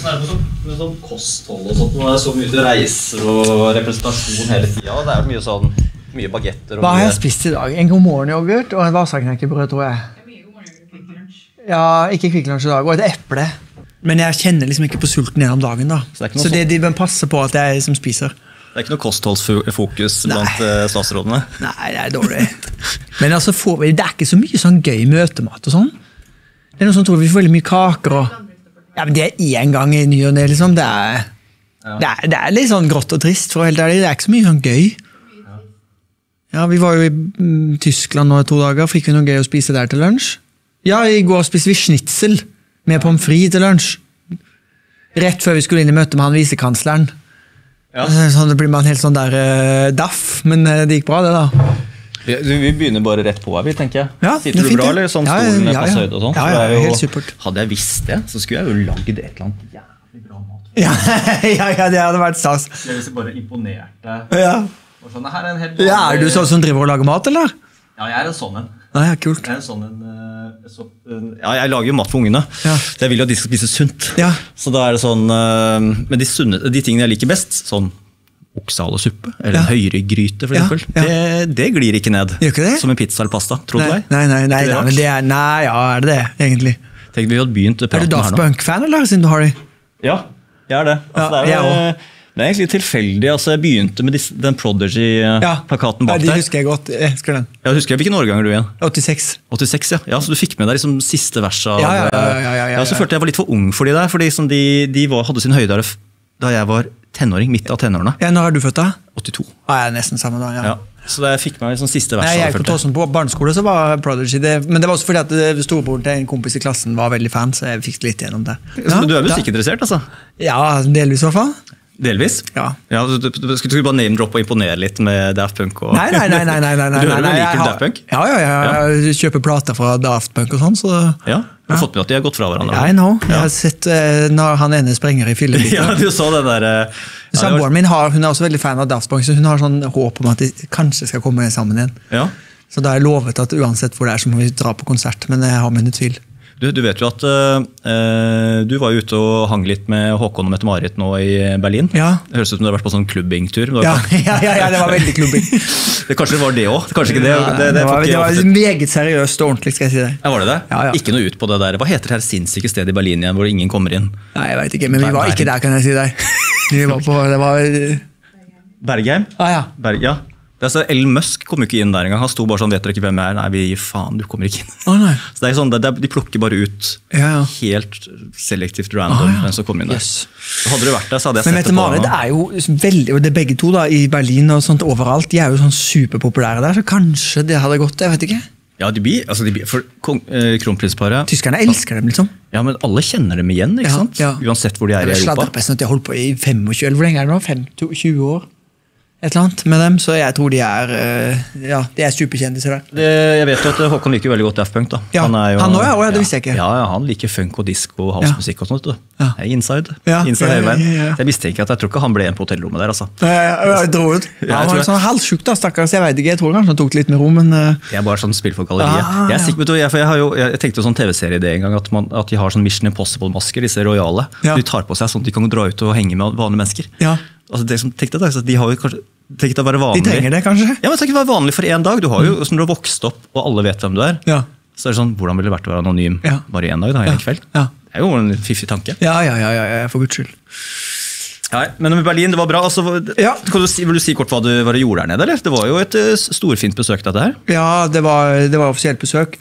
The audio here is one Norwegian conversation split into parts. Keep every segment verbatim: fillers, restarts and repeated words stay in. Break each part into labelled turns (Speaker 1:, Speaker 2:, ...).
Speaker 1: Hvordan er det med sånn, med sånn kosthold og sånt? Nå er det så mye til reiser og representasjon hele tiden. Det er mye sånn, mye bagetter og
Speaker 2: Hva har
Speaker 1: mye...
Speaker 2: jeg spist i dag? En god morgen-yoghurt og en vasaknekkebrød, tror jeg. Ja, ikke kvikklunsj i dag, og et eple. Men jeg kjenner liksom ikke på sulten gjennom dagen da. Så det, så det de bør passe på at jeg som spiser.
Speaker 1: Det er ikke noe kostholdsfokus blant Nei. statsrådene?
Speaker 2: Nei, det er dårlig. Men altså, får vi, det er ikke så mye sånn gøy møtemat og sånn. Det er noen som tror vi får veldig mye kaker og... Ja, men det er en gang i ny og ned, liksom. Det er, ja. det, er, det er litt sånn grått og trist, for helt ærlig. Det er ikke så mye sånn gøy. Ja, ja vi var jo i mm, Tyskland nå i to dager. Fikk vi noe gøy å spise der til lunsj? Ja, i går spiste vi schnitzel med pommes frites til lunsj. Rett før vi skulle inn i møte med han visekansleren. Ja. Så det blir man helt sånn der uh, daff, men uh, det gikk bra det da.
Speaker 1: Vi, vi begynner bare rett på her, vi, tenker jeg.
Speaker 2: Ja,
Speaker 1: Sitter du bra, eller sånn stolen
Speaker 2: ja, ja, ja.
Speaker 1: på søyd og sånt?
Speaker 2: Ja, ja, ja, helt supert.
Speaker 1: Hadde jeg visst det, så skulle jeg jo laget et eller annet jævlig bra mat.
Speaker 2: Ja, ja, ja, det hadde vært stas.
Speaker 1: Jeg vil bare imponerte.
Speaker 2: Ja.
Speaker 1: Og sånn, her er en helt
Speaker 2: ja, er du sånn som driver og lager mat, eller?
Speaker 1: Ja, jeg er en sånn en.
Speaker 2: Ja, ja, kult.
Speaker 1: Jeg er en sånn en, uh, så, uh, ja, jeg lager jo mat for ungene. Ja. Så jeg vil jo at de skal spise sunt. Ja. Så da er det sånn, uh, men de, sunne, de tingene jeg liker best, sånn oksehalesuppe, eller en ja. høyregryte for eksempel. Ja, ja. Det, det glir ikke ned.
Speaker 2: Gjør ikke det?
Speaker 1: Som en pizza eller pasta, tror du
Speaker 2: nei,
Speaker 1: det?
Speaker 2: Nei, nei, nei, nei, men det er, nei, ja, er det det, egentlig?
Speaker 1: Tenk vi hadde begynt praten her nå.
Speaker 2: Er du Daft Punk-fan, eller, siden du har det?
Speaker 1: Ja, jeg er det. Altså,
Speaker 2: ja,
Speaker 1: det, er,
Speaker 2: jeg
Speaker 1: det er egentlig tilfeldig. Altså, jeg begynte med disse, den Prodigy-plakaten bak
Speaker 2: der. Ja, de husker jeg godt. Jeg husker den.
Speaker 1: Ja, husker jeg. Hvilken årgang er du igjen?
Speaker 2: åttiseks.
Speaker 1: åttiseks, ja. Ja, så du fikk med deg liksom siste verset av...
Speaker 2: Ja, ja, ja. ja, ja, ja, ja.
Speaker 1: Så følte jeg var litt for ung for de der, fordi liksom, de, de var, hadde sin høyde da jeg var tenåring, midt av tenårene.
Speaker 2: Ja, når er du født da?
Speaker 1: åttito.
Speaker 2: Ah, jeg er nesten samme da, ja.
Speaker 1: ja. Så jeg fikk meg liksom siste verset.
Speaker 2: Nei, jeg gikk på Tåsen på barneskole, så var Prodigy det. Men det var også fordi at storebroren til en kompis i klassen var veldig fan, så jeg fikk litt gjennom det.
Speaker 1: Ja, men du er musikkinteressert, altså?
Speaker 2: Ja, delvis i hvert fall.
Speaker 1: Delvis?
Speaker 2: Ja.
Speaker 1: ja du, du, du skulle bare name-droppe og imponere litt med Daft Punk? Og...
Speaker 2: Nei, nei, nei. nei, nei, nei, nei
Speaker 1: du hører
Speaker 2: nei,
Speaker 1: du liker
Speaker 2: har...
Speaker 1: Daft Punk?
Speaker 2: Ja, ja, ja, ja. Jeg kjøper plater fra Daft Punk og sånn, så...
Speaker 1: Ja, du har ja. fått med at de har gått fra hverandre.
Speaker 2: Ja, I know. Jeg har sett uh, når han ene sprenger i fillebiter.
Speaker 1: Ja, du så den der... Uh,
Speaker 2: ja, Samboeren min har, hun er også veldig fan av Daft Punk, så hun har sånn håp om at de kanskje skal komme sammen igjen.
Speaker 1: Ja.
Speaker 2: Så da har jeg lovet at uansett hvor det er, så må vi dra på konsert, men jeg har mine tvil.
Speaker 1: Du, du vet jo at uh, du var ute og hang litt med Håkon og Mette-Marit nå i Berlin.
Speaker 2: Ja.
Speaker 1: Det høres ut som du har vært på sånn klubbingtur.
Speaker 2: Ja, ja, ja, ja, det var veldig klubbing.
Speaker 1: det, kanskje det var det også? Kanskje ikke det?
Speaker 2: Ja, det, det, det, var, det var meget seriøst og ordentlig, skal jeg si det.
Speaker 1: Ja, var det det?
Speaker 2: Ja, ja.
Speaker 1: Ikke noe ut på det der. Hva heter det her sinnssyke stedet i Berlin igjen, hvor ingen kommer inn?
Speaker 2: Nei, jeg vet ikke, men vi var ikke der, kan jeg si deg. Vi var på, det var...
Speaker 1: Bergheim?
Speaker 2: Ah, ja.
Speaker 1: Berg, ja. Det er så Elon Musk kom jo ikke inn der engang. Han sto bare sånn, vet dere ikke hvem jeg er? Nei, vi gir faen, du kommer ikke inn.
Speaker 2: Oh, nei.
Speaker 1: Så det er sånn, det, det, de plukker bare ut
Speaker 2: ja, ja.
Speaker 1: helt selektivt random, oh, ja. hvem som kommer inn der.
Speaker 2: Yes.
Speaker 1: Så hadde du vært der, så hadde jeg
Speaker 2: men
Speaker 1: sett det på.
Speaker 2: Men det er jo veldig, og det er begge to da, i Berlin og sånt overalt, de er jo sånn superpopulære der, så kanskje det hadde gått, jeg vet ikke.
Speaker 1: Ja, de blir, altså de blir, for eh, kronprinsparet...
Speaker 2: Tyskerne elsker dem, liksom.
Speaker 1: Ja, men alle kjenner dem igjen, ikke
Speaker 2: ja,
Speaker 1: sant?
Speaker 2: Ja.
Speaker 1: Uansett hvor de er i Europa.
Speaker 2: Sladrepressen at de har holdt på i femogtjue, eller hvor lenge er det nå? fem, tjue år? Et eller annet med dem, så jeg tror de er ja, de er superkjendiser der.
Speaker 1: Det, jeg vet jo at Håkon liker veldig godt Daft Punk da.
Speaker 2: Ja,
Speaker 1: han er jo,
Speaker 2: han også, ja, det visste jeg ikke.
Speaker 1: Ja, ja, han liker funk og disco og housemusikk og sånt.
Speaker 2: Ja.
Speaker 1: Det er inside.
Speaker 2: Ja,
Speaker 1: inside
Speaker 2: ja, ja, ja.
Speaker 1: Jeg mistenker at jeg tror ikke han ble en på hotellrommet der, altså.
Speaker 2: Ja, ja, jeg tror det. Ja, han var sånn halvsjuk da, stakkars, jeg vet ikke, jeg tror kanskje han tok det litt med ro, men... Uh...
Speaker 1: Det er bare sånn spill for galleriet. Ah, jeg, er sikker, ja. jeg, for jeg, har jo, jeg tenkte jo sånn tv-serie det en gang, at, man, at de har sånn Mission Impossible-masker, disse royale.
Speaker 2: Ja.
Speaker 1: De tar på seg sånn at de kan dra ut og henge med vanlige mennesker.
Speaker 2: Ja.
Speaker 1: Altså, det som tenkte jeg, de har jo kanskje tenkt å være vanlig.
Speaker 2: De trenger det, kanskje?
Speaker 1: Ja, men det trenger å være vanlig for en dag. Du har jo, mm. Når du har vokst opp, og alle vet hvem du er,
Speaker 2: ja.
Speaker 1: så er det sånn, hvordan ville det vært å være anonym
Speaker 2: ja.
Speaker 1: bare en dag, da, i en kveld?
Speaker 2: Ja.
Speaker 1: Det er jo en fiffig tanke.
Speaker 2: Ja, ja, ja, ja, ja for guds skyld.
Speaker 1: Nei, men med Berlin, det var bra. Altså,
Speaker 2: ja.
Speaker 1: kan du si, vil du si kort hva du, hva du gjorde der nede, eller? Det var jo et uh, storfint besøk, dette her.
Speaker 2: Ja, det var, det var offisielt besøk.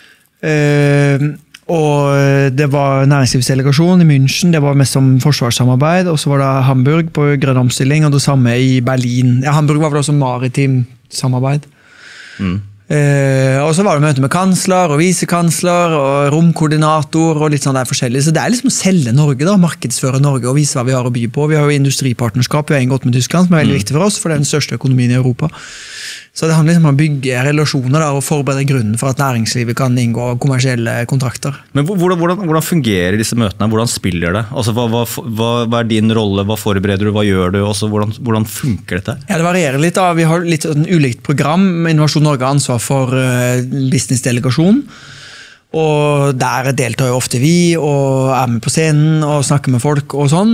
Speaker 2: Uh, Og det var næringslivsdelegasjon i München, det var mest om forsvarssamarbeid, og så var det Hamburg på grønn omstilling, og det samme i Berlin. Ja, Hamburg var vel også maritim samarbeid. Mm. Eh, og så var det møte med kansler og visekansler og romkoordinator og litt sånn der forskjellig. Så det er liksom å selge Norge da, markedsføre Norge og vise hva vi har å by på. Vi har jo industripartnerskap, vi har inngått med Tyskland, som er veldig mm. viktig for oss, for det er den største økonomien i Europa. Så det handler liksom om å bygge relasjoner da, og forberede grunnen for at næringslivet kan inngå kommersielle kontrakter.
Speaker 1: Men hvordan, hvordan, hvordan fungerer disse møtene? Hvordan spiller det? Altså, hva, hva, hva, hva er din rolle? Hva forbereder du? Hva gjør du? Også, hvordan, hvordan funker dette?
Speaker 2: Ja, det varierer litt. Da. Vi har litt sånn ulikt program. Innovasjon Norge har ansvar for uh, businessdelegasjon. Og der deltar jo ofte vi, og er med på scenen og snakker med folk og sånn,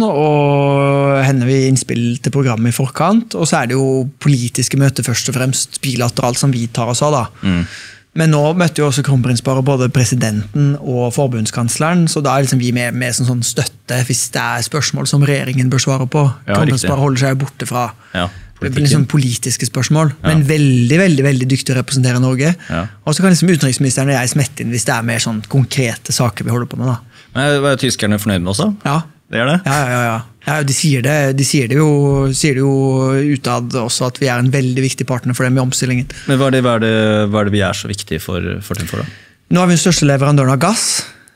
Speaker 2: og hender vi innspill til programmet i forkant, og så er det jo politiske møter først og fremst, bilateralt som vi tar oss av da. Mm. Men nå møtte jo også kronprinsparet både presidenten og forbundskansleren, så da er liksom vi med, med sånn, sånn støtte hvis det er spørsmål som regjeringen bør svare på. Ja, kronprinsparet holder seg borte fra ja, liksom politiske spørsmål, ja. Men veldig, veldig, veldig dyktig å representere Norge. Ja. Og så kan liksom utenriksministeren og jeg smette inn hvis det er mer sånn konkrete saker vi holder på med. Da.
Speaker 1: Men er tyskerne fornøyd med også?
Speaker 2: Ja.
Speaker 1: Det er det?
Speaker 2: Ja, ja, ja. ja de sier det, de sier det, jo, sier det jo utad også at vi er en veldig viktig partner for dem i omstillingen.
Speaker 1: Men hva er det, hva er det, hva er det vi er så viktige for, for dem for da?
Speaker 2: Nå er vi den største leverandøren av gass.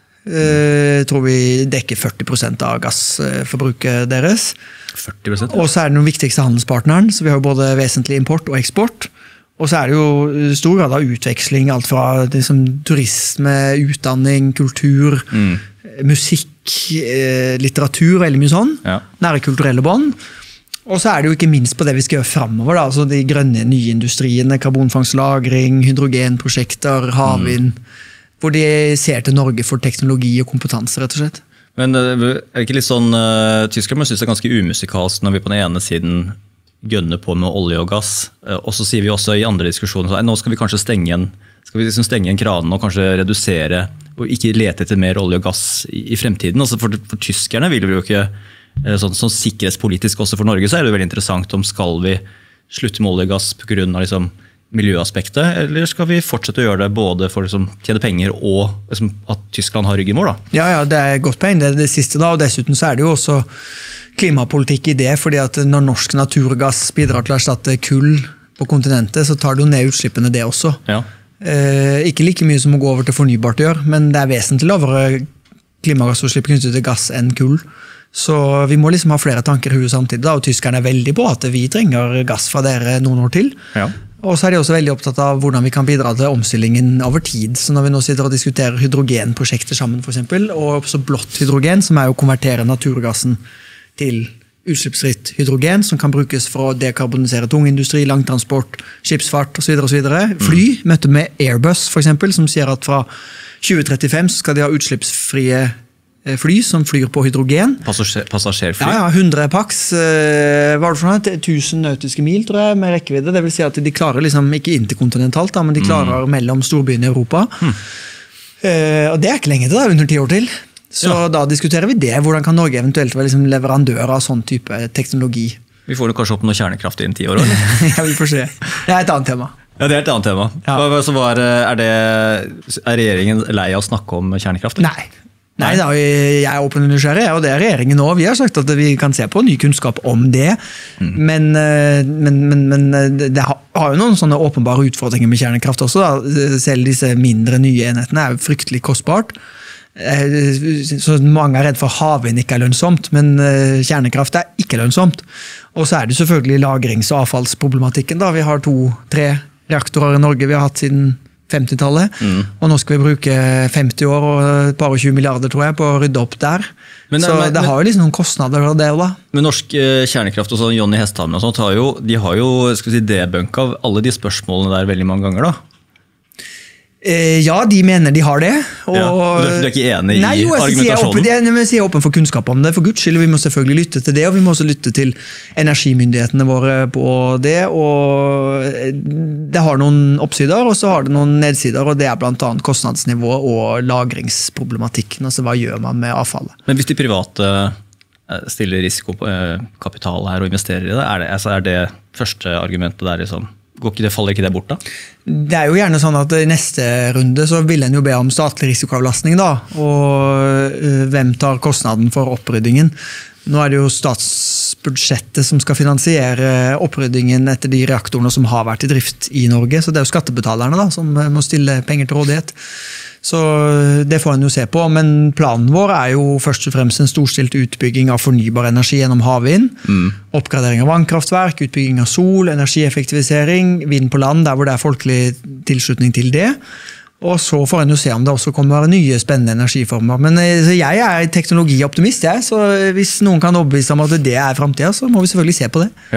Speaker 2: Jeg tror vi dekker førti prosent av gassforbruket deres.
Speaker 1: førti prosent?
Speaker 2: Og så er det den viktigste handelspartneren, så vi har jo både vesentlig import og eksport. Og så er det jo stor grad av utveksling, alt fra liksom, turisme, utdanning, kultur, mm. musikk, litteratur, veldig mye sånn. Ja. Nære kulturelle bånd. Og så er det jo ikke minst på det vi skal gjøre fremover, da, altså de grønne nye industriene, karbonfangst-lagring, hydrogenprosjekter, havvind, mm. hvor de ser til Norge for teknologi og kompetanse, rett og slett.
Speaker 1: Men er det ikke litt sånn, uh, tyskerne synes det er ganske umusikalsk når vi på den ene siden gønner på med olje og gass, uh, og så sier vi også i andre diskusjoner, så, nå skal vi kanskje stenge igjen, skal vi liksom stenge igjen kranen og kanskje redusere, og ikke lete etter mer olje og gass i, i fremtiden. Altså for, for tyskerne vil vi jo ikke, uh, sånn, sånn sikkerhetspolitisk også for Norge, så er det veldig interessant om skal vi slutte med olje og gass på grunn av liksom miljøaspektet, eller skal vi fortsette å gjøre det både for å liksom, tjene penger og liksom, at Tyskland har ryggen vår? Da?
Speaker 2: Ja, ja, det er godt poeng, det er det siste da, og dessuten så er det jo også klimapolitikk i det, fordi at når norsk naturgass bidrar til å erstatte kull på kontinentet, så tar det jo ned utslippene det også. Ja. Eh, ikke like mye som å gå over til fornybart gjør, men det er vesentlig lavere klimagassutslipp knyttet til gass enn kull. Så vi må liksom ha flere tanker i huet samtidig, da, og tyskerne er veldig på at vi trenger gass fra dere noen år til. Ja. Og så er de også veldig opptatt av hvordan vi kan bidra til omstillingen over tid. Så når vi nå sitter og diskuterer hydrogenprosjekter sammen for eksempel, og også blått hydrogen, som er å konvertere naturgassen til utslippsfritt hydrogen, som kan brukes for å dekarbonisere tung industri, langtransport, skipsfart osv. osv. Fly, møtte med Airbus for eksempel, som sier at fra tjue trettifem så skal de ha utslippsfrie fly som flyr på hydrogen.
Speaker 1: Passasjer, passasjerfly?
Speaker 2: Ja, ja, hundre pax. Hva er det for noe? tusen nautiske mil, tror jeg, med rekkevidde. Det vil si at de klarer liksom, ikke interkontinentalt, da, men de klarer mm. mellom storbyene i Europa. Mm. Uh, og det er ikke lenge til, da, under ti år til. Så ja. Da diskuterer vi det. Hvordan kan Norge eventuelt være liksom, leverandør av sånn type teknologi?
Speaker 1: Vi får jo kanskje opp noe kjernekraft innen ti år, eller?
Speaker 2: Ja, vi får se. Det er et annet tema.
Speaker 1: Ja, det er et annet tema. Ja. Hva, så var, er, det, er regjeringen lei av å snakke om kjernekraft?
Speaker 2: Nei. Nei, da, jeg er åpen og nysgjerrig, og det er regjeringen nå. Vi har sagt at vi kan se på ny kunnskap om det, mm. men, men, men, men det har jo noen sånne åpenbare utfordringer med kjernekraft også. Da. Selv disse mindre nye enhetene er jo fryktelig kostbart. Så mange er redd for havvind ikke er lønnsomt, men kjernekraft er ikke lønnsomt. Og så er det selvfølgelig lagrings- og avfallsproblematikken. Da. Vi har to-tre reaktorer i Norge vi har hatt siden femtitallet, mm. og nå skal vi bruke femti år og et par og tjue milliarder, tror jeg, på å rydde opp der. Men, så men, det har jo liksom noen kostnader av det, da.
Speaker 1: Men norsk kjernekraft og sånn, Jonny Hesthammer og sånt, har jo, de har jo, skal vi si, debunk av alle de spørsmålene der veldig mange ganger, da.
Speaker 2: Ja, de mener de har det. Og, ja,
Speaker 1: du, er, du er ikke enig
Speaker 2: nei, jo,
Speaker 1: i argumentasjonen?
Speaker 2: Nei, jeg, jeg sier åpen for kunnskap om det, for Guds skyld. Vi må selvfølgelig lytte til det, og vi må også lytte til energimyndighetene våre på det. Og det har noen oppsider, og så har det noen nedsider, og det er blant annet kostnadsnivå og lagringsproblematikken. Altså, hva gjør man med avfallet?
Speaker 1: Men hvis de private stiller risikokapital her og investerer i det, er det, altså er det første argumentet der liksom? Går ikke det, faller ikke det bort da?
Speaker 2: Det er jo gjerne sånn at i neste runde så vil en jo be om statlig risikoavlastning da, og hvem tar kostnaden for oppryddingen? Nå er det jo statsbudsjettet som skal finansiere oppryddingen etter de reaktorene som har vært i drift i Norge, så det er jo skattebetalerne da, som må stille penger til rådighet. Så det får en jo se på, men planen vår er jo først og fremst en storstilt utbygging av fornybar energi gjennom havvind, mm. oppgradering av vannkraftverk, utbygging av sol, energieffektivisering, vind på land, der hvor det er folkelig tilslutning til det. Og så får en jo se om det også kommer nye spennende energiformer. Men jeg er teknologioptimist, jeg, så hvis noen kan overbevise om at det er fremtiden, så må vi selvfølgelig se på det.
Speaker 1: Ja.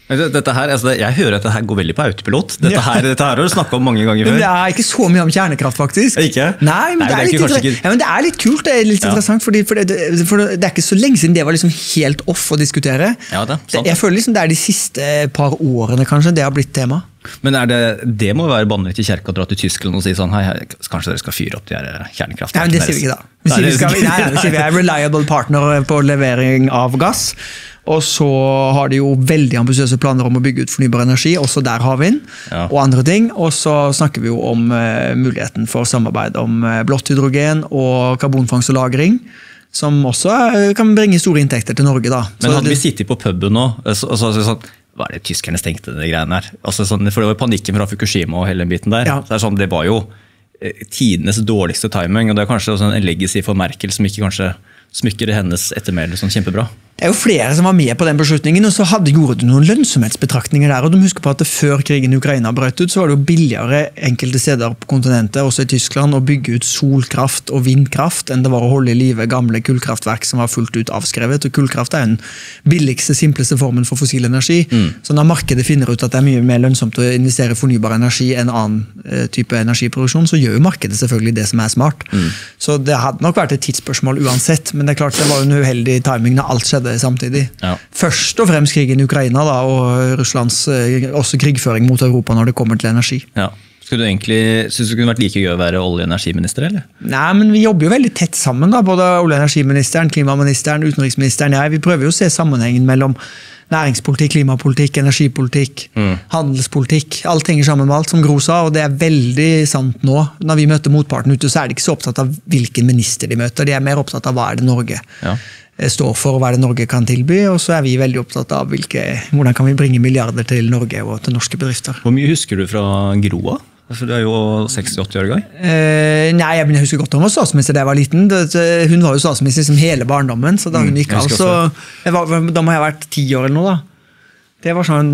Speaker 1: Dette her, altså, jeg hører at dette her går veldig på autopilot. Dette her, dette her har du snakket om mange ganger før.
Speaker 2: Men det er ikke så mye om kjernekraft, faktisk.
Speaker 1: Ikke?
Speaker 2: Nei, men, Nei, det, er det, er ikke... Ja, men det er litt kult, det er litt ja. interessant, fordi, for, det, for det er ikke så lenge siden det var liksom helt off å diskutere.
Speaker 1: Ja, det, sant.
Speaker 2: Jeg føler liksom det er de siste par årene kanskje det har blitt tema.
Speaker 1: Men er det, det må være bannerikt i kjerka å dra til Tyskland og si sånn, hei, kanskje dere skal fyre opp de her kjernekraft?
Speaker 2: Nei, men det sier vi ikke da. Vi sier vi, skal, nei, nei, vi sier vi er reliable partner på levering av gass. Og så har de jo veldig ambisiøse planer om å bygge ut fornybar energi, også der havvind, ja. og andre ting. Og så snakker vi jo om uh, muligheten for samarbeid om uh, blått hydrogen og karbonfangst og lagring, som også uh, kan bringe store inntekter til Norge da.
Speaker 1: Men
Speaker 2: så
Speaker 1: hadde
Speaker 2: det, vi
Speaker 1: sittet på puben nå, så, så, så, så, hva er det tyskerne stengte de greiene her? Altså, sånn, for det var panikken fra Fukushima og hele den biten der. Ja. Så det, er sånn, det var jo uh, tidenes dårligste timing, og det er kanskje en legacy for Merkel som ikke kanskje smykker hennes ettermæle sånn kjempebra.
Speaker 2: Det er jo flere som var med på den beslutningen, og så hadde gjort noen lønnsomhetsbetraktninger der, og de husker på at før krigen i Ukraina brøt ut, så var det jo billigere enkelte steder på kontinentet, også i Tyskland, å bygge ut solkraft og vindkraft, enn det var å holde i live gamle kullkraftverk som var fullt ut avskrevet, og kullkraft er den billigste, simpleste formen for fossil energi, mm. så når markedet finner ut at det er mye mer lønnsomt å investere i fornybar energi enn annen type energiproduksjon, så gjør jo markedet selvfølgelig det som er smart. Mm. Så det hadde nok vært et tidsspørsmål uansett, men det er klart det var en uheldig timing når alt skjedde samtidig. Ja. Først og fremst krigen i Ukraina da, og Russlands også krigføring mot Europa når det kommer til energi.
Speaker 1: Ja. Skulle du egentlig, synes du det kunne vært like gøy å være olje- og energiminister, eller?
Speaker 2: Nei, men vi jobber jo veldig tett sammen da, både olje- og energiministeren, klimaministeren, utenriksministeren, jeg. Vi prøver jo å se sammenhengen mellom næringspolitikk, klimapolitikk, energipolitikk, mm. handelspolitikk. Alt henger sammen med alt, som Gro sa, og det er veldig sant nå. Når vi møter motparten ute, så er de ikke så opptatt av hvilken minister de møter, de er mer opptatt av hva er det Norge ja. står for, hva er det Norge kan tilby, og så er vi veldig opptatt av hvilke, hvordan kan vi bringe milliarder til Norge og til norske bedrifter.
Speaker 1: Hvor mye husker du fra Groa? For du er jo seksti-åtti år gang.
Speaker 2: Eh, nei, jeg husker godt om hun var statsminister da jeg var liten. Hun var jo statsminister som hele barndommen, så da hun gikk av, så var, da må jeg ha vært ti år eller noe da. Det var sånn,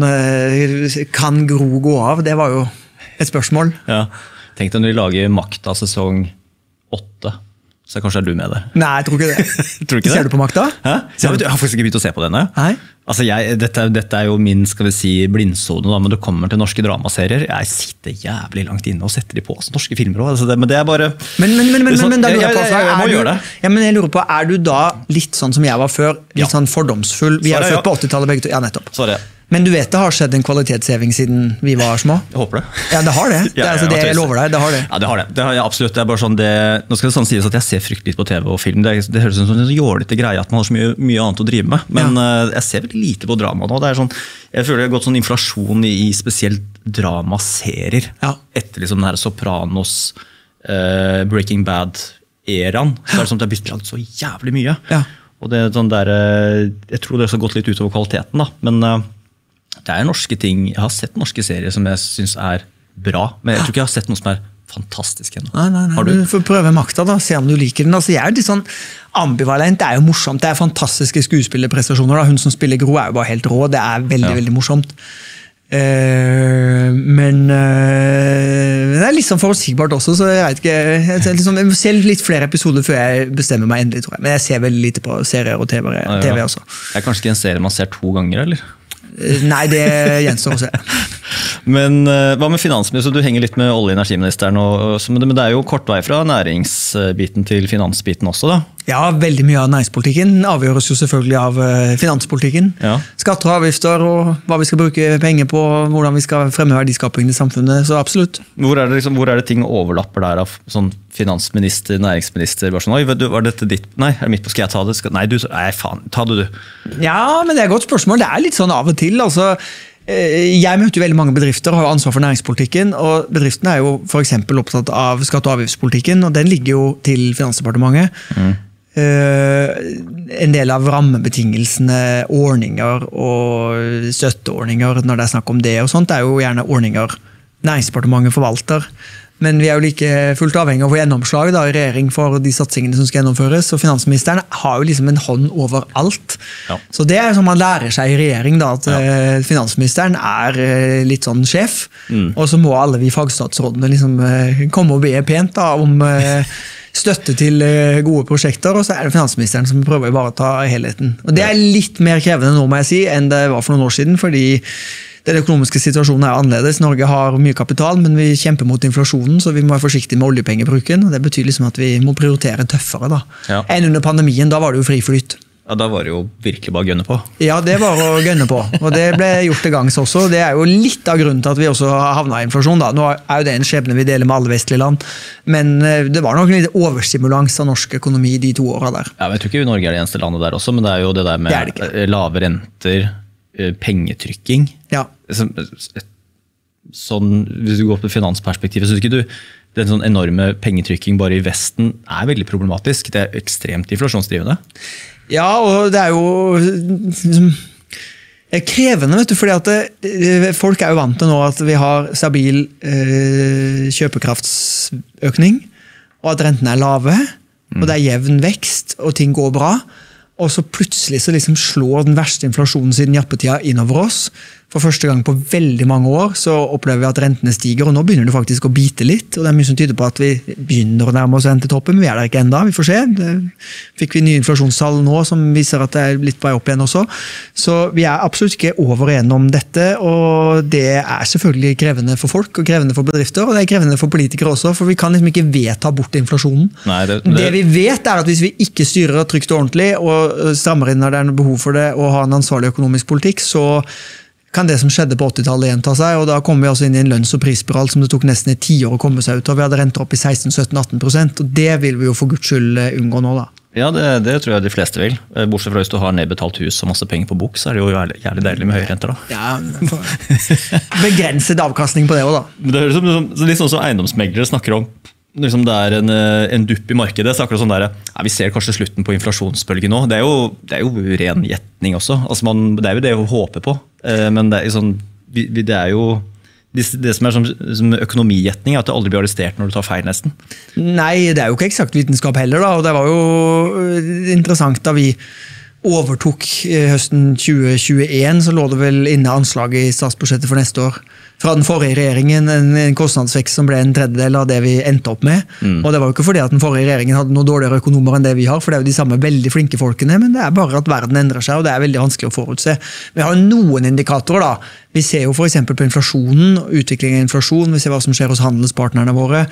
Speaker 2: kan Gro gå av? Det var jo et spørsmål.
Speaker 1: Ja. Tenk deg når de lager Makta sesong åtte, så kanskje er du med der.
Speaker 2: Nei, jeg tror ikke det.
Speaker 1: Tror du ikke
Speaker 2: Ser
Speaker 1: det?
Speaker 2: du på Makta?
Speaker 1: Hæ? Jeg har faktisk ikke begynt å se på denne.
Speaker 2: Nei.
Speaker 1: Altså jeg, dette, dette er jo min skal vi si, blindsone, da, men det kommer til norske dramaserier. Jeg sitter jævlig langt inne og setter de på altså, norske filmer også, altså det, men det er bare...
Speaker 2: Men, men, men, men,
Speaker 1: sånn,
Speaker 2: men da lurer jeg på,
Speaker 1: jeg, jeg, jeg må
Speaker 2: er,
Speaker 1: gjøre
Speaker 2: du, ja, men jeg lurer på, er du da litt sånn som jeg var før, litt ja. sånn fordomsfull? Vi er jo født på åttitallet begge to. Ja, nettopp.
Speaker 1: Sorry.
Speaker 2: Men du vet det har skjedd en kvalitetsheving siden vi var små?
Speaker 1: Jeg håper det.
Speaker 2: Ja, det har det. Det er altså det jeg lover deg, det har det.
Speaker 1: Ja, det har det. Det har jeg absolutt. Det er bare sånn det, nå skal det sånn sies at jeg ser fryktelig på T V og film. Det, det høres ut som en sånn jålete greie at man har så mye, mye annet å drive med. Men ja. uh, jeg ser veldig lite på drama nå. Det er sånn, jeg føler det har gått sånn inflasjon i, i spesielt dramaserier. Ja. Etter liksom den her Sopranos, uh, Breaking Bad-eraen. Så er det sånn at det har byttet lagt så jævlig mye. Ja. Og det er sånn der, uh, jeg tror det har gått litt utover kvaliteten da. Men... Uh, det er norske ting, jeg har sett norske serier som jeg synes er bra, men jeg tror ikke jeg har sett noe som er fantastisk ennå.
Speaker 2: Nei, nei, nei. Har du? Du får prøve Makta da, se om du liker den. Altså, jeg er jo litt sånn ambivalent, det er jo morsomt, det er fantastiske skuespillerprestasjoner da. Hun som spiller Gro er jo bare helt rå, det er veldig, ja. veldig morsomt. Uh, men uh, det er litt sånn forutsigbart også, så jeg vet ikke, jeg, liksom, jeg må se litt flere episoder før jeg bestemmer meg endelig, tror jeg. Men jeg ser veldig lite på serier og T V, ja, ja. T V også.
Speaker 1: Det er kanskje ikke en serie man ser to ganger, eller?
Speaker 2: Nei, det gjenstår å se.
Speaker 1: Men uh, hva med finansminister? Du henger litt med olje- og energiministeren, og, og, men det er jo kort vei fra næringsbiten til finansbiten også da?
Speaker 2: Ja, veldig mye av næringspolitikken avgjøres jo selvfølgelig av uh, finanspolitikken. Ja. Skatter og avgifter, og hva vi skal bruke penger på, hvordan vi skal fremme verdiskapingen i samfunnet, så absolutt.
Speaker 1: Hvor er det, liksom, hvor er det ting overlapper der av sånn finansminister, næringsminister, bare sånn, oi, var dette ditt? Nei, er det midt på, skal jeg ta det? Skal, nei, du, nei, faen, ta det du.
Speaker 2: Ja, men det er et godt spørsmål, det er litt sånn av og til, altså. Jeg møter jo veldig mange bedrifter og har ansvar for næringspolitikken, og bedriftene er jo for eksempel opptatt av skatte- og avgiftspolitikken, og den ligger jo til Finansdepartementet. Mm. Uh, en del av rammebetingelsene, ordninger og støtteordninger når det er snakk om det og sånt, det er jo gjerne ordninger Næringsdepartementet forvalter. Men vi er jo like fullt avhengig av å få gjennomslag da, i regjering for de satsingene som skal gjennomføres, og finansministeren har jo liksom en hånd over alt. Ja. Så det er som man lærer seg i regjering, da, at ja. finansministeren er litt sånn sjef, mm. og så må alle vi fagstatsrådene liksom komme og be pent da, om støtte til gode prosjekter, og så er det finansministeren som prøver å ivareta helheten. Og det er litt mer krevende nå, må jeg si, enn det var for noen år siden, fordi den økonomiske situasjonen er annerledes. Norge har mye kapital, men vi kjemper mot inflasjonen, så vi må være forsiktige med oljepengebruken, og det betyr liksom at vi må prioritere tøffere da. Ja. Enn under pandemien, da var det jo fri flyt.
Speaker 1: Ja, da var det jo virkelig bare å gønne på.
Speaker 2: Ja, det var å gønne på, og det ble gjort til gangs også. Det er jo litt av grunnen til at vi også havnet i inflasjon da. Nå er jo det en skjebne vi deler med alle vestlige land, men det var nok litt overstimulans av norsk økonomi de to årene der.
Speaker 1: Ja, men jeg tror ikke Norge er det eneste landet der også, men det er jo det der med det det lave renter, pengetrykking.
Speaker 2: Ja.
Speaker 1: Sånn, hvis du går på finansperspektivet, så synes ikke du den sånn enorme pengetrykking bare i Vesten er veldig problematisk. Det er ekstremt inflasjonsdrivende.
Speaker 2: Ja, og det er jo liksom, det er krevende, vet du, fordi at det, folk er jo vant til nå at vi har stabil eh, kjøpekraftsøkning, og at rentene er lave, og det er jevn vekst, og ting går bra. Og så plutselig så liksom slår den verste inflasjonen siden jappetida innover oss. For første gang på veldig mange år så opplever vi at rentene stiger, og nå begynner det faktisk å bite litt, og det er mye som tyder på at vi begynner å nærme oss rentetoppen, men vi er der ikke enda, vi får se. Det fikk vi nye inflasjonstall nå som viser at det er litt vei opp igjen også. Så vi er absolutt ikke over enige om dette, og det er selvfølgelig krevende for folk, og krevende for bedrifter, og det er krevende for politikere også, for vi kan liksom ikke vedta bort inflasjonen.
Speaker 1: Nei, det, det...
Speaker 2: det vi vet er at hvis vi ikke styrer trygt og ordentlig, og strammer inn når det er noe behov for det, og har en ansvarlig økonomisk politikk, så kan det som skjedde på åttitallet gjenta seg, og da kommer vi altså inn i en lønns- og prisspiral som det tok nesten et tiår å komme seg ut av. Vi hadde renter opp i seksten, sytten, atten prosent, og det vil vi jo for Guds skyld unngå nå da.
Speaker 1: Ja, det, det tror jeg de fleste vil. Bortsett fra hvis du har nedbetalt hus og masse penger på bok, så er det jo jævlig, jævlig deilig med høye renter da.
Speaker 2: Ja, begrenset avkastning på det også da.
Speaker 1: Det høres som, litt sånn som eiendomsmeglere snakker om. Liksom det er en, en dupp i markedet, så akkurat sånn der, ja, vi ser kanskje slutten på inflasjonsbølgen nå. Det er jo, det er jo ren gjetning også. Altså man, det er jo det å håpe på. Men det er, sånn, det er jo det, det som er som, som økonomigjetning, er at det aldri blir arrestert når du tar feil nesten.
Speaker 2: Nei, det er jo ikke eksakt vitenskap heller da, og det var jo interessant da vi overtok høsten tjue tjueen, så lå det vel inne anslag i statsbudsjettet for neste år fra den forrige regjeringen, en, en kostnadsvekst som ble en tredjedel av det vi endte opp med. Mm. Og det var jo ikke fordi at den forrige regjeringen hadde noe dårligere økonomer enn det vi har, for det er jo de samme veldig flinke folkene, men det er bare at verden endrer seg, og det er veldig vanskelig å forutse. Vi har noen indikatorer da. Vi ser jo for eksempel på inflasjonen, utviklingen av inflasjon, vi ser hva som skjer hos handelspartnerne våre.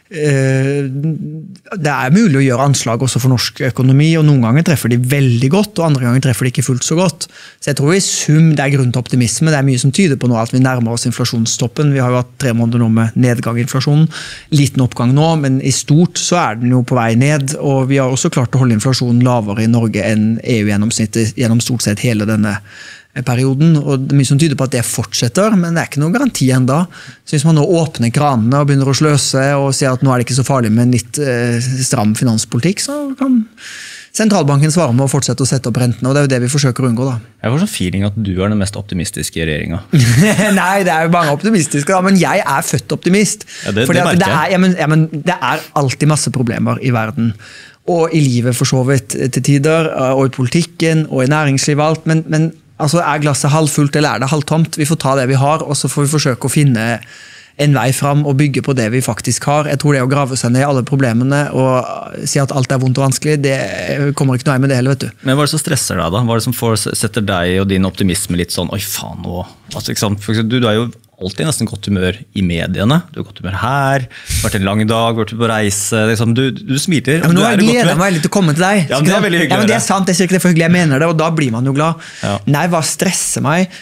Speaker 2: Det er mulig å gjøre anslag også for norsk økonomi, og noen ganger treffer de veldig godt, og andre ganger treffer de ikke fullt så godt. Så jeg tror i sum det er grunn til optimisme. Det er mye som tyder på nå at vi nærmer oss inflasjonstoppen. Vi har jo hatt tre måneder nå med nedgang i inflasjonen. Liten oppgang nå, men i stort så er den jo på vei ned, og vi har også klart å holde inflasjonen lavere i Norge enn E U-gjennomsnittet gjennom stort sett hele denne perioden, og det er mye som tyder på at det fortsetter, men det er ikke noen garanti enda. Så hvis man nå åpner kranene og begynner å sløse og sier at nå er det ikke så farlig med en litt eh, stram finanspolitikk, så kan sentralbanken svare med å fortsette å sette opp rentene, og det er jo det vi forsøker å unngå da.
Speaker 1: Jeg får sånn feeling at du er den mest optimistiske i regjeringen.
Speaker 2: Nei, det er jo mange optimistiske da, men jeg er født optimist.
Speaker 1: Ja, det,
Speaker 2: Fordi
Speaker 1: det merker
Speaker 2: det er, ja, men, ja, men det er alltid masse problemer i verden. Og i livet for så vidt til tider, og i politikken, og i næringslivet og alt, men, men altså, er glasset halvfullt eller er det halvtomt? Vi får ta det vi har, og så får vi forsøke å finne en vei fram og bygge på det vi faktisk har. Jeg tror det å grave seg ned i alle problemene og si at alt er vondt og vanskelig, det kommer ikke noe med det heller, vet du.
Speaker 1: Men hva er det som stresser deg da? Hva er det som får, setter deg og din optimisme litt sånn, oi faen nå? Altså, ikke sant? For eksempel, du, du er jo alltid nesten godt humør i mediene. Du har godt humør her, vært en lang dag, vært på reise, liksom. du, du smiler.
Speaker 2: Ja, men nå gleder jeg meg litt til å komme til deg.
Speaker 1: Ja, men det er veldig hyggelig.
Speaker 2: Ja, men det er sant, det er ikke det for hyggelig, jeg mener det, og da blir man jo glad.
Speaker 1: Ja.
Speaker 2: Nei, hva stresser meg?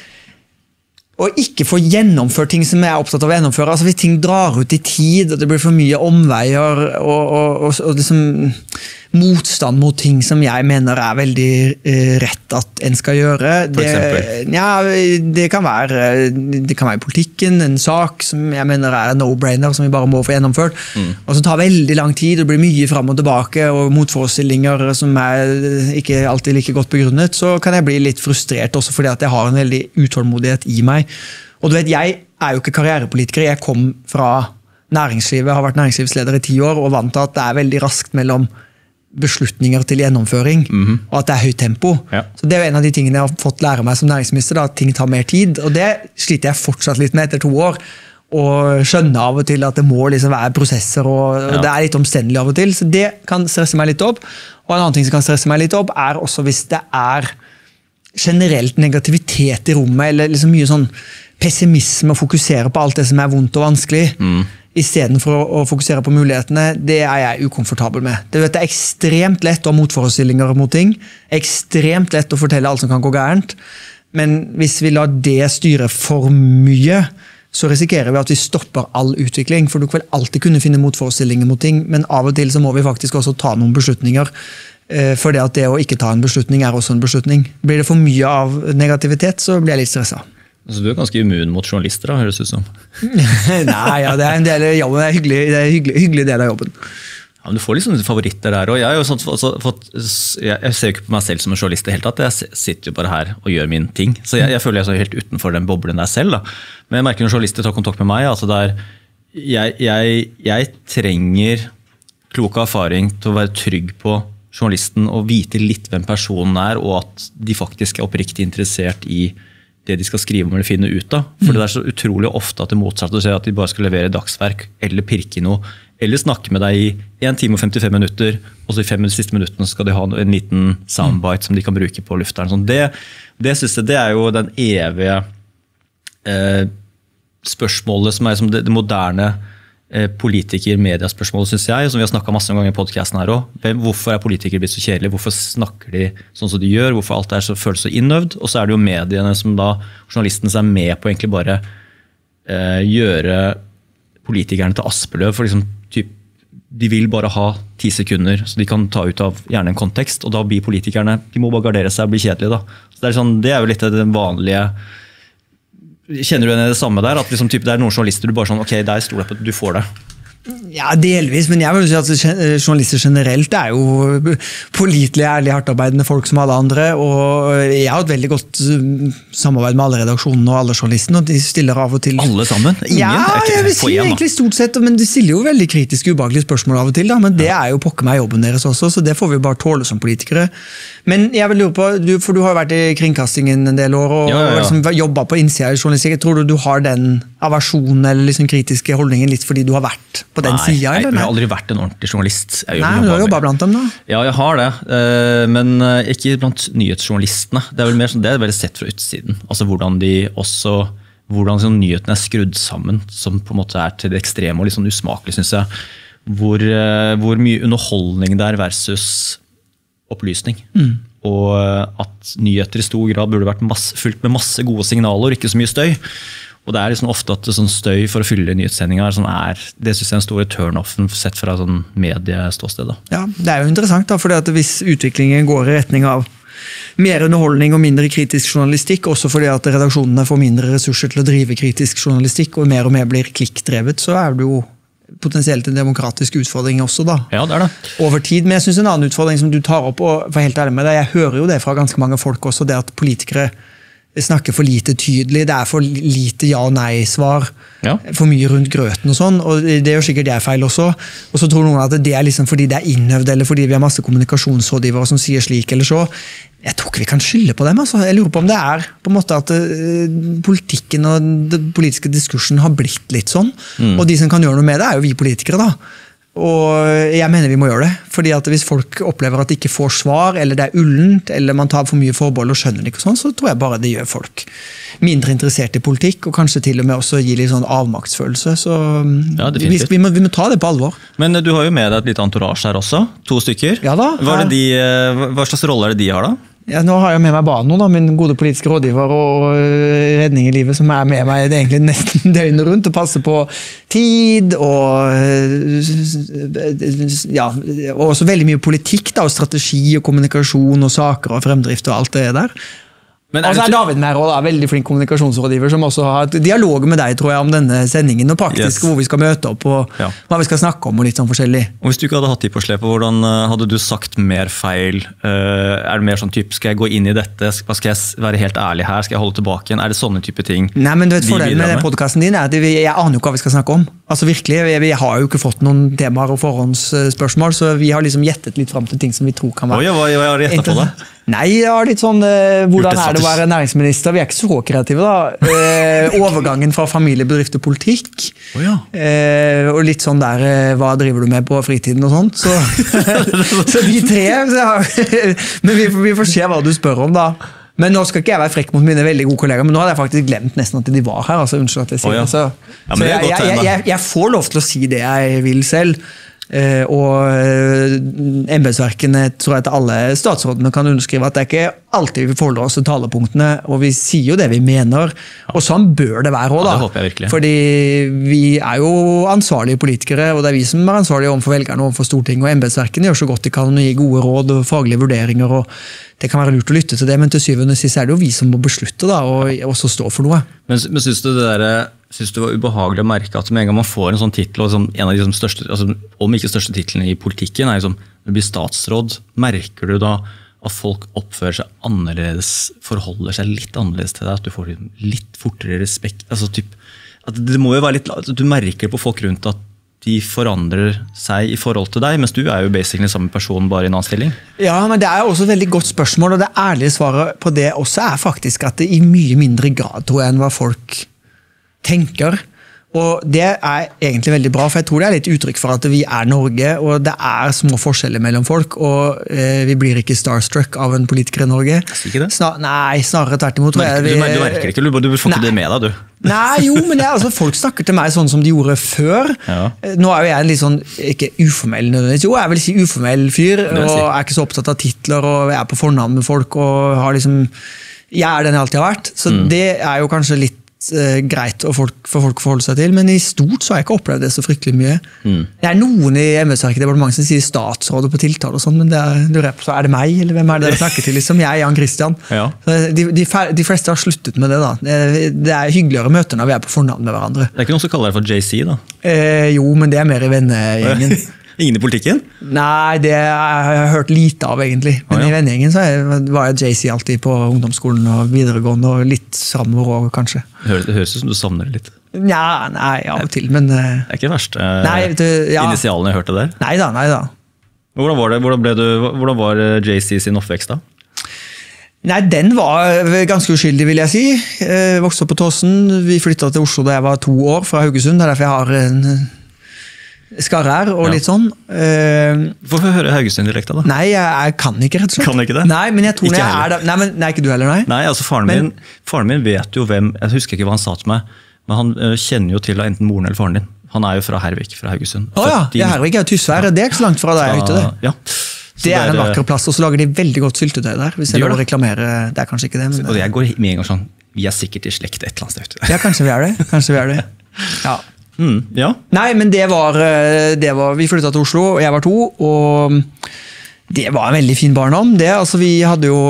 Speaker 2: Og ikke få gjennomført ting som jeg er opptatt av å gjennomføre. Altså hvis ting drar ut i tid, og det blir for mye omveier, og, og, og, og liksom motstand mot ting som jeg mener er veldig uh, rett at en skal gjøre.
Speaker 1: For eksempel?
Speaker 2: Det, ja, det kan være det kan være i politikken, en sak som jeg mener er en no-brainer, som vi bare må få gjennomført, mm. og som tar veldig lang tid, det blir mye frem og tilbake, og motforestillinger som er ikke alltid like godt begrunnet, så kan jeg bli litt frustrert også fordi at jeg har en veldig utålmodighet i meg. Og du vet, jeg er jo ikke karrierepolitiker, jeg kom fra næringslivet, har vært næringslivsleder i ti år, og vant til at det er veldig raskt mellom beslutninger til gjennomføring, mm-hmm. og at det er høyt tempo.
Speaker 1: Ja.
Speaker 2: Så det er jo en av de tingene jeg har fått lære meg som næringsminister, da, at ting tar mer tid, og det sliter jeg fortsatt litt med etter to år. og skjønne av og til at det må liksom være prosesser, og ja. Det er litt omstendelig av og til, så det kan stresse meg litt opp. Og en annen ting som kan stresse meg litt opp, er også hvis det er generelt negativitet i rommet, eller liksom mye sånn pessimisme, og fokusere på alt det som er vondt og vanskelig, mm. i stedet for å, å fokusere på mulighetene, det er jeg ukomfortabel med. Det, vet, det er ekstremt lett å ha motforestillinger mot ting, ekstremt lett å fortelle alt som kan gå gærent, men hvis vi lar det styre for mye, så risikerer vi at vi stopper all utvikling, for du kan vel alltid kunne finne motforestillinger mot ting, men av og til så må vi faktisk også ta noen beslutninger, for det at det å ikke ta en beslutning er også en beslutning. Blir det for mye av negativitet, så blir jeg litt stresset.
Speaker 1: Så du er ganske immun mot journalister, da, høres det ut som?
Speaker 2: Nei, ja, det er en del av jobben, det er en hyggelig, det er en hyggelig, hyggelig del av jobben.
Speaker 1: Ja, men du får liksom favoritter der, og jeg, er jo sånn, altså, fått, jeg, jeg ser jo ikke på meg selv som en journalist i hele tatt, jeg sitter jo bare her og gjør min ting, så jeg, jeg føler jeg er så helt utenfor den boblen der selv. Da. Men jeg merker når journalister tar kontakt med meg, altså der, jeg, jeg, jeg trenger klok erfaring til å være trygg på journalisten og vite litt hvem personen er, og at de faktisk er oppriktig interessert i det de skal skrive om eller finne ut av. For mm. det er så utrolig ofte at det motsatte, å si at de bare skal levere dagsverk, eller pirke i noe, eller snakke med deg i en time og femtifem minutter, og så i fem siste minuttene skal de ha en liten soundbite som de kan bruke på lufteren. Sånn, det, det synes jeg det er jo den evige eh, spørsmålet som er som det, det moderne eh, politiker-mediaspørsmålet, synes jeg, som vi har snakket masse ganger i podcasten her også. Hvorfor er politikere blitt så kjedelige? Hvorfor snakker de sånn som de gjør? Hvorfor alt er så, føles så innøvd? Og så er det jo mediene som da, journalistene som er med på egentlig bare eh, gjøre politikerne til Aspeløv, for liksom typ, de vil bare ha ti sekunder, så de kan ta ut av gjerne en kontekst, og da blir politikerne, de må bare gardere seg og bli kjedelige. Da. Så det, er sånn, det er jo litt av den vanlige, kjenner du det samme der, at liksom, typ, det er noen journalister du bare sånn, ok, der stoler jeg på at du får det.
Speaker 2: Ja, delvis, men jeg vil si at journalister generelt er jo pålitelige, ærlige, hardtarbeidende folk som alle andre, og jeg har et veldig godt samarbeid med alle redaksjonene og alle journalistene, og de stiller av og til...
Speaker 1: Alle sammen? Ingen?
Speaker 2: Ja, jeg vil si egentlig stort sett, men de stiller jo veldig kritiske, ubehagelige spørsmål av og til, da, men det er jo pokker meg jobben deres også, så det får vi bare tåle som politikere. Men jeg vil lure på, du, for du har jo vært i kringkastingen en del år, og ja, ja, ja. Liksom jobbet på innsiden av journalistikk, tror du du har den aversjonen eller liksom kritiske holdningen litt fordi du har vært på den siden, eller?
Speaker 1: Nei, jeg har aldri vært en ordentlig journalist.
Speaker 2: Nei, men du har jobbet blant dem da?
Speaker 1: Ja, jeg har det, men ikke blant nyhetsjournalistene. Det er vel mer sånn, det er veldig sett fra utsiden. Altså hvordan de også, hvordan sånn, nyhetene er skrudd sammen, som på en måte er til det ekstreme og litt sånn usmakelig, synes jeg. Hvor, hvor mye underholdning det er versus opplysning. Mm. Og at nyheter i stor grad burde vært masse, fullt med masse gode signaler, ikke så mye støy. Og det er liksom ofte at sånn støy for å fylle nyhetssendinga sånn er, det synes jeg er en stor turn-offen sett fra sånn medieståsted.
Speaker 2: Ja, det er jo interessant da, fordi at hvis utviklingen går i retning av mer underholdning og mindre kritisk journalistikk, også fordi at redaksjonene får mindre ressurser til å drive kritisk journalistikk, og mer og mer blir klikkdrevet, så er det jo potensielt en demokratisk utfordring også da.
Speaker 1: Ja, det er det.
Speaker 2: Over tid, men jeg synes en annen utfordring som du tar opp, og for helt ærlig med deg, jeg hører jo det fra ganske mange folk også, det at politikere snakker for lite tydelig, det er for lite ja- og nei-svar, ja. For mye rundt grøten og sånn, og det er jo sikkert det er feil også, og så tror noen at det er liksom fordi det er innøvd, eller fordi vi har masse kommunikasjonsrådgivere som sier slik eller så. Jeg tror ikke vi kan skylde på dem, altså. Jeg lurer på om det er på en måte at uh, politikken og den politiske diskursen har blitt litt sånn, mm. og de som kan gjøre noe med det er jo vi politikere da. Og jeg mener vi må gjøre det, fordi at hvis folk opplever at de ikke får svar, eller det er ullent, eller man tar for mye forbehold og skjønner det ikke sånn, så tror jeg bare det gjør folk mindre interessert i politikk, og kanskje til og med også gir litt sånn avmaktsfølelse, så ja, vi, vi, må, vi må ta det på alvor.
Speaker 1: Men du har jo med deg et litt entourage her også, to stykker.
Speaker 2: Ja da.
Speaker 1: Hva, er det de, hva slags rolle er det de har da?
Speaker 2: Ja, nå har jeg med meg Bano, da, min gode politiske rådgiver og redning i livet, som er med meg det er egentlig nesten døgnet rundt og passer på tid og ja, og også veldig mye politikk da, og strategi og kommunikasjon og saker og fremdrift og alt det der. Men er, altså er David Merå da, veldig flink kommunikasjonsrådgiver som også har et dialog med deg, tror jeg, om denne sendingen, og praktisk yes. hvor vi skal møte opp, og ja. Hva vi skal snakke om, og litt sånn forskjellig.
Speaker 1: Og hvis du ikke hadde hatt de på slepet, hvordan hadde du sagt mer feil? Uh, er det mer sånn typ, skal jeg gå inn i dette? Skal jeg være helt ærlig her? Skal jeg holde tilbake igjen? Er det sånne type ting?
Speaker 2: Nei, men du vet, fordelen med, med podcasten din er at jeg aner jo hva vi skal snakke om. Altså virkelig, vi, vi har jo ikke fått noen temaer og forhåndsspørsmål, så vi har liksom gjettet litt frem til ting som vi tror kan være.
Speaker 1: Oi, hva, hva har du gjettet på det?
Speaker 2: Nei, ja, litt sånn, eh, hvordan er det å være næringsminister? Vi er ikke så kreative da. Eh, overgangen fra familiebedrift til politikk.
Speaker 1: Oh, ja.
Speaker 2: eh, og litt sånn der, eh, hva driver du med på fritiden og sånt. Så, så vi tre, så, men vi, vi får se hva du spør om da. Men nå skal ikke jeg være frekk mot mine veldig gode kollegaer, men nå hadde jeg faktisk glemt nesten at de var her. altså unnskyld at jeg sier oh, ja. det. Så, ja, så jeg, jeg, jeg, jeg får lov til å si det jeg vil selv. Uh, og uh, embetsverkene tror jeg at alle statsrådene kan underskrive at det er ikke alltid vi forholder oss til talepunktene, og vi sier jo det vi mener, og sånn bør det være også da.
Speaker 1: Ja, det håper jeg virkelig.
Speaker 2: Fordi vi er jo ansvarlige politikere, og det er vi som er ansvarlige overfor velgerne, overfor Stortinget, og embetsverkene gjør så godt de kan å gi gode råd og faglige vurderinger, og det kan være lurt å lytte til det, men til syvende og sist er det jo vi som må beslutte da, og også stå for noe.
Speaker 1: Men, men synes du det der... Synes du det var ubehagelig å merke at med en gang man får en sånn titel, og som en av de som største, altså, om ikke største titlene i politikken, er liksom, når du blir statsråd, merker du da at folk oppfører seg annerledes, forholder seg litt annerledes til deg, at du får litt fortere respekt, altså typ, at det må jo være litt, at du merker på folk rundt at de forandrer seg i forhold til deg, mens du er jo basically samme person, bare i en annen stilling.
Speaker 2: Ja, men det er også et veldig godt spørsmål, og det ærlige svaret på det også er faktisk at det i mye mindre grad, tror jeg, enn hva folk tenker, og det er egentlig veldig bra, for jeg tror det er litt uttrykk for at vi er Norge, og det er små forskjeller mellom folk, og eh, vi blir ikke starstruck av en politiker i Norge.
Speaker 1: Ikke det?
Speaker 2: Snar, nei, snarere tvert imot.
Speaker 1: Du, merker, vi, du, du merker ikke, du, du får ikke det med deg, du.
Speaker 2: Nei, jo, men jeg, altså, folk snakker til meg sånn som de gjorde før. Ja. Nå er jo jeg en litt sånn, ikke uformell nødvendigvis, jo, jeg vil si uformell fyr, og er ikke så opptatt av titler, og jeg er på fornavn med folk, og har liksom, jeg er den jeg alltid har vært, så mm. det er jo kanskje litt greit folk, for folk å forholde seg til, men i stort så har jeg ikke opplevd det så fryktelig mye. Mm. Det er noen i embetsverket departementet som sier statsråd på tiltale og sånn, men det er, lurer på, så er det meg, eller hvem er det dere snakker til? Liksom? Jeg er Jan Christian. Ja. De, de, de fleste har sluttet med det da. Det er hyggeligere møter når vi er på fornavn med hverandre.
Speaker 1: Det er ikke noen som kaller deg for J C da?
Speaker 2: Eh, jo, men det er mer i vennegjengen.
Speaker 1: Ingen i politikken?
Speaker 2: Nei, det har jeg hørt lite av egentlig. Men ah, ja. i vennegjengen så var jeg J C alltid på ungdomsskolen og videregående, og litt fremover også, kanskje.
Speaker 1: Det høres ut som du savner det litt.
Speaker 2: Ja, nei, av og til, men... Det
Speaker 1: er ikke det verste nei, du, ja. initialene jeg hørte der?
Speaker 2: Nei da, nei da.
Speaker 1: Hvordan var det? Hvordan, ble du, hvordan var J C sin oppvekst da?
Speaker 2: Nei, den var ganske uskyldig, vil jeg si. Jeg vokste opp på Tåsen. Vi flyttet til Oslo da jeg var to år fra Haugesund. Det er derfor jeg har en skarrer og ja. litt sånn.
Speaker 1: Hvorfor hører Haugesund-dialekta da?
Speaker 2: Nei, jeg, jeg kan ikke rett og slett.
Speaker 1: Kan ikke det?
Speaker 2: Nei, men jeg tror ikke jeg er da. Nei, men, nei, ikke du heller, nei?
Speaker 1: Nei, altså faren, men, min, faren min vet jo hvem, jeg husker ikke hva han sa til meg, men han uh, kjenner jo til enten moren eller faren din. Han er jo fra Hervik, fra Haugesund.
Speaker 2: Åja, oh, ja, Hervik er jo Tysvær, det er ikke så langt fra deg ute det.
Speaker 1: Ja.
Speaker 2: Så det er en vakker plass, og så lager de veldig godt syltetøy der, hvis jeg lov å reklamere, det er kanskje ikke det. Men
Speaker 1: og jeg går med en gang sånn, vi er sikkert i slekt et eller annet sted ute.
Speaker 2: Ja, kanskje vi er det, kanskje vi er det. Ja.
Speaker 1: Mm, ja.
Speaker 2: Nei, men det var, det var vi flyttet til Oslo, og jeg var to, og det var en veldig fin barndom. Det, altså, vi hadde jo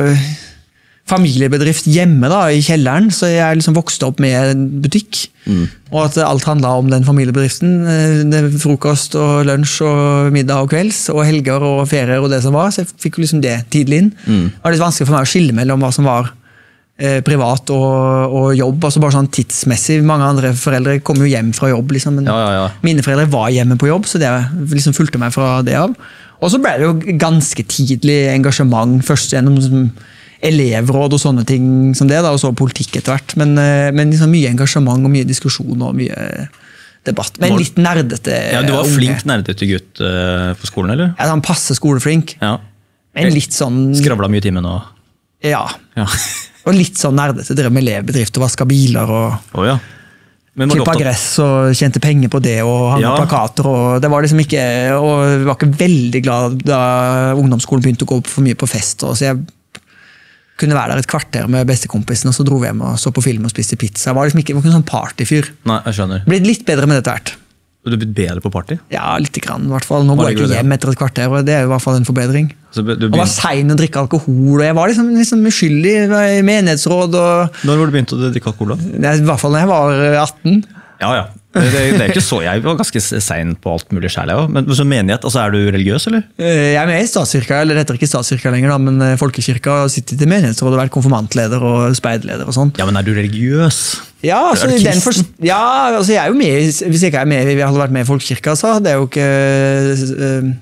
Speaker 2: familiebedrift hjemme da, i kjelleren, så jeg liksom vokste opp med en butikk, mm. og at alt handlet om den familiebedriften, det frokost og lunsj og middag og kvelds, og helger og ferier og det som var, så jeg fikk jo liksom det tidlig inn. Mm. Det var litt vanskelig for meg å skille mellom hva som var privat og, og jobb, altså bare sånn tidsmessig. Mange andre foreldre kom jo hjem fra jobb, liksom, men ja, ja, ja. mine foreldre var hjemme på jobb, så det liksom fulgte meg fra det av. Og så ble det jo ganske tidlig engasjement, først gjennom liksom, elevråd og sånne ting som det, da, og så politikk etter hvert, men, men liksom mye engasjement og mye diskusjon og mye debatt, men litt nerdete.
Speaker 1: Ja, du var
Speaker 2: unge.
Speaker 1: Flink nerdete gutt uh, på skolen, eller?
Speaker 2: Ja, han passer skoleflink. Ja. Men litt sånn...
Speaker 1: Skravla mye timen og...
Speaker 2: Ja.
Speaker 1: Ja.
Speaker 2: Og litt sånn nerdete, drev med elevbedrift og vasket biler og
Speaker 1: oh, ja.
Speaker 2: klippet gress og tjente penger på det og hang ja. plakater. Og det var liksom ikke, og vi var ikke veldig glad da ungdomsskolen begynte å gå for mye på fest. Og så jeg kunne være der et kvarter med bestekompisen, og så dro vi hjem og så på film og spiste pizza. Jeg var liksom ikke, var ikke en sånn partyfyr.
Speaker 1: Nei, jeg skjønner.
Speaker 2: Blitt litt bedre med dette hvert.
Speaker 1: Og du er blitt bedre på party?
Speaker 2: Ja, litt grann i hvert fall. Nå går jeg ikke hjem etter et kvarter, og det er i hvert fall en forbedring.
Speaker 1: Så du begynte...
Speaker 2: Jeg var sein å drikke alkohol, og jeg var liksom, liksom uskyldig i menighetsråd. Og...
Speaker 1: Når var du begynt å drikke alkohol da?
Speaker 2: I hvert fall når jeg var atten.
Speaker 1: Ja, ja. Det, det er ikke så, jeg var ganske sein på alt mulig selv, jeg også. Men så menighet, altså er du religiøs, eller?
Speaker 2: Jeg er med i statskirka, eller det heter ikke statskirka lenger da, men folkekirka sitter til menighetsråd og vært konfirmantleder og speiderleder og sånn.
Speaker 1: Ja, men er du religiøs?
Speaker 2: Ja, altså, er du den for, ja, altså jeg er jo med, hvis jeg ikke er med, vi hadde vært med i folkekirka, så hadde jeg jo ikke uh,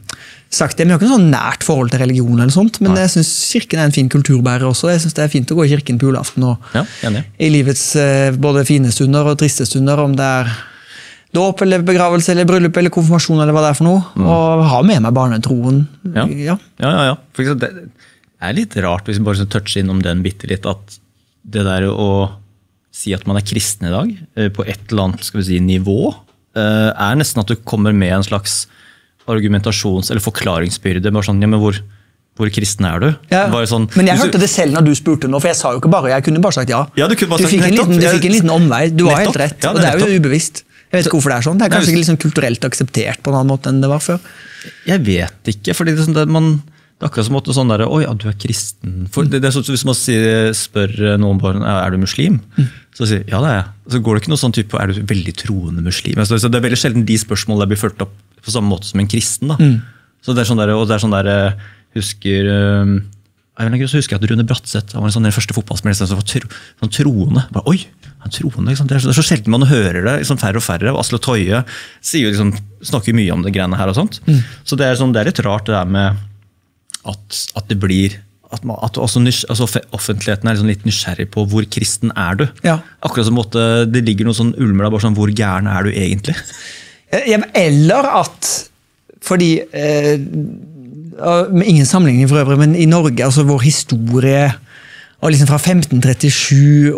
Speaker 2: sagt det, men jeg har ikke noe sånn nært forhold til religion eller sånt, men Nei. jeg synes kirken er en fin kulturbærer også. Jeg synes det er fint å gå i kirken på julaften og
Speaker 1: ja,
Speaker 2: i livets både fine stunder og triste stunder, om det er dåp eller begravelse eller bryllup eller konfirmasjon eller hva det er for noe, mm. og ha med meg barnetroen.
Speaker 1: Ja, ja, ja. ja. For eksempel, det er litt rart hvis vi bare toucher innom den bitte litt, at det der å si at man er kristen i dag, på et eller annet skal vi si, nivå, er nesten at du kommer med en slags argumentasjons- eller forklaringsbyrde, bare sånn, ja, men hvor, hvor kristen er du?
Speaker 2: Ja,
Speaker 1: sånn,
Speaker 2: men jeg hørte det selv når du spurte nå, for jeg sa jo ikke bare, jeg kunne bare sagt ja.
Speaker 1: ja du, bare
Speaker 2: du, fikk
Speaker 1: sagt,
Speaker 2: liten, du fikk en liten omvei, du var
Speaker 1: nettopp.
Speaker 2: helt rett,
Speaker 1: ja,
Speaker 2: og det er jo ubevisst. Jeg vet ikke hvorfor det er sånn, det er kanskje ikke liksom kulturelt akseptert på en annen måte enn det var før.
Speaker 1: Jeg vet ikke, fordi det er, sånn, det, man, det er akkurat som måte sånn der, oi, ja, du er kristen. For det, det er sånn, hvis man sier, spør noen bare, er du muslim? Mm. Så sier ja, det er jeg. Så går det ikke noe sånn type, er du veldig troende muslim? Så det er veldig sjelden de spørsmålene blir ført opp på samme måte som en kristen. Da. Mm. Så det er sånn der, og det er sånn der, husker, jeg vet ikke, så husker jeg at Rune Bratseth, han var sånn den første fotballspilleren som var tro, sånn troende. Bare, oi, han troende, liksom. Det, er så, det er så sjelden man hører det, liksom, færre og færre. Og Asle Toje sier jo, liksom, snakker mye om det greiene her og sånt. Mm. Så det er, sånn, det er litt rart det der med at, at det blir at, man, at også, altså, offentligheten er liksom litt nysgjerrig på hvor kristen er du. Ja. Akkurat som måte, det ligger noe sånn ulmer der, bare sånn, hvor gæren er du egentlig?
Speaker 2: Eller at, fordi, eh, med ingen sammenligning for øvrig, men i Norge, altså vår historie, og liksom fra femten trettisju,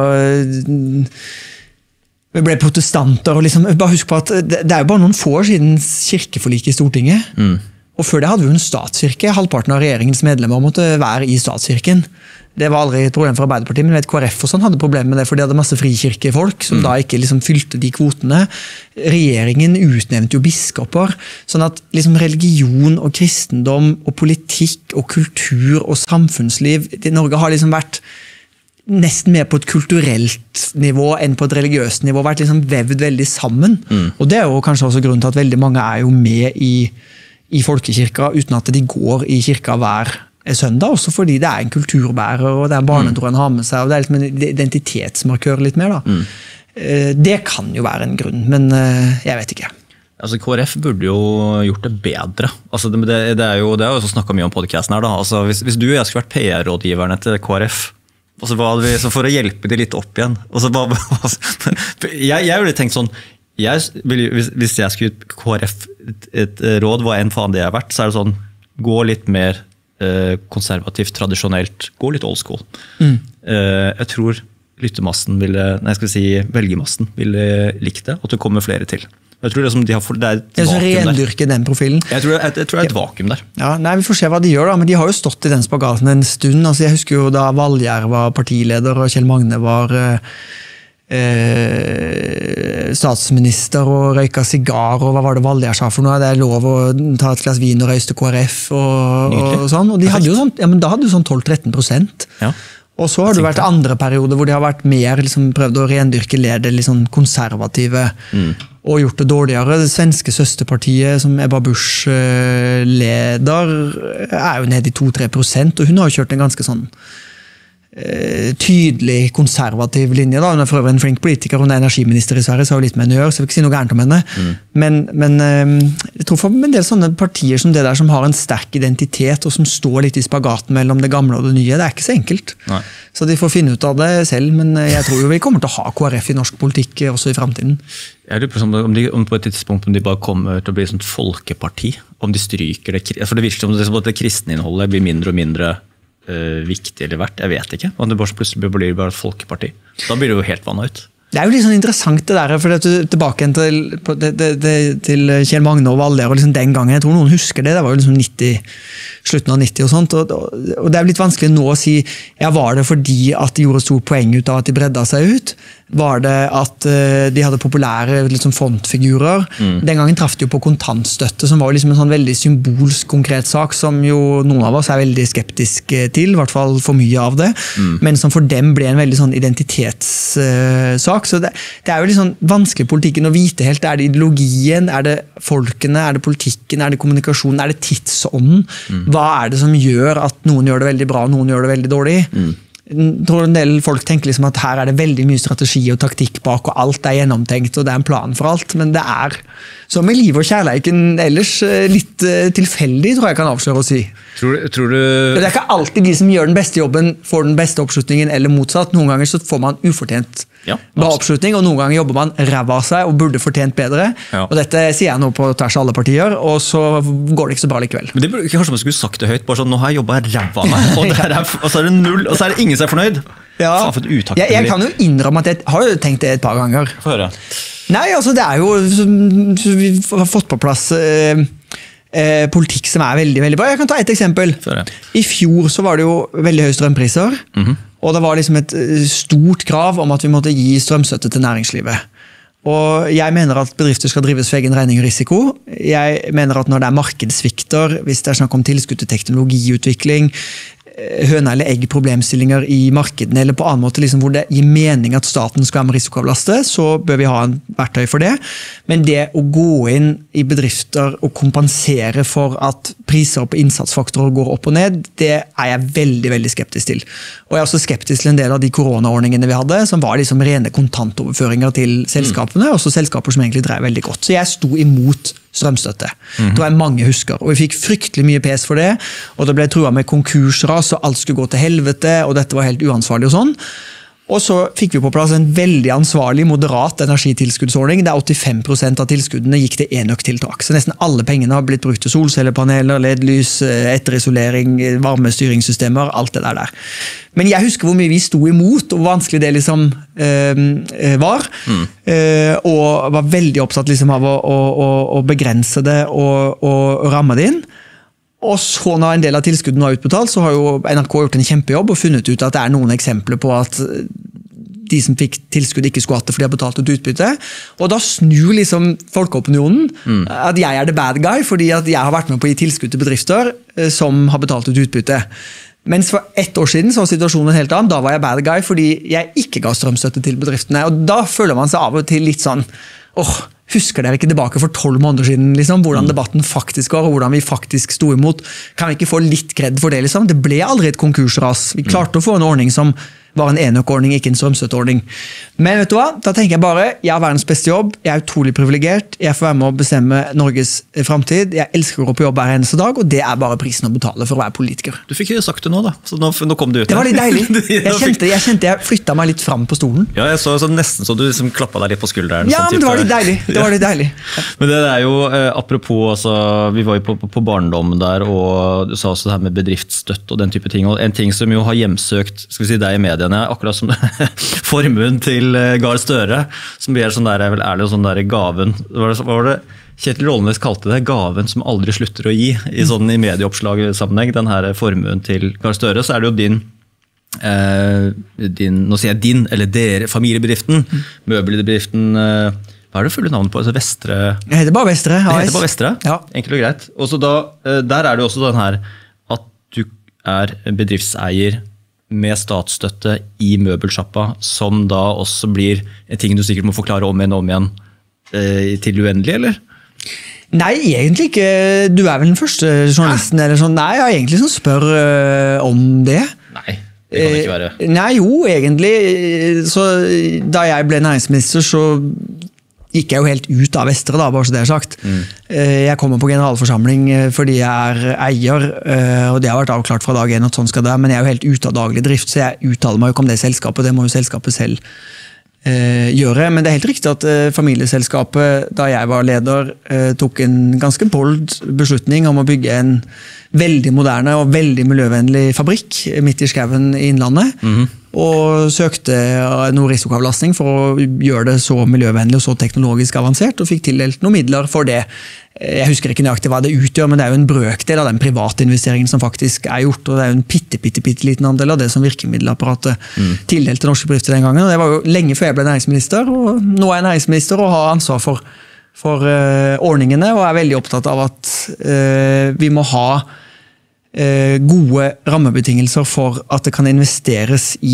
Speaker 2: og vi ble protestanter, og liksom, bare husk på at det, det er jo bare noen få år siden kirkeforliket i Stortinget, mm. Og før det hadde vi jo en statskirke. Halvparten av regjeringens medlemmer måtte være i statskirken. Det var aldri et problem for Arbeiderpartiet, men vet, K R F og sånn hadde problemer med det, for de hadde masse frikirkefolk som mm. da ikke liksom fylte de kvotene. Regjeringen utnevnte jo biskoper, sånn at liksom religion og kristendom og politikk og kultur og samfunnsliv i Norge har liksom vært nesten mer på et kulturelt nivå enn på et religiøst nivå, vært liksom vevd veldig sammen. Mm. Og det er jo kanskje også grunnen til at veldig mange er jo med i i folkekirka, uten at de går i kirka hver søndag, også fordi det er en kulturbærer, og det er barnetroen har med seg, og det er liksom en identitetsmarkør litt mer. Da. Mm. Det kan jo være en grunn, men jeg vet ikke.
Speaker 1: Altså, K R F burde jo gjort det bedre. Altså, det, det er jo det er jo også snakket mye om podcasten her. Da. Altså, hvis, hvis du og jeg skulle vært P R-rådgiverne til K R F, altså, hva hadde vi, så for å hjelpe de litt opp igjen, altså, hva, jeg, jeg ville tenkt sånn, Jeg vil, hvis, hvis jeg skulle gi K R F et, et råd, hva enn faen det har vært, så er det sånn, gå litt mer eh, konservativt, tradisjonelt, gå litt old school. Mm. Eh, jeg tror lyttemassen ville, nei, jeg skal si velgermassen ville likt det, at det kommer flere til. Jeg tror det er, som de har, det er et
Speaker 2: jeg
Speaker 1: vakuum der.
Speaker 2: Rendyrke den profilen.
Speaker 1: Jeg tror, jeg, jeg tror det er et vakuum der.
Speaker 2: Ja, nei, vi får se hva de gjør da, men de har jo stått i den spagaten en stund. Altså, jeg husker jo da Valgerd var partileder, og Kjell Magne var eh, Eh, statsminister og røyka sigar, og hva var det Valgerd sa for noe? Det er lov å ta et glass vin og røyse til K R F og, og sånn, og de hadde jo sånn, ja, men da hadde jo sånn tolv til tretten prosent. Ja. Og så har det vært andre perioder hvor de har vært mer liksom, prøvd å rendyrke lede litt sånn konservative mm. og gjort det dårligere. Det svenske søsterpartiet som Ebba Busch eh, leder er jo nede i to til tre prosent, og hun har jo kjørt en ganske sånn tydelig konservativ linje. Da. Hun er for øvrig en flink politiker, hun er energiminister i Sverige, så har hun litt med henne å gjøre, så jeg vil ikke si noe gærent om henne. Mm. Men, men jeg tror for en del sånne partier som det der, som har en sterk identitet, og som står litt i spagaten mellom det gamle og det nye, det er ikke så enkelt. Nei. Så de får finne ut av det selv, men jeg tror jo vi kommer til å ha K R F i norsk politikk også i fremtiden.
Speaker 1: Jeg lurer på om, de, om på et tidspunkt om de bare kommer til å bli et sånt folkeparti, om de stryker det, for det virker som det, det kristeninnholdet blir mindre og mindre Uh, viktig eller verdt, jeg vet ikke. Om det bare plutselig blir bare et folkeparti. Da blir det jo helt vannet ut. Det er jo litt sånn interessant det der, for det er tilbake til, til, til Kjell Magne og Valgerd, og liksom den gangen, jeg tror noen husker det, det var jo liksom nitti, slutten av nitti og sånt, og, og det er jo litt vanskelig nå å si, ja, var det fordi at de gjorde stort poeng ut av at de bredda seg ut? Var det at uh, de hadde populære liksom, frontfigurer? Mm. Den gangen traff de jo på kontantstøtte, som var jo liksom en sånn veldig symbolsk, konkret sak, som jo noen av oss er veldig skeptiske til, i hvert fall for mye av det, mm. men som for dem ble en veldig sånn identitetssak. Uh, Så det, det er jo litt sånn vanskelig politikken å vite helt. Er det ideologien, er det folkene, er det politikken, er det kommunikasjonen, er det tidsånden? Mm. Hva er det som gjør at noen gjør det veldig bra, og noen gjør det veldig dårlig? Mm.
Speaker 2: Jeg tror en del folk tenker liksom at her er det veldig mye strategi og taktikk bak, og alt er gjennomtenkt, og det er en plan for alt, men det er, som i liv og kjærleiken ellers, litt tilfeldig, tror jeg kan avsløre å si.
Speaker 1: Tror, tror du...
Speaker 2: Det er ikke alltid de som gjør den beste jobben, får den beste oppslutningen, eller motsatt. Noen ganger så får man ufortjent ja, bra oppslutning, og noen ganger jobber man ræva av seg, og burde fortjent bedre. Ja. Og dette sier jeg nå på tvers av alle partier, og så går det ikke så bra likevel.
Speaker 1: Men det burde, kanskje man skulle sagt det høyt, bare sånn, nå har jeg jobbet ræva av meg, og, er, og så er det null, og så er det ingen som er fornøyd.
Speaker 2: Ja. Jeg, jeg kan jo innrømme at jeg har jo tenkt det et par ganger.
Speaker 1: Få høre.
Speaker 2: Nei, altså det er jo, vi har fått på plass eh, eh, politikk som er veldig, veldig bra. Jeg kan ta et eksempel. I fjor så var det jo veldig høye strømpriser, mm-hmm. og det var liksom et stort krav om at vi måtte gi strømstøtte til næringslivet. Og jeg mener at bedrifter skal drives for egen regning og risiko. Jeg mener at når det er markedssvikter, hvis det er snakk om tilskudd til teknologiutvikling, høna eller egg problemstillinger i markedene, eller på annen måte liksom, hvor det gir mening at staten skal være med risikoavlaste, så bør vi ha en verktøy for det. Men det å gå inn i bedrifter og kompensere for at priser på innsatsfaktorer går opp og ned, det er jeg veldig, veldig skeptisk til. Og jeg er også skeptisk til en del av de koronaordningene vi hadde, som var liksom rene kontantoverføringer til selskapene, mm. også selskaper som egentlig drev veldig godt. Så jeg sto imot strømstøtte. Mm-hmm. Det var mange husker, og vi fikk fryktelig mye pes for det, og det ble truet med konkursras, og alt skulle gå til helvete, og dette var helt uansvarlig og sånn. Og så fikk vi på plass en veldig ansvarlig, moderat energitilskuddsordning, der åttifem prosent av tilskuddene gikk til enøktiltak. Så nesten alle pengene har blitt brukt til solcellepaneler, L E D-lys, etterisolering, varmestyringssystemer, alt det der der. Men jeg husker hvor mye vi sto imot, og hvor vanskelig det liksom øh, var, mm. øh, og var veldig oppsatt liksom av å, å, å begrense det og, og ramme det inn. Og så når en del av tilskudden var utbetalt, så har jo N R K gjort en kjempejobb og funnet ut at det er noen eksempler på at de som fikk tilskudd ikke skulle hatt det fordi de har betalt ut utbytte. Og da snur liksom folkeopinionen mm. at jeg er the bad guy, fordi at jeg har vært med på å gi tilskudd til bedrifter som har betalt ut utbytte. Mens for ett år siden så var situasjonen helt annen. Da var jeg bad guy fordi jeg ikke ga strømstøtte til bedriftene. Og da føler man seg av og til litt sånn, åh, oh, husker dere ikke tilbake for tolv måneder siden, liksom, hvordan debatten faktisk var, og hvordan vi faktisk sto imot? Kan vi ikke få litt kredd for det, liksom? Det ble aldri et konkursras. Vi klarte å få en ordning som var en enøkordning, ikke en strømstøtteordning. Men vet du hva? Da tenker jeg bare, jeg har verdens beste jobb, jeg er utrolig privilegert, jeg får være med å bestemme Norges fremtid, jeg elsker å gå på jobb hver eneste dag, og det er bare prisen å betale for å være politiker.
Speaker 1: Du fikk jo sagt det nå da, så nå, nå kom det ut.
Speaker 2: Det var litt deilig. Jeg kjente jeg, kjente jeg flyttet meg litt frem på stolen.
Speaker 1: Ja, jeg så, så nesten så du liksom klappet deg litt på skulderen.
Speaker 2: Ja,
Speaker 1: sånn
Speaker 2: men det var litt deilig. Det var litt deilig.
Speaker 1: Ja. Men det er jo, eh, apropos, altså, vi var jo på, på, på barndommen der, og du sa også det her med bedriftsstøtte og den type ting, og en ting som jo har hjemsøkt, skal vi si, deg i mediene, akkurat som det formuen til Gahr Støre, som blir sånn der, jeg vel ærlig, sånn der gaven, hva var det, var det Kjetil Rollnes kalte det, gaven som aldri slutter å gi, i sånn i medieoppslag sammenheng, den her formuen til Gahr Støre, så er det jo din, eh, din nå sier jeg din, eller dere, familiebedriften, mm. møbelbedriften, eh, hva er det fulle navnet på? Altså Vestre?
Speaker 2: Jeg heter bare Vestre.
Speaker 1: Det heter bare Vestre,
Speaker 2: ja.
Speaker 1: Enkelt og greit. Og så da, eh, der er det jo også den her, at du er bedriftseier, med statsstøtte i møbelsjappa, som da også blir en ting du sikkert må forklare om igjen og om igjen eh, til uendelig, eller?
Speaker 2: Nei, egentlig ikke. Du er vel den første journalisten, eller sånn. Nei, jeg egentlig som spør uh, om det.
Speaker 1: Nei, det kan det ikke være.
Speaker 2: Eh, nei, jo, egentlig. Så da jeg ble næringsminister, så gikk jeg jo helt ut av Vestre, da, bare så det er sagt. Mm. Jeg kommer på generalforsamling fordi jeg er eier, og det har vært avklart fra dag en at sånn skal det være, men jeg er jo helt ute av daglig drift, så jeg uttaler meg jo ikke om det selskapet, det må jo selskapet selv eh, gjøre. Men det er helt riktig at eh, familieselskapet, da jeg var leder, eh, tok en ganske bold beslutning om å bygge en veldig moderne og veldig miljøvennlig fabrikk midt i skauen i Innlandet, mm-hmm. og søkte noe risikoavlastning for å gjøre det så miljøvennlig og så teknologisk avansert, og fikk tildelt noen midler for det. Jeg husker ikke nøyaktig hva det utgjør, men det er jo en brøkdel av den private investeringen som faktisk er gjort, og det er jo en pitte, pitte, pitte liten andel av det som virkemiddelapparatet mm. tildelte norske bedrifter den gangen. Og det var jo lenge før jeg ble næringsminister, og nå er jeg næringsminister og har ansvar for, for uh, ordningene, og er veldig opptatt av at uh, vi må ha uh, gode rammebetingelser for at det kan investeres i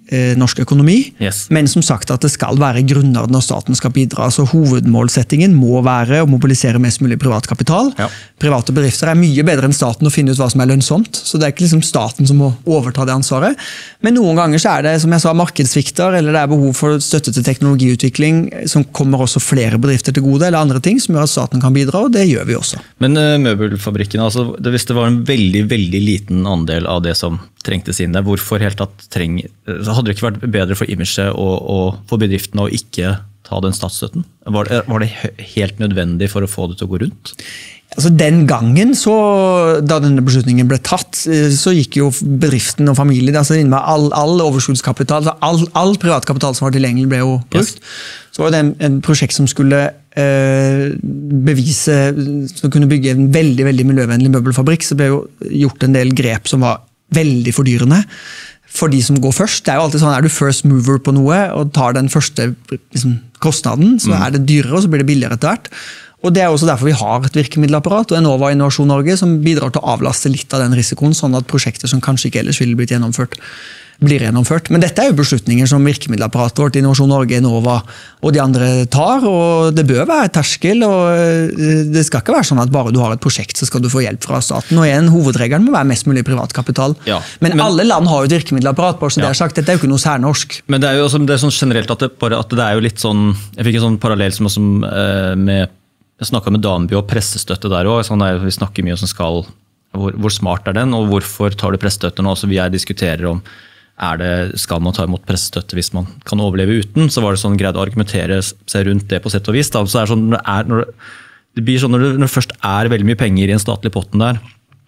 Speaker 2: eh, norsk økonomi,
Speaker 1: yes.
Speaker 2: men som sagt at det skal være grunner når staten skal bidra. Så hovedmålsettingen må være å mobilisere mest mulig privat kapital.
Speaker 1: Ja.
Speaker 2: Private bedrifter er mye bedre enn staten å finne ut hva som er lønnsomt, så det er ikke liksom staten som må overta det ansvaret. Men noen ganger så er det, som jeg sa, markedssvikter, eller det er behov for støtte til teknologiutvikling, som kommer også flere bedrifter til gode, eller andre ting som gjør at staten kan bidra, og det gjør vi også. Men uh,
Speaker 1: møbelfabrikken, altså, det, hvis det var en veldig, veldig liten andel av det som trengtes inn der, hvorfor helt tatt treng, hadde det ikke vært bedre for imaget og, og for bedriftene å ikke ta den statsstøtten? Var det, var det helt nødvendig for å få det til å gå rundt?
Speaker 2: Altså Den gangen, så, da denne beslutningen ble tatt, så gikk jo bedriften og familien, altså med all, all overskuddskapital, altså all, all privatkapital som var tilgjengelig ble jo brukt. Yes. Så var det en, en prosjekt som skulle eh, bevise, som kunne bygge en veldig, veldig miljøvennlig møbelfabrikk, så ble jo gjort en del grep som var veldig fordyrende for de som går først. Det er jo alltid sånn, er du first mover på noe og tar den første liksom, kostnaden, så mm. er det dyrere og så blir det billigere etter hvert. Og det er også derfor vi har et virkemiddelapparat og Enova Innovasjon Norge som bidrar til å avlaste litt av den risikoen, sånn at prosjekter som kanskje ikke ellers ville blitt gjennomført, blir gjennomført. Men dette er jo beslutninger som virkemiddelapparatet vårt, Innovasjon Norge, Enova og de andre tar, og det bør være terskel, og det skal ikke være sånn at bare du har et prosjekt så skal du få hjelp fra staten, og igjen, hovedregelen må være mest mulig privatkapital. Ja, men, men alle land har jo et virkemiddelapparat, bare så ja. Det er sagt, dette er jo ikke noe særnorsk.
Speaker 1: Men det er jo også, det er sånn generelt at det, bare, at det er jo litt sånn, jeg fikk en sånn parallell som også med Jeg snakket med Danby og pressestøtte der også. Sånn der, vi snakker mye om som skal, hvor, hvor smart er den, og hvorfor tar du pressestøtte nå? Så vi er diskuterer om, er det, skal man ta imot pressestøtte hvis man kan overleve uten? Så var det sånn greit å argumentere seg rundt det på sett og vis. Da. Så er det, sånn, når det, er, når det, det blir sånn når det, når det først er veldig mye penger i en statlig potten der,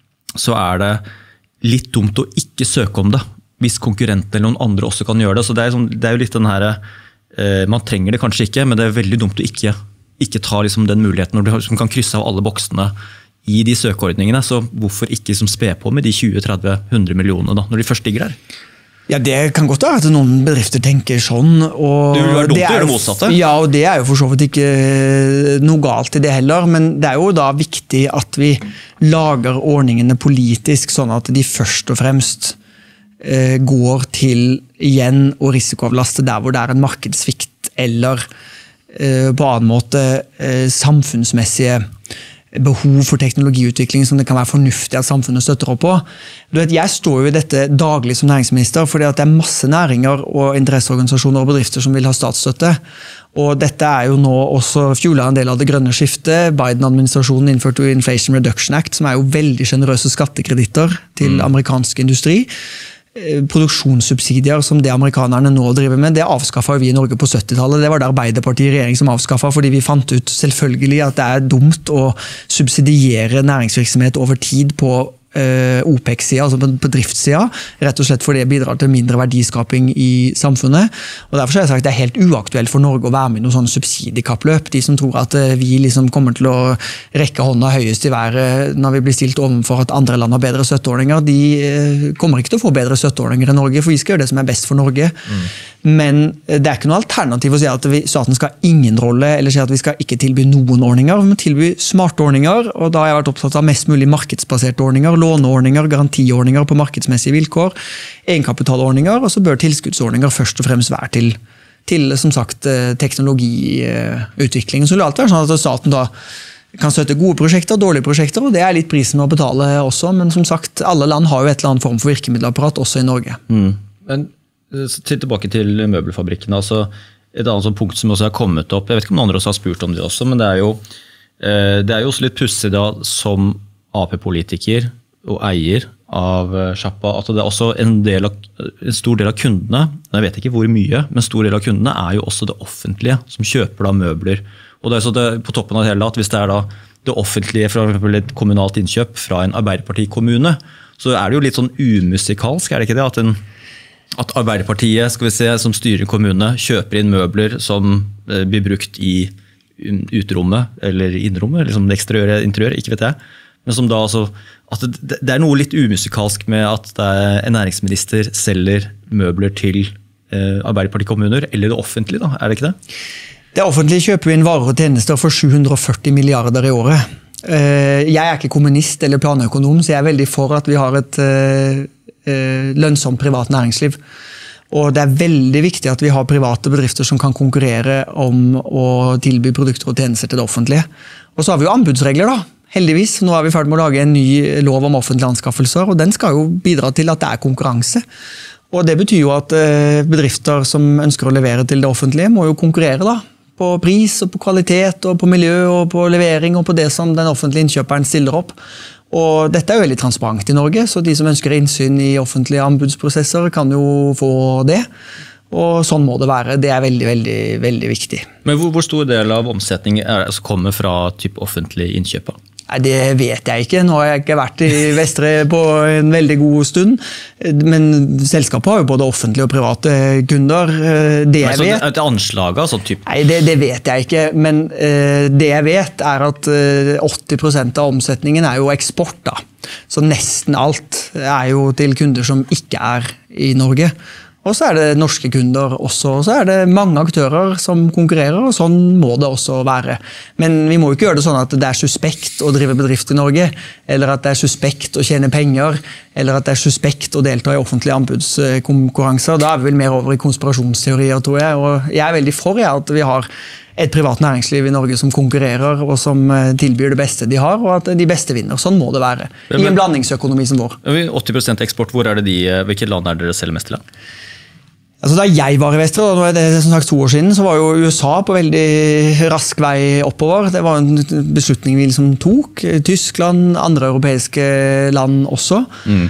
Speaker 1: så er det litt dumt å ikke søke om det, hvis konkurrenter eller noen andre også kan gjøre det. Så det er, sånn, det er jo litt den her, eh, man trenger det kanskje ikke, men det er veldig dumt å ikke ikke ta liksom den muligheten når du liksom kan krysse av alle boksene i de søkeordningene, så hvorfor ikke liksom spe på med de tjue, tretti, hundre millionene da, når de først ligger der?
Speaker 2: Ja, det kan godt være at noen bedrifter tenker sånn. Og
Speaker 1: det vil være dumt å gjøre det motsatte.
Speaker 2: Ja, og det er jo for så vidt ikke noe galt i det heller, men det er jo da viktig at vi lager ordningene politisk sånn at de først og fremst eh, går til igjen å risikoavlaste der hvor det er en markedssvikt eller på annen måte samfunnsmessige behov for teknologiutvikling som det kan være fornuftig at samfunnet støtter opp på. Du vet, jeg står jo i dette daglig som næringsminister, fordi at det er masse næringer og interesseorganisasjoner og bedrifter som vil ha statsstøtte. Og dette er jo nå også fjola en del av det grønne skiftet. Biden-administrasjonen innførte jo Inflation Reduction Act, som er jo veldig generøse skattekreditter til mm. amerikansk industri. Produksjonssubsidier som det amerikanerne nå driver med, det avskaffet vi i Norge på syttitallet. Det var det Arbeiderpartiet i regjering som avskaffet, fordi vi fant ut selvfølgelig at det er dumt å subsidiere næringsvirksomhet over tid på OPEX-sida, altså på driftssida, rett og slett fordi det bidrar til mindre verdiskaping i samfunnet. Og derfor har jeg sagt at det er helt uaktuelt for Norge å være med i noen sånne subsidiekappløp. De som tror at vi liksom kommer til å rekke hånda høyest i været når vi blir stilt overfor at andre land har bedre støtteordninger, de kommer ikke til å få bedre støtteordninger enn Norge, for vi skal gjøre det som er best for Norge. Mm. Men det er ikke noe alternativ å si at vi, staten skal ha ingen rolle, eller si at vi skal ikke tilby noen ordninger. Vi må tilby smarte ordninger, og da har jeg vært opptatt av mest mulig markedsbaserte ordninger, låneordninger, garantiordninger på markedsmessige vilkår, egenkapitalordninger, og så bør tilskuddsordninger først og fremst være til, til som sagt, teknologiutvikling. Så det vil alltid være sånn at staten da kan støtte gode prosjekter, dårlige prosjekter, og det er litt prisen å betale også, men som sagt, alle land har jo et eller annet form for virkemiddelapparat, også i Norge.
Speaker 1: Mm. Men til tilbake til møbelfabrikken, altså et annet sånn punkt som også har kommet opp, jeg vet ikke om noen andre også har spurt om det også, men det er jo, det er jo også litt pussig da, som A P-politiker og eier av Sjappa, at det er også en, del av, en stor del av kundene, jeg vet ikke hvor mye, men en stor del av kundene er jo også det offentlige som kjøper da møbler. Og det er så det, på toppen av det hele, at hvis det er da det offentlige, for eksempel et kommunalt innkjøp fra en Arbeiderpartikommune, så er det jo litt sånn umusikalsk, er det ikke det? At, en, at Arbeiderpartiet, skal vi se, som styrer en kommune, kjøper inn møbler som eh, blir brukt i utrommet, eller innrommet, eller som det eksteriøre interiør, ikke vet jeg. Men som da altså, at det, det er noe litt umusikalsk med at det er en næringsminister selger møbler til eh, Arbeiderpartikommuner, eller det offentlige da, er det ikke det?
Speaker 2: Det offentlige kjøper inn varer og tjenester for sju hundre og førti milliarder i året. Jeg er ikke kommunist eller planøkonom, så jeg er veldig for at vi har et lønnsomt privat næringsliv. Og det er veldig viktig at vi har private bedrifter som kan konkurrere om å tilby produkter og tjenester til det offentlige. Og så har vi jo anbudsregler da, heldigvis. Nå er vi ferdig med å lage en ny lov om offentlige anskaffelser, og den skal jo bidra til at det er konkurranse. Og det betyr jo at bedrifter som ønsker å levere til det offentlige må jo konkurrere da, på pris og på kvalitet og på miljø og på levering og på det som den offentlige innkjøperen stiller opp. Og dette er jo veldig transparent i Norge, så de som ønsker innsyn i offentlige anbudsprosesser kan jo få det. Og sånn må det være. Det er veldig, veldig, veldig viktig.
Speaker 1: Men hvor, hvor stor del av omsetningen er det som kommer fra typ offentlig innkjøp?
Speaker 2: Nei, det vet jeg ikke. Nå har jeg ikke vært i Vestre på en veldig god stund. Men selskapet har jo både offentlige og private kunder. Det jeg vet...
Speaker 1: Et anslag, sånn typ?
Speaker 2: Nei, det, det vet jeg ikke. Men uh, det jeg vet er at uh, åtti prosent av omsetningen er jo eksport da. Så nesten alt er jo til kunder som ikke er i Norge. Og så er det norske kunder også, og så er det mange aktører som konkurrerer, og sånn må det også være. Men vi må jo ikke gjøre det sånn at det er suspekt å drive bedrift i Norge, eller at det er suspekt å tjene penger, eller at det er suspekt å delta i offentlige anbudskonkurranser. Da er vi vel mer over i konspirasjonsteorier, tror jeg. Og jeg er veldig for jeg, at vi har et privat næringsliv i Norge som konkurrerer, og som tilbyr det beste de har, og at de beste vinner. Sånn må det være. I en blandingsøkonomi som vår.
Speaker 1: åtti prosent eksport, hvor er det de, hvilke land er dere selger mest til?
Speaker 2: Altså, da jeg var i Vestre, og nå er det som sagt to år siden, så var jo U S A på veldig rask vei oppover. Det var en beslutning vi liksom tok. Tyskland, andre europeiske land også. Mm.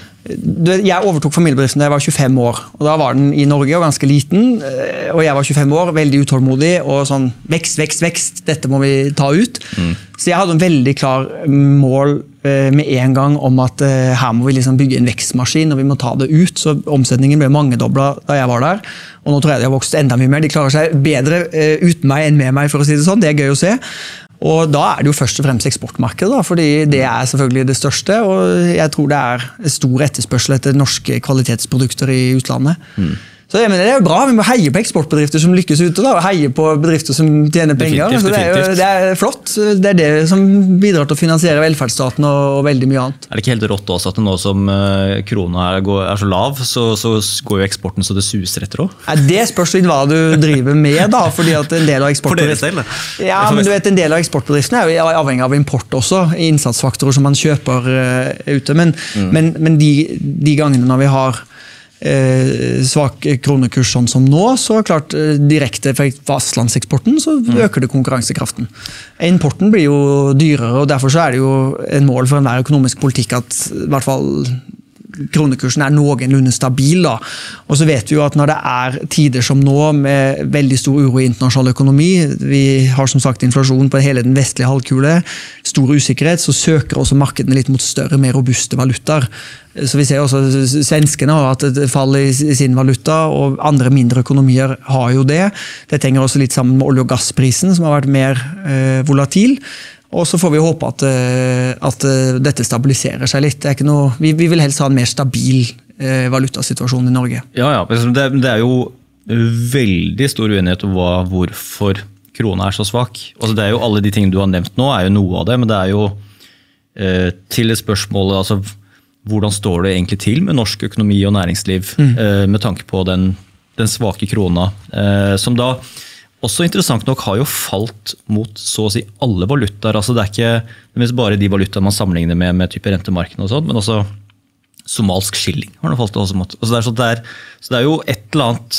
Speaker 2: Jeg overtok familiebedriften da jeg var tjuefem år, og da var den i Norge og ganske liten, og jeg var tjuefem år, veldig utålmodig, og sånn, vekst, vekst, vekst, dette må vi ta ut. Mm. Så jeg hadde en veldig klar mål med en gang om at her må vi liksom bygge en vekstmaskin, og vi må ta det ut, så omsetningen ble mangedoblet da jeg var der, og nå tror jeg de har vokst enda mye mer, de klarer seg bedre uten meg enn med meg, for å si det sånn, det er gøy å se. Og da er det jo først og fremst eksportmarkedet, da, fordi det er selvfølgelig det største, og jeg tror det er stor etterspørsel etter norske kvalitetsprodukter i utlandet. Mm. Så det, men det er jo bra, vi må heie på eksportbedrifter som lykkes ute, da, og heie på bedrifter som tjener penger.
Speaker 1: Definitivt,
Speaker 2: så det, er jo, det er flott, det er det som bidrar til å finansiere velferdsstaten og, og veldig mye annet.
Speaker 1: Er det ikke helt rått også at nå som uh, krona er, går, er så lav, så, så går jo eksporten så det suser etter også?
Speaker 2: Ja, det spørs litt hva du driver med da, fordi at en del av eksportbedriftene... Ja, men du vet, en del av eksportbedriftene er jo avhengig av import også, innsatsfaktorer som man kjøper uh, ute, men, mm. men, men de, de gangene når vi har Eh, svak kronekurs sånn som nå, så klart eh, direkte for fastlandseksporten så øker det konkurransekraften. Importen blir jo dyrere, og derfor så er det jo en mål for enhver økonomisk politikk at i hvert fall kronekursen er noenlunde stabil. Da. Og så vet vi jo at når det er tider som nå med veldig stor uro i internasjonal økonomi, vi har som sagt inflasjon på hele den vestlige halvkule, stor usikkerhet, så søker også markedene litt mot større, mer robuste valutaer. Så vi ser også svenskene har hatt et fall i sin valuta, og andre mindre økonomier har jo det. Det henger også litt sammen med olje- og gassprisen, som har vært mer eh, volatil. Og så får vi håpe at, at dette stabiliserer seg litt. Det er ikke noe, vi, vi vil helst ha en mer stabil eh, valutasituasjon i Norge.
Speaker 1: Ja, ja. Det, det er jo veldig stor uenighet om hva, hvorfor krona er så svak. Altså, det er jo alle de tingene du har nevnt nå, er jo noe av det, men det er jo eh, til et spørsmål, altså hvordan står det egentlig til med norsk økonomi og næringsliv mm. eh, med tanke på den, den svake krona, eh, som da også interessant nok har jo falt mot så å si alle valutaer. Altså det er ikke det bare de valutaer man sammenligner med, med type rentemarkene og sånt, men også somalsk skilling har det falt også mot. Altså det er så, det er, så det er jo et eller annet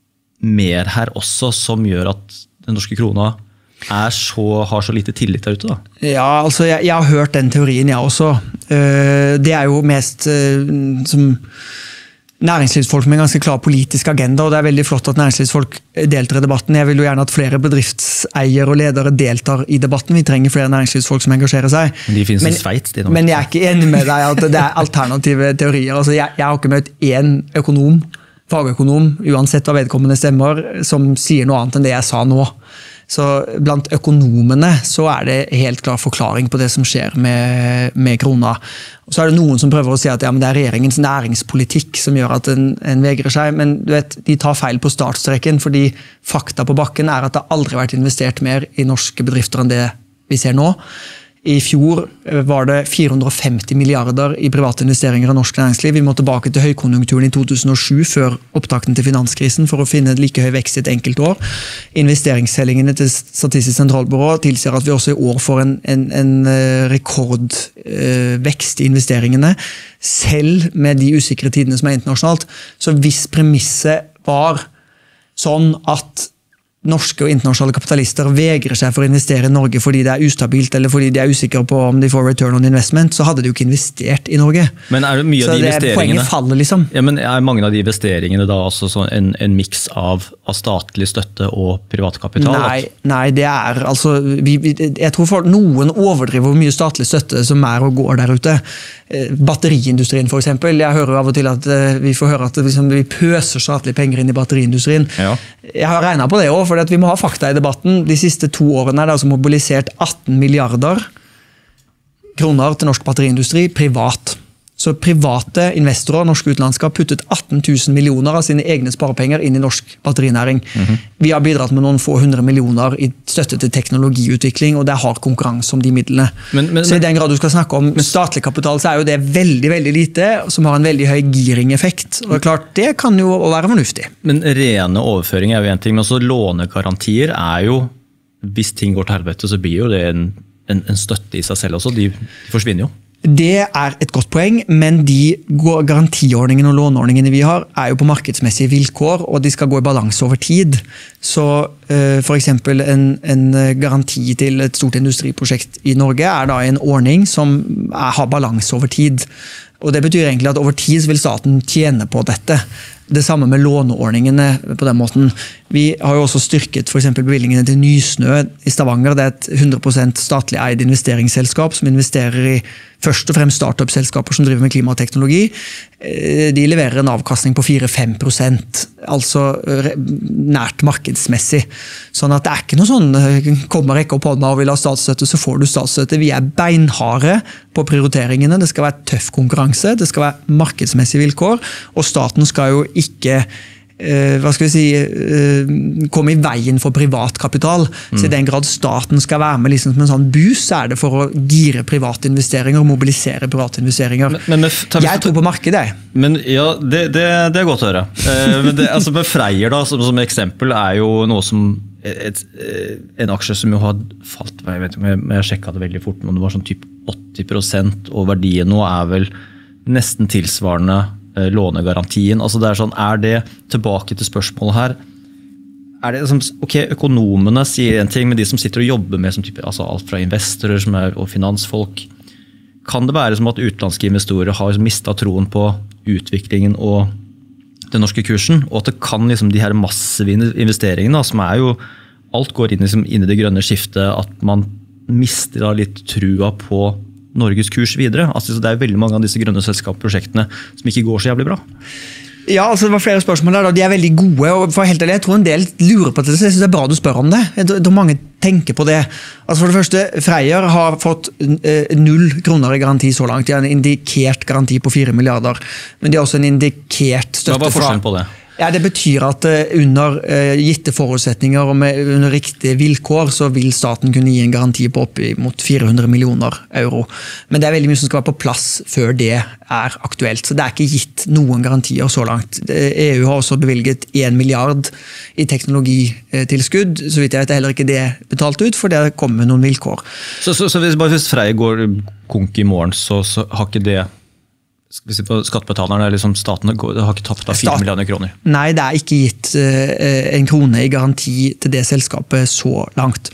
Speaker 1: mer her også som gjør at den norske krona er så, har så lite tillit der ute da.
Speaker 2: Ja, altså jeg, jeg har hørt den teorien jeg også. Det er jo mest som næringslivsfolk med en ganske klar politisk agenda, og det er veldig flott at næringslivsfolk deltar i debatten. Jeg vil jo gjerne at flere bedriftseier og ledere deltar i debatten. Vi trenger flere næringslivsfolk som engasjerer seg.
Speaker 1: De finnes men, i Sveits, de
Speaker 2: men jeg er ikke enig med deg at det er alternative teorier. Altså jeg, jeg har ikke møtt én økonom, fagøkonom, uansett hva vedkommende stemmer, som sier noe annet enn det jeg sa nå. Så blant økonomene så er det helt klar forklaring på det som skjer med, med krona. Og så er det noen som prøver å si at ja, men det er regjeringens næringspolitikk som gjør at en, en vegrer seg, men du vet, de tar feil på startstreken, fordi fakta på bakken er at det aldri har vært investert mer i norske bedrifter enn det vi ser nå. I fjor var det fire hundre og femti milliarder i private investeringer i norsk næringsliv. Vi må tilbake til høykonjunkturen i to tusen og sju, før opptakten til finanskrisen, for å finne like høy vekst i et enkelt år. Investeringstellingene til Statistisk sentralbyrå tilsier at vi også i år får en, en, en rekordvekst i investeringene, selv med de usikre tidene som er internasjonalt. Så hvis premisset var sånn at norske og internasjonale kapitalister vegrer seg for å investere i Norge fordi det er ustabilt, eller fordi de er usikre på om de får return on investment, så hadde de jo ikke investert i Norge.
Speaker 1: Men er det mye
Speaker 2: så
Speaker 1: av de
Speaker 2: det
Speaker 1: investeringene...
Speaker 2: poenget faller, liksom.
Speaker 1: Ja, men er mange av de investeringene da altså en, en miks av, av statlig støtte og privat kapital?
Speaker 2: Nei, nei, det er altså... Vi, vi, jeg tror for noen overdriver hvor mye statlig støtte som er og går der ute. Batteriindustrien for eksempel. Jeg hører av og til at vi får høre at liksom, vi pøser statlige penger inn i batteriindustrien. Ja. Jeg har regnet på det også, for vi må ha fakta i debatten. De siste to årene er det altså mobilisert atten milliarder kroner til norsk batteriindustri privat. Så private investorer, norske utenlandske, har puttet atten tusen millioner av sine egne sparepenger inn i norsk batterinæring. Mm-hmm. Vi har bidratt med noen få hundre millioner i støtte til teknologiutvikling, og det har konkurranse om de midlene. Men, men, så i den grad du skal snakke om statlig kapital, så er jo det veldig, veldig lite, som har en veldig høy giring-effekt. Og klart, det kan jo være fornuftig.
Speaker 1: Men rene overføring er jo en ting, men også lånegarantier er jo, hvis ting går til helvete, så blir jo det en, en, en støtte i seg selv også. De, de forsvinner jo.
Speaker 2: Det er et godt poeng, men de garantiordningene og låneordningene vi har er jo på markedsmessige vilkår, og de skal gå i balanse over tid. Så uh, for eksempel en, en garanti til et stort industriprosjekt i Norge er da en ordning som er, har balanse over tid. Og det betyr egentlig at over tid vil staten tjene på dette. Det samme med låneordningene på den måten. Vi har jo også styrket for eksempel bevilgningene til Nysnø i Stavanger. Det er et hundre prosent statlig eid investeringsselskap som investerer i først og fremst startup-selskaper som driver med klimateknologi. De leverer en avkastning på fire til fem prosent, altså nært markedsmessig. Sånn at det er ikke noe sånn, kommer rekke opp hånda og vil ha statsstøtte, så får du statsstøtte. Vi er beinharde på prioriteringene. Det skal være tøff konkurranse, det skal være markedsmessige vilkår, og staten skal jo ikke hva skal vi si, komme i veien for privat kapital. Mm. Så i den grad staten skal være med liksom som en sånn bus, så er det for å gire private investeringer og mobilisere private investeringer. Men, men med, tar, jeg tror på markedet.
Speaker 1: Men ja, det, det, det er godt å høre. men det, altså med Freyr da, som, som eksempel, er jo noe som et, en aksje som jo har falt, jeg vet ikke, jeg sjekket det veldig fort, men det var sånn typ åtti prosent, og verdien nå er vel nesten tilsvarende lånegarantien. Altså det er sånn, er det tilbake til spørsmålet her, er det som, ok, økonomene sier en ting, men de som sitter og jobber med som type, altså alt fra investorer som er, og finansfolk, kan det være som at utenlandske investorer har mistet troen på utviklingen og den norske kursen, og at det kan liksom de her massive investeringene, som er jo, alt går inn, liksom, inn i det grønne skiftet, at man mister da litt trua på Norges kurs videre. Altså, det er veldig mange av disse grønne selskapsprosjektene som ikke går så jævlig bra.
Speaker 2: Ja, altså det var flere spørsmål der, og de er veldig gode, og for helt ærlig, jeg tror en del lurer på det, så jeg synes det er bra du spør om det. Jeg tror mange tenker på det. Altså for det første, Freyr har fått null kroner i garanti så langt. De har en indikert garanti på fire milliarder, men de har også en indikert støtte fra...
Speaker 1: Hva var forskjellen på det?
Speaker 2: Ja, det betyr at under uh, gitte forutsetninger og med, under riktige vilkår så vil staten kunne gi en garanti på opp mot fire hundre millioner euro. Men det er veldig mye som skal være på plass før det er aktuelt. Så det er ikke gitt noen garantier så langt. E U har også bevilget en milliard i teknologitilskudd. Så vidt jeg vet er heller ikke det betalt ut, for det kommer noen vilkår.
Speaker 1: Så, så, så hvis, bare hvis Freyr går konk i morgen, så, så har ikke det... Skattebetalerne, liksom staten har ikke tapt av fire milliarder kroner.
Speaker 2: Nei, det er ikke gitt uh, en krone i garanti til det selskapet så langt.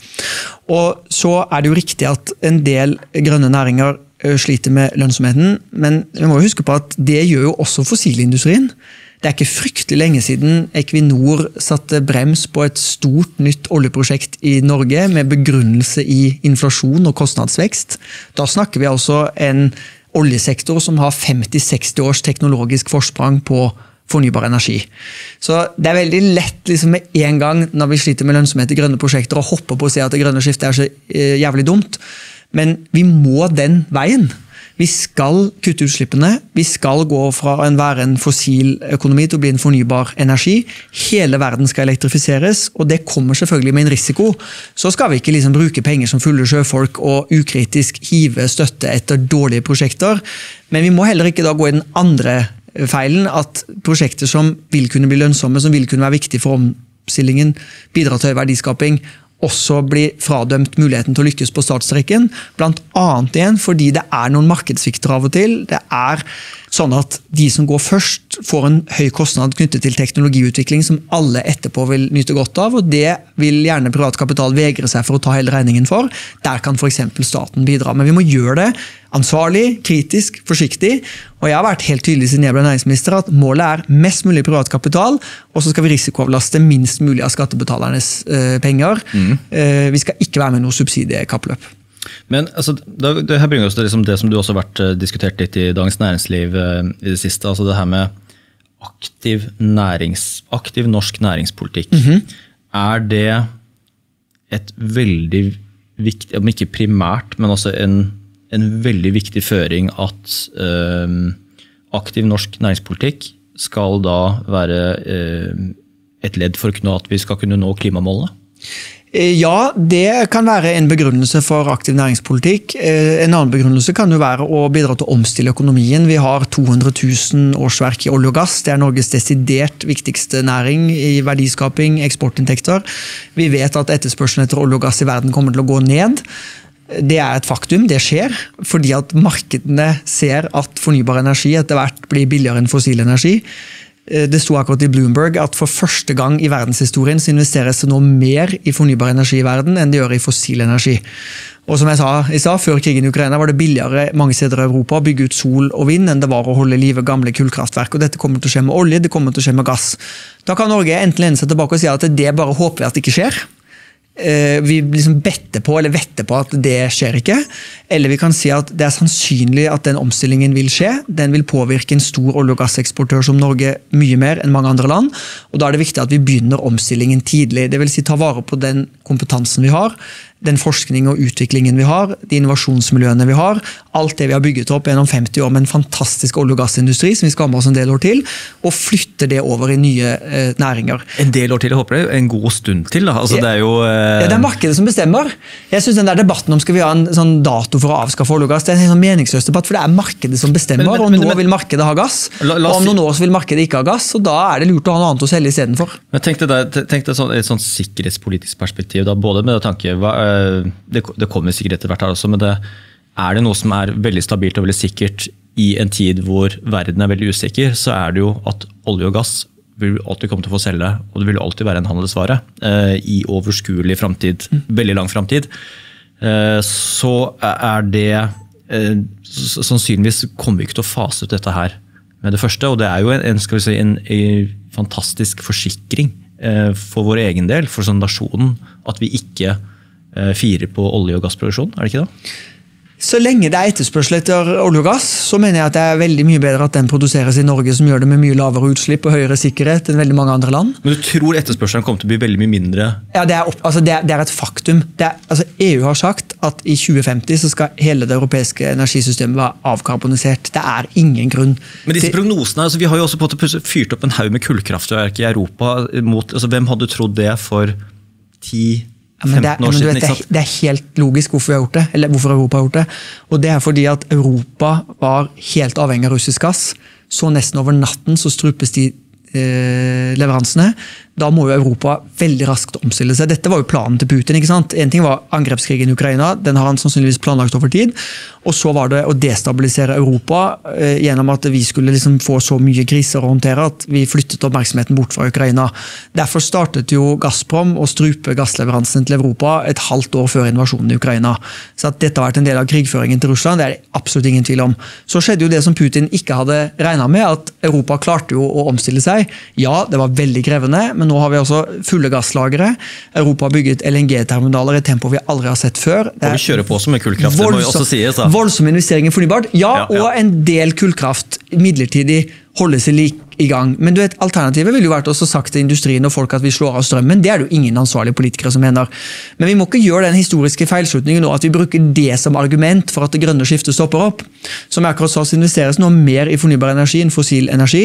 Speaker 2: Og så er det jo riktig at en del grønne næringer uh, sliter med lønnsomheten, men vi må jo huske på at det gjør jo også fossilindustrien. Det er ikke fryktelig lenge siden Equinor satte brems på et stort nytt oljeprosjekt i Norge med begrunnelse i inflasjon og kostnadsvekst. Da snakker vi altså en oljesektor som har femti til seksti års teknologisk forsprang på fornybar energi. Så det er veldig lett liksom med en gang når vi sliter med lønnsomhet i grønne prosjekter å hoppe på å si at det grønne skiftet er så jævlig dumt. Men vi må den veien. Vi skal kutte utslippene, vi skal gå fra å være en fossil økonomi til å bli en fornybar energi. Hele verden skal elektrifiseres, og det kommer selvfølgelig med en risiko. Så skal vi ikke liksom bruke penger som fulle sjøfolk og ukritisk hive støtte etter dårlige prosjekter, men vi må heller ikke da gå i den andre feilen, at prosjekter som vil kunne bli lønnsomme, som vil kunne være viktige for omstillingen, bidra til verdiskaping, også blir fradømt muligheten til å lykkes på startstrekken, blant annet igjen fordi det er noen markedssvikter av og til. Det er sånn at de som går først får en høy kostnad knyttet til teknologiutvikling som alle etterpå vil nyte godt av, og det vil gjerne privat kapital vegre seg for å ta hele regningen for. Der kan for eksempel staten bidra, men vi må gjøre det ansvarlig, kritisk, forsiktig, og jeg har vært helt tydelig siden jeg ble næringsminister at målet er mest mulig privat kapital, og så skal vi risikoavlaste minst mulig av skattebetalernes uh, penger. Mm. Uh, vi skal ikke være med noe subsidiekappløp.
Speaker 1: Men altså, det her bringer oss til liksom det som du også har vært uh, diskutert litt i Dagens Næringsliv uh, i det siste, altså det her med aktiv, nærings, aktiv norsk næringspolitikk. Mm-hmm. Er det et veldig viktig, om ikke primært, men også en en veldig viktig føring at eh, aktiv norsk næringspolitikk skal da være eh, et ledd for at vi skal kunne nå klimamålene?
Speaker 2: Ja, det kan være en begrunnelse for aktiv næringspolitikk. En annen begrunnelse kan jo være å bidra til å omstille økonomien. Vi har to hundre tusen årsverk i olje og gass. Det er Norges desidert viktigste næring i verdiskaping, eksportinntekter. Vi vet at etterspørselen etter olje og gass i verden kommer til å gå ned. Det er et faktum, det skjer, fordi at markedene ser at fornybar energi etter hvert blir billigere enn fossil energi. Det sto akkurat i Bloomberg at for første gang i verdenshistorien så investeres det nå mer i fornybar energi i verden enn det gjør i fossil energi. Og som jeg sa i stad, før krigen i Ukraina var det billigere mange steder i Europa å bygge ut sol og vind enn det var å holde live gamle kullkraftverk. Og dette kommer til å skje med olje, det kommer til å skje med gass. Da kan Norge enten lene seg tilbake og si at det bare håper vi at det ikke skjer. Vi liksom better på eller vetter på at det skjer ikke, eller vi kan si at det er sannsynlig at den omstillingen vil skje. Den vil påvirke en stor olje- og gasseksportør som Norge mye mer enn mange andre land, og da er det viktig at vi begynner omstillingen tidlig. Det vil si ta vare på den kompetansen vi har, den forskning og utviklingen vi har, de innovasjonsmiljøene vi har, alt det vi har bygget opp gjennom femti år med en fantastisk olje- og gassindustri som vi skal ha med oss en del år til, og flytte det over i nye eh, næringer.
Speaker 1: En del år til, jeg håper det, en god stund til da. Altså, det er jo... Eh...
Speaker 2: Ja, det er markedet som bestemmer. Jeg synes den der debatten om skal vi ha en sånn dato for å avskaffe olje og gass, det er en sånn meningsløs debatt, for det er markedet som bestemmer, men, men, men, og nå vil markedet ha gass, la, la og om noen år så vil markedet ikke ha gass, og da er det lurt å ha noe annet å selge i stedet for.
Speaker 1: Men tenk deg, tenk deg sånn, et sånn sikkerhetspolitisk perspektiv, da, både med det tanke, hva, det, det kommer sikkert etter hvert her også, men det, er det noe som er veldig stabilt og veldig sikkert i en tid hvor verden er veldig usikker, så er det jo at olje og gass vil alltid komme til å få selge, og det vil alltid være en handelsvare eh, i overskuelig fremtid, mm. veldig lang fremtid. Eh, så er det, eh, sannsynligvis kommer vi ikke til å fase ut dette her med det første, og det er jo en, skal vi si, en, en fantastisk forsikring eh, for vår egen del, for sånn nasjonen, at vi ikke eh, firer på olje- og gassproduksjon, er det ikke det?
Speaker 2: Så lenge det er etterspørsel etter olje og gass, så mener jeg at det er veldig mye bedre at den produseres i Norge, som gjør det med mye lavere utslipp og høyere sikkerhet enn veldig mange andre land.
Speaker 1: Men du tror etterspørselen kommer til å bli veldig mye mindre?
Speaker 2: Ja, det er, altså det er, det er et faktum. Det er, altså E U har sagt at i tjue femti så skal hele det europeiske energisystemet være avkarbonisert. Det er ingen grunn.
Speaker 1: Men disse prognosene, altså vi har jo også på at fyrt opp en haug med kullkraftverk i Europa. Mot, altså hvem hadde trodd det for ti
Speaker 2: Ja, men det, er, men vet, det, er, det er helt logisk hvorfor vi har gjort det, eller hvorfor Europa har gjort det. Og det er fordi at Europa var helt avhengig av russisk gass. Så nesten over natten så strupes de eh, leveransene. Da må jo Europa veldig raskt omstille seg. Dette var jo planen til Putin, ikke sant? En ting var angrepskrigen i Ukraina, den har han sannsynligvis planlagt over tid. Og så var det å destabilisere Europa eh, gjennom at vi skulle liksom få så mye kriser å håndtere at vi flyttet oppmerksomheten bort fra Ukraina. Derfor startet jo Gazprom å strupe gassleveransen til Europa et halvt år før invasjonen i Ukraina. Så at dette har vært en del av krigføringen til Russland, det er det absolutt ingen tvil om. Så skjedde jo det som Putin ikke hadde regnet med, at Europa klarte jo å omstille seg. Ja, det var veldig krevende, men nå har vi også fulle gasslagere. Europa har bygget L N G-terminaler i tempo vi aldri har sett før.
Speaker 1: Og vi kjører på også med kullkraft, det må jo også sies. Da.
Speaker 2: Voldsom investering i fornybart, ja, ja, ja, og en del kullkraft midlertidig holde seg lik i gang. Men du vet, alternativet ville jo vært også sagt til industrien og folk at vi slår av strømmen. Det er det jo ingen ansvarlige politikere som mener. Men vi må ikke gjøre den historiske feilslutningen nå at vi bruker det som argument for at det grønne skiftet stopper opp. Som jeg akkurat sa, så investeres nå mer i fornybar energi enn fossil energi.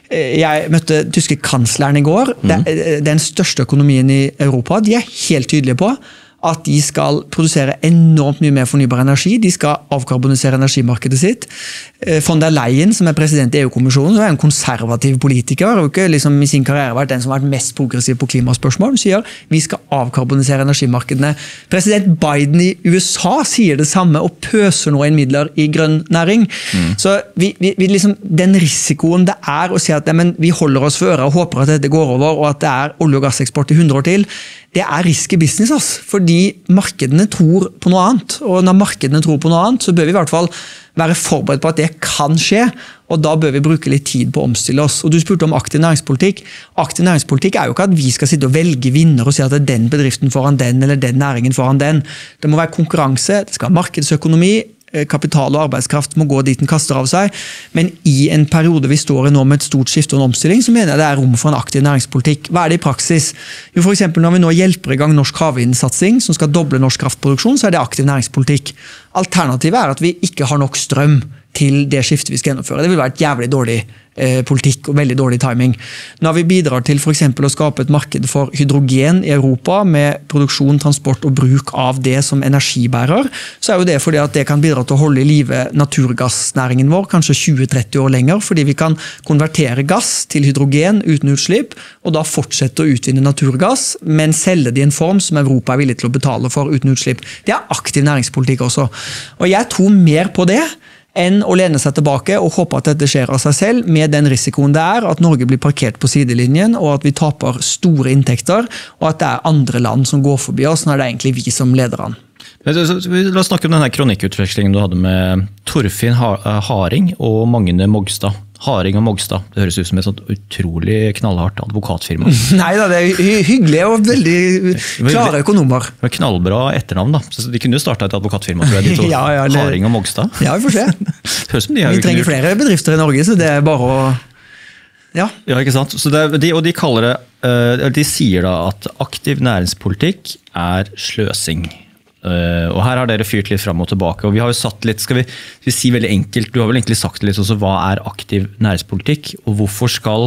Speaker 2: Jeg møtte tyske kansleren i går. Mm. Det er den største økonomien i Europa. De er helt tydelige på at de skal produsere enormt mye mer fornybar energi. De skal avkarbonisere energimarkedet sitt. Von der Leyen, som er president i EU-kommisjonen, er en konservativ politiker, og ikke liksom i sin karriere vært den som har vært mest progressiv på klimaspørsmål. Hun sier vi skal avkarbonisere energimarkedene. President Biden i U S A sier det samme og pøser nå inn midler i grønn næring. Mm. Så vi, vi, vi liksom, den risikoen det er å si at men vi holder oss for øret og håper at dette går over, og at det er olje- og gasseksport i hundre år til, det er risky business, ass, fordi markedene tror på noe annet. Og når markedene tror på noe annet, så bør vi i hvert fall være forberedt på at det kan skje, og da bør vi bruke litt tid på å omstille oss. Og du spurte om aktiv næringspolitikk. Aktiv næringspolitikk er jo ikke at vi skal sitte og velge vinner og si at det er den bedriften foran den, eller den næringen foran den. Det må være konkurranse, det skal være markedsøkonomi, kapital og arbeidskraft må gå dit den kaster av seg, men i en periode vi står i nå med et stort skifte og en omstilling, så mener jeg det er rom for en aktiv næringspolitikk. Hva er det i praksis? Jo, for eksempel når vi nå hjelper i gang norsk havvindsatsing, som skal doble norsk kraftproduksjon, så er det aktiv næringspolitikk. Alternativet er at vi ikke har nok strøm til det skiftet vi skal gjennomføre. Det vil være et jævlig dårlig eh, politikk og veldig dårlig timing. Når vi bidrar til for eksempel å skape et marked for hydrogen i Europa med produksjon, transport og bruk av det som energibærer, så er jo det fordi at det kan bidra til å holde i live naturgassnæringen vår kanskje tjue til tretti år lenger, fordi vi kan konvertere gass til hydrogen uten utslipp, og da fortsette å utvinne naturgass, men selge det i en form som Europa er villig til å betale for uten utslipp. Det er aktiv næringspolitikk også. Og jeg tror mer på det, enn å lene seg tilbake og håpe at dette skjer av seg selv, med den risikoen det er at Norge blir parkert på sidelinjen, og at vi taper store inntekter, og at det er andre land som går forbi oss, når det er egentlig vi som leder an.
Speaker 1: La oss snakke om denne kronikkutvekslingen du hadde med Torfinn Haring og Magne Mogstad. Haring og Mogstad, det høres ut som et sånt utrolig knallhardt advokatfirma.
Speaker 2: Nei da, det er hy hyggelige og veldig klare økonomer.
Speaker 1: Det er knallbra etternavn da, så de kunne jo startet et advokatfirma, tror jeg, de to.
Speaker 2: ja, ja, det...
Speaker 1: Haring og Mogstad.
Speaker 2: Ja, vi får se.
Speaker 1: Høres som de har
Speaker 2: vi trenger flere bedrifter i Norge, så det er bare å... Ja,
Speaker 1: ja ikke sant? Så det, de, og de kaller det, de sier da at aktiv næringspolitikk er sløsing. Uh, og her har dere fyrt litt frem og tilbake, og vi har jo satt litt, skal vi, skal vi si veldig enkelt, du har vel egentlig sagt litt også, hva er aktiv næringspolitikk, og hvorfor skal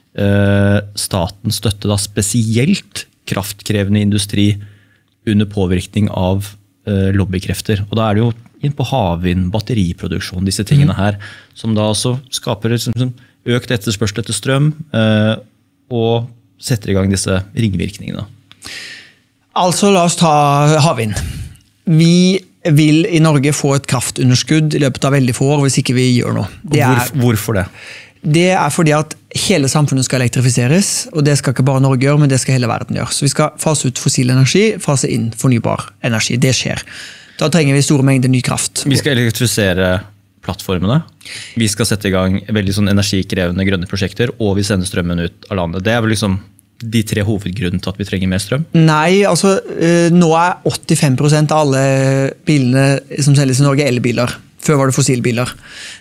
Speaker 1: uh, staten støtte da spesielt kraftkrevende industri under påvirkning av uh, lobbykrefter, og da er det jo inn på havvind, batteriproduksjon, disse tingene her, som da også skaper liksom, økt etterspørsel etter strøm, uh, og setter i gang disse ringvirkningene.
Speaker 2: Altså, la oss ta havvind. Vi vil i Norge få et kraftunderskudd i løpet av veldig få år hvis ikke vi gjør noe. Det er,
Speaker 1: Hvor, hvorfor det?
Speaker 2: Det er fordi at hele samfunnet skal elektrifiseres, og det skal ikke bare Norge gjøre, men det skal hele verden gjøre. Så vi skal fase ut fossil energi, fase inn fornybar energi. Det skjer. Da trenger vi store mengder ny kraft.
Speaker 1: Vi skal elektrifisere plattformene. Vi skal sette i gang veldig sånn energikrevende grønne prosjekter, og vi sender strømmen ut av landet. Det er vel liksom de tre hovedgrunnene til at vi trenger mer strøm?
Speaker 2: Nei, altså nå er åttifem prosent av alle bilene som selges i Norge elbiler. Før var det fossilbiler.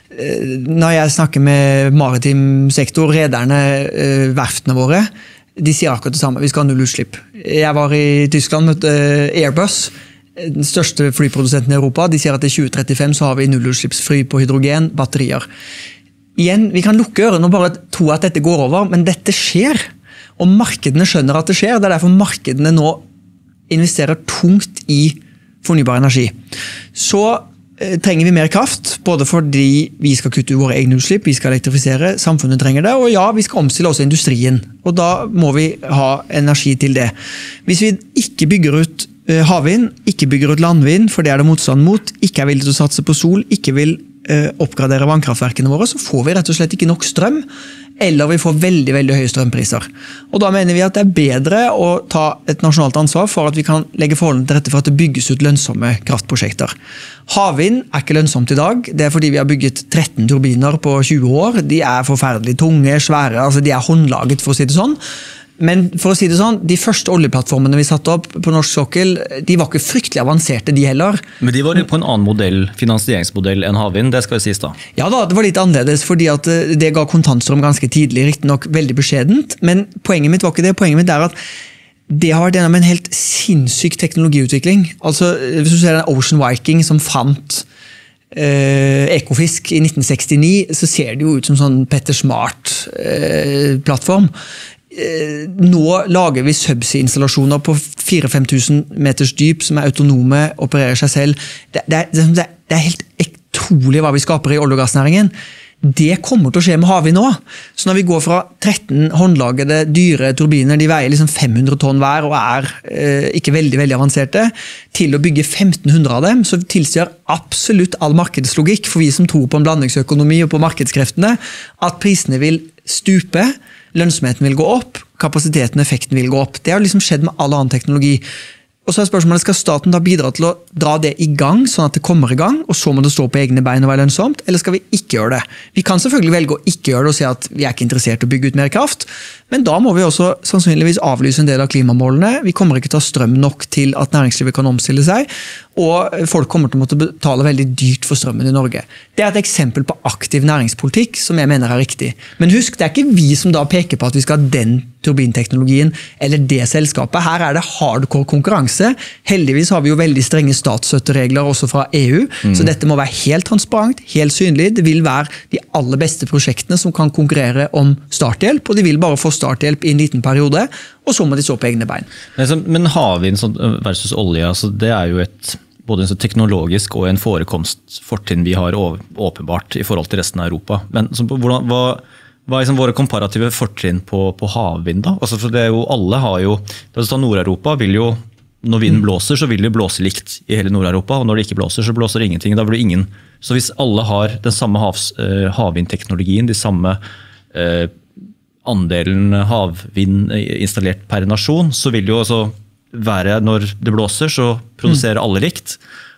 Speaker 2: Når jeg snakker med maritim sektor, rederne, verftene våre, de sier akkurat det samme. Vi skal ha null utslipp. Jeg var i Tyskland, møtte Airbus, den største flyprodusenten i Europa. De sier at i tjue trettifem så har vi nullutslippsfly på hydrogen, batterier. Igjen, vi kan lukke ørene og bare tro at dette går over, men dette skjer. Og markedene skjønner at det skjer. Det er derfor markedene nå investerer tungt i fornybar energi. Så eh, trenger vi mer kraft, både fordi vi skal kutte våre egne utslipp, vi skal elektrifisere, samfunnet trenger det, og ja, vi skal omstille også industrien. Og da må vi ha energi til det. Hvis vi ikke bygger ut eh, havvind, ikke bygger ut landvind, for det er det motstand mot, ikke er villig til å satse på sol, ikke vil eh, oppgradere vannkraftverkene våre, så får vi rett og slett ikke nok strøm, eller vi får veldig, veldig høye strømpriser. Og da mener vi at det er bedre å ta et nasjonalt ansvar for at vi kan legge forholdene til rette for at det bygges ut lønnsomme kraftprosjekter. Havvind er ikke lønnsomt i dag. Det er fordi vi har bygget tretten turbiner på tjue år. De er forferdelig tunge, svære, altså de er håndlaget for å si det sånn. Men for å si det sånn, de første oljeplattformene vi satte opp på norsk sokkel, de var ikke fryktelig avanserte, de heller.
Speaker 1: Men de var jo på en annen modell, finansieringsmodell enn havvind, det skal jo sies da.
Speaker 2: Ja da, det var litt annerledes, fordi at det ga kontantstrøm ganske tidlig, riktig nok veldig beskjedent, men poenget mitt var ikke det. Poenget mitt er at det har vært gjennom en helt sinnssyk teknologiutvikling. Altså, hvis du ser den Ocean Viking som fant eh, ekofisk i nitten sekstini, så ser det jo ut som sånn Petter Smart-plattform. Eh, Nå lager vi subsea-installasjoner på fire til fem tusen meters dyp som er autonome, opererer seg selv. Det, det, er, det er helt utrolig hva vi skaper i olje- og gassnæringen. Det kommer til å skje med havvind nå. Så når vi går fra tretten håndlagede dyre turbiner, de veier liksom fem hundre tonn hver og er eh, ikke veldig, veldig avanserte, til å bygge femten hundre av dem, så tilsier absolutt all markedslogikk, for vi som tror på en blandingsøkonomi og på markedskreftene, at prisene vil stupe, lønnsomheten vil gå opp, kapasiteten og effekten vil gå opp. Det har liksom skjedd med all annen teknologi. Og så er spørsmålet, skal staten da bidra til å dra det i gang, sånn at det kommer i gang, og så må det stå på egne bein og være lønnsomt, eller skal vi ikke gjøre det? Vi kan selvfølgelig velge å ikke gjøre det og si at vi er ikke interessert i å bygge ut mer kraft, men da må vi også sannsynligvis avlyse en del av klimamålene. Vi kommer ikke til å ha strøm nok til at næringslivet kan omstille seg, og folk kommer til å måtte betale veldig dyrt for strømmen i Norge. Det er et eksempel på aktiv næringspolitikk som jeg mener er riktig. Men husk, det er ikke vi som da peker på at vi skal ha den turbinteknologien eller det selskapet. Her er det hardcore konkurranse. Heldigvis har vi jo veldig strenge statsstøtteregler også fra E U, mm. så dette må være helt transparent, helt synlig. Det vil være de aller beste prosjektene som kan konkurrere om starthjelp, og de vil bare få starthjelp i en liten periode, og så må de stå på egne bein.
Speaker 1: Men havvind versus olje, altså det er jo et både en teknologisk og en forekomstfortrinn vi har åpenbart i forhold til resten av Europa. Men så, hvordan, hva, hva er liksom våre komparative fortrinn på, på havvind da? Altså, for det er jo, alle har jo, Nord-Europa vil jo, når vinden blåser, så vil det blåse likt i hele Nord-Europa, og når det ikke blåser, så blåser det ingenting. Da blir det ingen. Så hvis alle har den samme havs, uh, havvindteknologien, de samme uh, andelen havvind installert per nasjon, så vil det jo også være når det blåser, så produserer alle likt.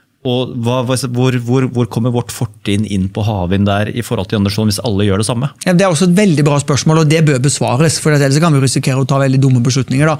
Speaker 1: Og hva, hvor, hvor, hvor kommer vårt fortrinn inn på havvind der i forhold til andre sånn hvis alle gjør det samme?
Speaker 2: Ja, det er også et veldig bra spørsmål, og det bør besvares, for ellers kan vi risikere å ta veldig dumme beslutninger da.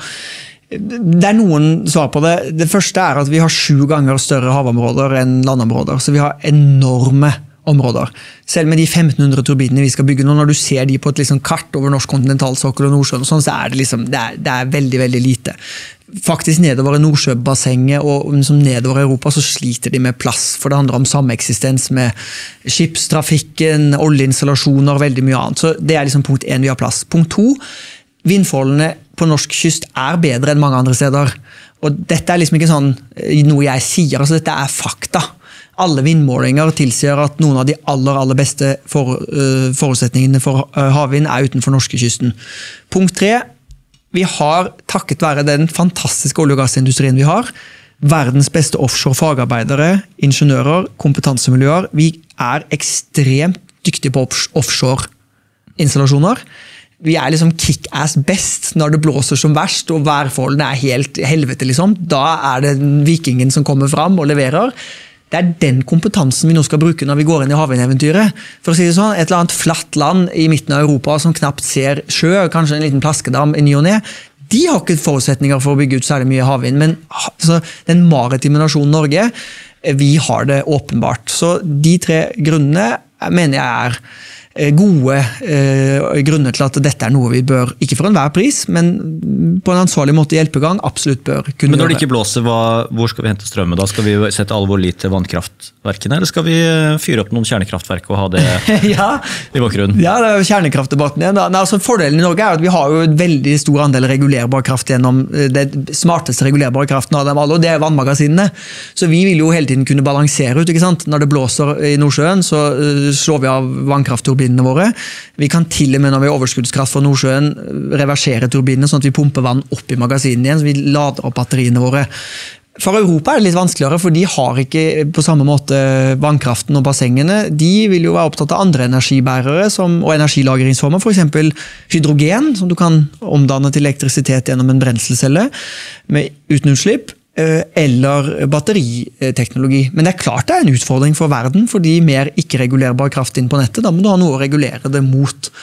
Speaker 2: Det er noen svar på det. Det første er at vi har sju ganger større havområder enn landområder, så vi har enorme områder. Selv med de femten hundre turbinene vi skal bygge nå, når du ser de på et liksom kart over norsk kontinentalsokkel og Nordsjøen, så er det, liksom, det, er, det er veldig, veldig lite. Faktisk nedover i Nordsjøbassenget og liksom nedover i Europa så sliter de med plass, for det handler om sameksistens med skipstrafikken, oljeinstallasjoner og veldig mye annet. Så det er liksom punkt én, vi har plass. Punkt to, vindforholdene på norsk kyst er bedre enn mange andre steder. Og dette er liksom ikke sånn noe jeg sier, altså dette er fakta. Alle vindmålinger tilsier at noen av de aller, aller beste for, uh, forutsetningene for uh, havvind er utenfor norskekysten. Punkt tre, vi har, takket være den fantastiske olje- og gassindustrien vi har, verdens beste offshore fagarbeidere, ingeniører, kompetansemiljøer. Vi er ekstremt dyktige på offshore installasjoner. Vi er liksom kick-ass best når det blåser som verst, og værforholdene er helt helvete liksom. Da er det vikingen som kommer fram og leverer. Det er den kompetansen vi nå skal bruke når vi går inn i havvindeventyret. For å si det sånn, et eller annet flatt land i midten av Europa som knapt ser sjø, kanskje en liten plaskedam i ny og ne, de har ikke forutsetninger for å bygge ut særlig mye havvind, men altså, den maritime nasjonen Norge, vi har det åpenbart. Så de tre grunnene mener jeg er gode eh, grunner til at dette er noe vi bør, ikke for enhver pris, men på en ansvarlig måte hjelpe i gang, absolutt bør kunne gjøre.
Speaker 1: Men når det ikke blåser, hva, hvor skal vi hente strømmen da? Skal vi sette all vår lit til vannkraftverkene, eller skal vi fyre opp noen kjernekraftverk og ha det ja. i bakgrunnen? Ja, det er kjernekraftdebatten igjen. Nei, altså, fordelen i Norge er at vi har jo en veldig stor andel regulerbar kraft gjennom det smarteste regulerbare kraften av dem alle, og det er vannmagasinene. Så vi vil jo hele tiden kunne balansere ut, ikke sant? Når det blåser i Nordsjøen, så uh, slår vi av vannkraftturbiner våre. Vi kan til og med når vi har overskuddskraft fra Nordsjøen reversere turbinene sånn at vi pumper vann opp i magasinene igjen, så vi lader opp batteriene våre. For Europa er det litt vanskeligere, for de har ikke på samme måte vannkraften og bassengene. De vil jo være opptatt av andre energibærere som, og energilagringsformer, for eksempel hydrogen, som du kan omdanne til elektrisitet gjennom en brenselcelle med, uten utslipp, eller batteriteknologi. Men det er klart det er en utfordring for verden, fordi mer ikke-regulerbar kraft inn på nettet, da må du ha noe å regulere det mot.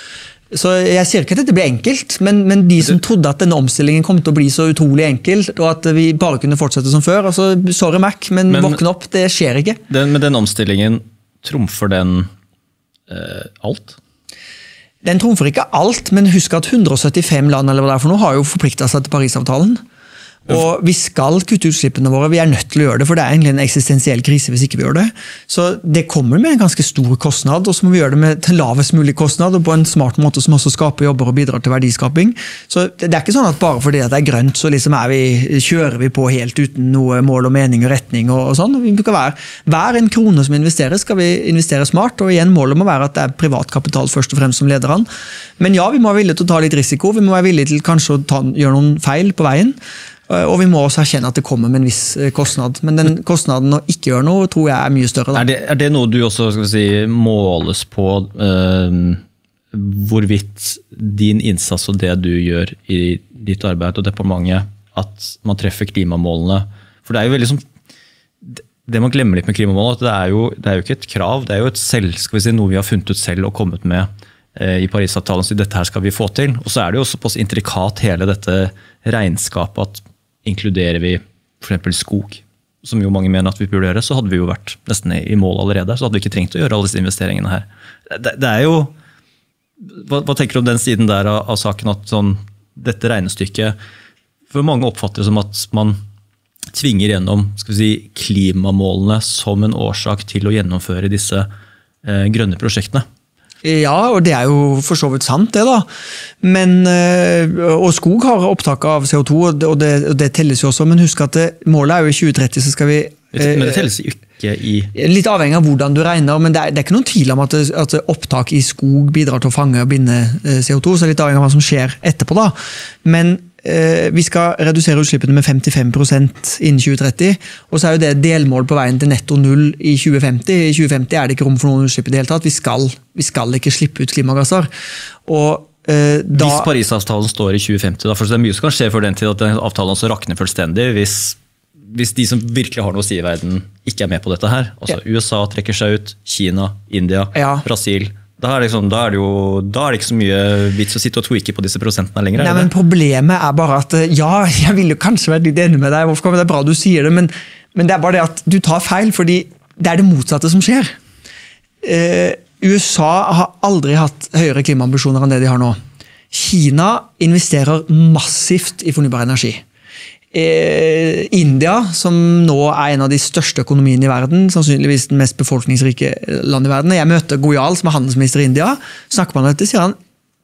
Speaker 2: Så jeg sier ikke at dette blir enkelt, men, men de som trodde at denne omstillingen kom til å bli så utrolig enkelt, og at vi bare kunne fortsette som før, altså, sorry Mac, men, men våkne opp, det skjer ikke.
Speaker 1: Den, med den omstillingen, trumfer den eh, alt?
Speaker 2: Den trumfer ikke alt, men husk at hundre og syttifem land eller hva det er for noe, har jo forpliktet seg til Paris-avtalen. Og vi skal kutte utslippene våre, vi er nødt til å gjøre det, for det er egentlig en eksistensiell krise hvis ikke vi gjør det. Så det kommer med en ganske stor kostnad, og så må vi gjøre det med til lavest mulig kostnad, og på en smart måte som også skaper jobber og bidrar til verdiskaping. Så det er ikke sånn at bare fordi det er grønt, så liksom er vi, kjører vi på helt uten noe mål og mening og retning og, og sånn. Vi skal være, hver en krone som investeres, skal vi investere smart, og igjen målet må være at det er privat kapital først og fremst som leder an. Men ja, vi må være villige til å ta litt risiko, vi må være villige til kanskje å ta, gjøre noen feil på veien, og vi må også erkjenne at det kommer med en viss kostnad. Men den kostnaden å ikke gjøre noe, tror jeg er mye større. Da.
Speaker 1: Er, det, er det noe du også skal vi si, måles på, øh, hvorvidt din innsats og det du gjør i ditt arbeid og departementet, at man treffer klimamålene? For det er jo veldig som, det man glemmer litt med klimamålene, at det er, jo, det er jo ikke et krav, det er jo et selv, skal vi si, noe vi har funnet ut selv og kommet med øh, i Paris-avtalen, så dette her skal vi få til. Og så er det jo såpass intrikat hele dette regnskapet at inkluderer vi for eksempel skog, som jo mange mener at vi burde gjøre, så hadde vi jo vært nesten i mål allerede, så hadde vi ikke trengt å gjøre alle disse investeringene her. Det, det er jo, hva, hva tenker du om den siden der av, av saken, at sånn, dette regnestykket, for mange oppfatter det som at man tvinger gjennom skal vi si, klimamålene som en årsak til å gjennomføre disse eh, grønne prosjektene.
Speaker 2: Ja, og det er jo for så vidt sant det da. Men, og skog har opptak av C O to, og det, og det telles jo også, men husk at det, målet er jo i tjue tretti, så skal vi...
Speaker 1: Men det telles ikke i...
Speaker 2: Litt avhengig av hvordan du regner, men det er, det er ikke noen tvil om at, det, at opptak i skog bidrar til å fange og binde C O to, så det er litt avhengig av hva som skjer etterpå da. Men vi skal redusere utslippene med femtifem prosent innen tjue tretti, og så er jo det delmål på veien til netto null i tjue femti. I tjue femti er det ikke rom for noen utslipp i det hele tatt. Vi skal, vi skal ikke slippe ut klimagasser. Og, eh, da,
Speaker 1: hvis Paris-avtalen står i tjue femti, da, for det er mye som kan skje for den tid at den avtalen også rakner fullstendig, hvis, hvis de som virkelig har noe å si i verden ikke er med på dette her. Altså ja. U S A trekker seg ut, Kina, India, ja. Brasil. Da er, liksom, da, er det jo, da er det ikke så mye vits å sitte og tweake på disse prosentene lenger.
Speaker 2: Nei, men problemet er bare at, ja, jeg vil jo kanskje være litt enig med deg, hvorfor det er bra du sier det, men, men det er bare det at du tar feil, fordi det er det motsatte som skjer. Eh, U S A har aldri hatt høyere klimaambisjoner enn det de har nå. Kina investerer massivt i fornybar energi. Eh, India, som nå er en av de største økonomiene i verden, sannsynligvis den mest befolkningsrike land i verden. Jeg møter Goyal, som er handelsminister i India, snakker man om dette, sier han,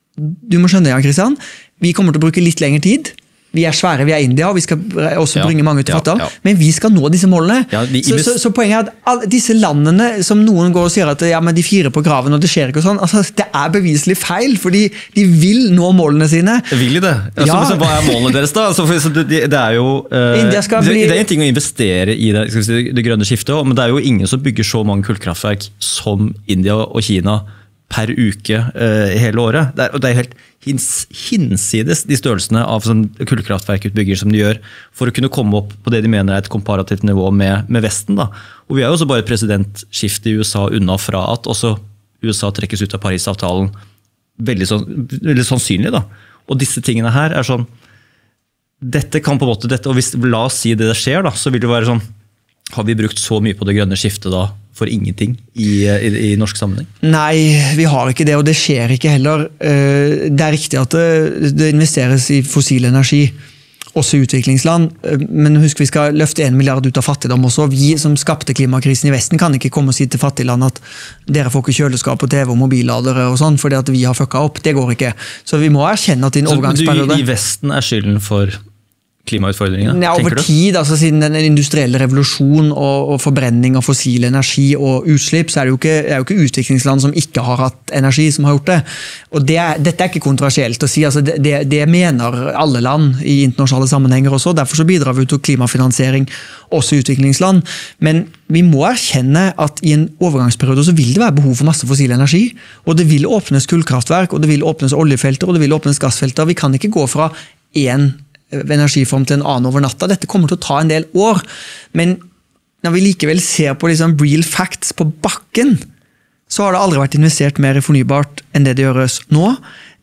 Speaker 2: du må skjønne, Jan Christian, vi kommer til å bruke litt lengre tid, vi er svære, vi er India, og vi skal også ja, bringe mange ut til fattigdom, ja, ja. Men vi skal nå disse målene. Ja, vi, så, så, så poenget er at alle disse landene, som noen går og sier at ja, men de fire på graven, og det skjer ikke og sånn, altså, det er beviselig feil, fordi de vil nå målene sine.
Speaker 1: Vil de det? Altså, ja. Så, hva er målene deres da? Altså, det, det er jo uh, India skal bli... det er en ting å investere i det, skal vi si, det grønne skiftet, men det er jo ingen som bygger så mange kullkraftverk som India og Kina per uke uh, hele året. Det er, og det er helt hins, hinsides de størrelsene av sånn kullkraftverkutbygger som de gjør, for å kunne komme opp på det de mener er et komparativt nivå med, med Vesten. Da. Og vi er jo også bare et presidentskifte i U S A unna fra at også U S A trekkes ut av Paris-avtalen veldig, sånn, veldig sannsynlig. Da. Og disse tingene her er sånn, dette kan på en måte, dette, og hvis la oss si det det skjer, da, så vil det være sånn, har vi brukt så mye på det grønne skiftet da, for ingenting i, i, i norsk sammenheng?
Speaker 2: Nei, vi har ikke det, og det skjer ikke heller. Det er riktig at det, det investeres i fossil energi, også i utviklingsland, men husk vi skal løfte en milliard ut av fattigdom også. Vi som skapte klimakrisen i Vesten kan ikke komme og si til fattige land at dere får ikke kjøleskap og T V og mobilladere og sånn, fordi at vi har fucka opp. Det går ikke. Så vi må erkjenne at i en så overgangsperiode...
Speaker 1: Så du i Vesten er skylden for klimautfordringene,
Speaker 2: ja, over tid, altså siden den industrielle revolusjon og, og forbrenning av fossil energi og utslipp, så er det jo ikke, er jo ikke utviklingsland som ikke har hatt energi som har gjort det. Og det er, dette er ikke kontroversielt å si, altså det, det, det mener alle land i internasjonale sammenhenger også, derfor så bidrar vi til klimafinansiering også i utviklingsland, men vi må erkjenne at i en overgangsperiode så vil det være behov for masse fossil energi, og det vil åpnes kullkraftverk, og det vil åpnes oljefelter, og det vil åpnes gassfelter. Vi kan ikke gå fra en energiform til en annen over natta. Dette kommer til å ta en del år, men når vi likevel ser på liksom real facts på bakken, så har det aldri vært investert mer i fornybart enn det det gjøres nå.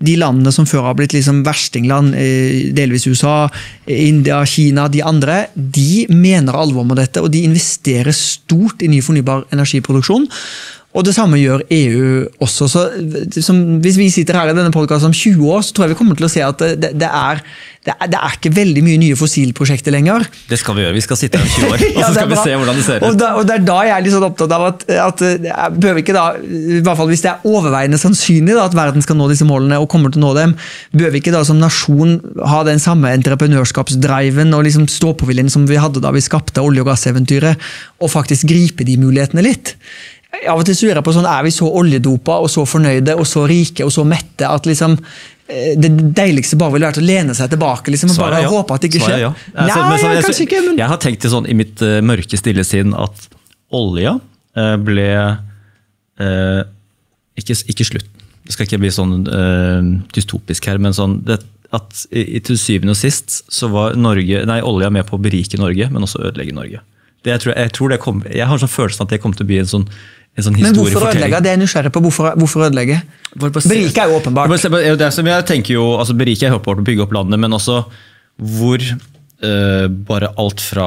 Speaker 2: de landene som før har blitt liksom verstingland, delvis U S A, India, Kina, de andre, de mener alvor med dette, og de investerer stort i ny fornybar energiproduksjon. Og det samme gjør E U også. Så som, hvis vi sitter her i denne podcasten om tjue år, så tror jeg vi kommer til å se at det, det, er, det, er, det er ikke veldig mye nye fossilprosjekter lenger.
Speaker 1: Det skal vi gjøre. Vi skal sitte her om tjue år, og så skal ja, vi se hvordan det ser ut.
Speaker 2: Og, da, og det er da jeg er litt sånn opptatt av at, at bør vi ikke da, i hvert fall hvis det er overveiende sannsynlig da, at verden skal nå disse målene og kommer til å nå dem, bør vi ikke da som nasjon ha den samme entreprenørskapsdriven og liksom stå-på-viljen som vi hadde da vi skapte olje- og gasseventyret, og faktisk gripe de mulighetene litt? Av og til så lurer jeg på sånn, er vi så oljedopa og så fornøyde og så rike og så mette at liksom det deiligste bare vil være å lene seg tilbake liksom, og
Speaker 1: Svaret,
Speaker 2: bare
Speaker 1: ja.
Speaker 2: håpe at det ikke skjer.
Speaker 1: Ja.
Speaker 2: Nei,
Speaker 1: altså, men, så,
Speaker 2: ja,
Speaker 1: jeg,
Speaker 2: kanskje ikke. Men...
Speaker 1: Jeg har tenkt til sånn i mitt uh, mørke stille sinn at olja uh, ble uh, ikke, ikke slutt. Det skal ikke bli sånn uh, dystopisk her, men sånn det, at i, til syvende og sist så var Norge, nei, olja med på å berike Norge, men også ødelegge Norge. Det, jeg, tror, jeg, tror det kom, jeg har sånn følelsen at det kommer til å bli en sånn En sånn
Speaker 2: men hvorfor ødelegge? Det er jeg nysgjerrig på. Hvorfor, hvorfor ødelegge? Berike er jo åpenbart.
Speaker 1: Det er som jeg tenker jo, altså Berike er åpenbart å bygge opp landet, men også hvor uh, bare alt fra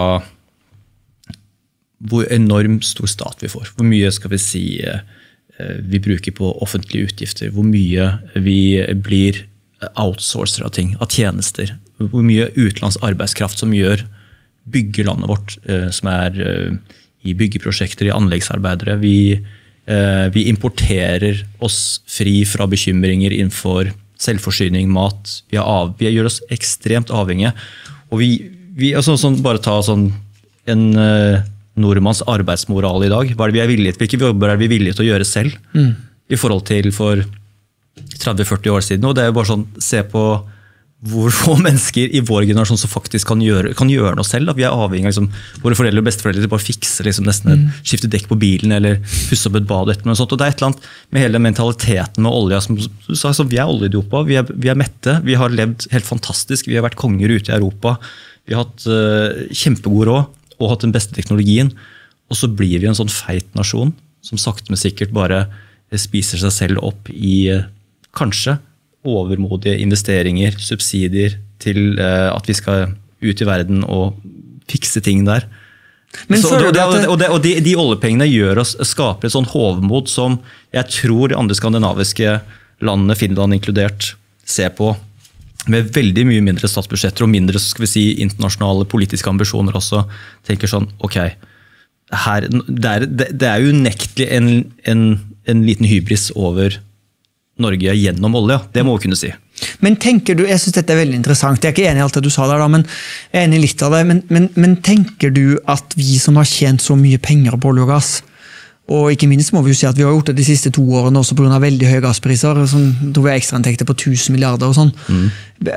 Speaker 1: hvor enormt stor stat vi får. Hvor mye skal vi si uh, vi bruker på offentlige utgifter. Hvor mye vi blir outsourcer av ting, av tjenester. Hvor mye utenlands arbeidskraft som gjør bygger landet vårt, uh, som er uh, i byggeprosjekter, i anleggsarbeidere. Vi, eh, vi importerer oss fri fra bekymringer innenfor selvforsyning, mat. Vi, av, vi gjør oss ekstremt avhengige. Og vi, vi altså, sånn, bare ta sånn, en eh, nordmanns arbeidsmoral i dag. Hva er det vi er villige til? Hvilke jobber er vi villige til å gjøre selv? Mm. I forhold til for tretti til førti år siden. Og det er jo bare sånn, se på hvor få mennesker i vår generasjon som faktisk kan gjøre, kan gjøre noe selv. Da. Vi er avhengig av liksom, våre foreldre og besteforeldre til bare fikse liksom, nesten mm. skifte dekk på bilen eller pusse opp et bad. Etter noe sånt. Og det er et eller annet med hele mentaliteten med olja. Som du sa, som vi er oljedopa, vi er, vi er mette, vi har levd helt fantastisk, vi har vært konger ute i Europa, vi har hatt uh, kjempegod råd og hatt den beste teknologien. Og så blir vi en sånn feit nasjon som sakte men sikkert bare spiser seg selv opp i uh, kanskje overmodige investeringer, subsidier til uh, at vi skal ut i verden og fikse ting der. Men så, og, det, og, det, og de, de oljepengene gjør oss, skaper et sånn hovmod som jeg tror de andre skandinaviske landene, Finland inkludert, ser på med veldig mye mindre statsbudsjetter og mindre skal vi si, internasjonale politiske ambisjoner også. Tenker sånn, ok, her, det, er, det er jo unektelig en, en, en liten hybris over Norge gjennom olje, det må vi kunne si.
Speaker 2: Men tenker du, jeg synes dette er veldig interessant, jeg er ikke enig i alt det du sa der da, men jeg er enig i litt av det, men, men, men tenker du at vi som har tjent så mye penger på olje og gass, og ikke minst må vi jo si at vi har gjort det de siste to årene også på grunn av veldig høye gasspriser, som tror vi er ekstrainntekter på tusen milliarder og sånn. Mm.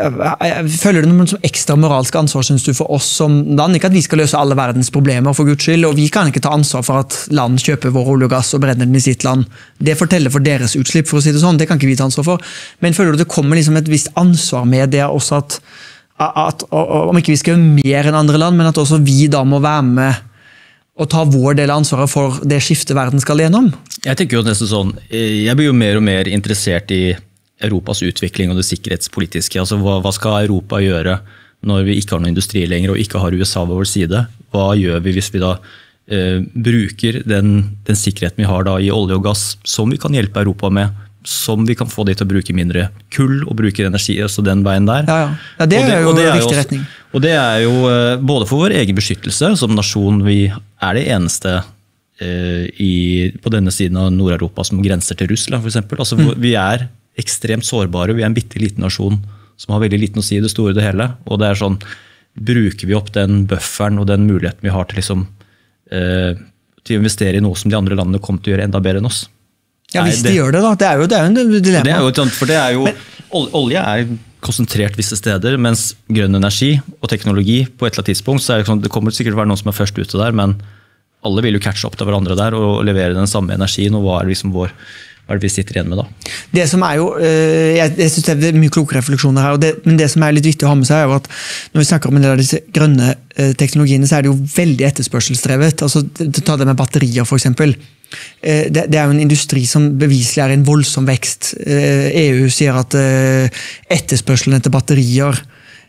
Speaker 2: Føler du noen ekstra moralsk ansvar, synes du, for oss som land? Ikke at vi skal løse alle verdens problemer for Guds skyld, og vi kan ikke ta ansvar for at land kjøper vår olje og gass og brenner den i sitt land. Det forteller for deres utslipp, for å si det sånn, det kan ikke vi ta ansvar for. Men føler du det kommer liksom et visst ansvar med det også at, at om ikke vi skal gjøre mer enn andre land, men at også vi da må være med og ta vår del av ansvaret for det skiftet verden skal gjennom?
Speaker 1: Jeg tenker jo nesten sånn, jeg blir jo mer og mer interessert i Europas utvikling og det sikkerhetspolitiske. Altså, hva, hva skal Europa gjøre når vi ikke har noen industri lenger og ikke har U S A ved vår side? Hva gjør vi hvis vi da eh, bruker den, den sikkerheten vi har da i olje og gass, som vi kan hjelpe Europa med, som vi kan få de til å bruke mindre kull og bruke energi, altså den veien der.
Speaker 2: Ja, ja. Ja, det er jo en viktig retning.
Speaker 1: Og det er jo både for vår egen beskyttelse, som nasjon, vi er det eneste eh, i, på denne siden av Nord-Europa som grenser til Russland, for eksempel. Altså, mm. Vi er ekstremt sårbare, vi er en bitte liten nasjon som har veldig liten å si i det store og det hele, og det er sånn, bruker vi opp den bufferen og den muligheten vi har til, liksom, eh, til å investere i noe som de andre landene kommer til å gjøre enda bedre enn oss?
Speaker 2: Ja, hvis de gjør det da, det er jo, det er jo en dilemma.
Speaker 1: Det er jo, for det er jo, Men, olje er konsentrert visse steder, mens grønn energi og teknologi på et eller annet tidspunkt, så er det, sånn, det kommer sikkert være noen som er først ute der, men alle vil jo catche opp til hverandre der og levere den samme energien, og hva er liksom vår, hva er det vi sitter igjen med da?
Speaker 2: Det som er jo, jeg, jeg synes det er mye kloke refleksjoner her, og det, men det som er litt viktig å ha med seg er jo at når vi snakker om en del av disse grønne teknologiene, så er det jo veldig etterspørselsdrevet. Altså, ta det med batterier for eksempel. Det, det er jo en industri som beviselig er en voldsom vekst. E U sier at etterspørselen etter batterier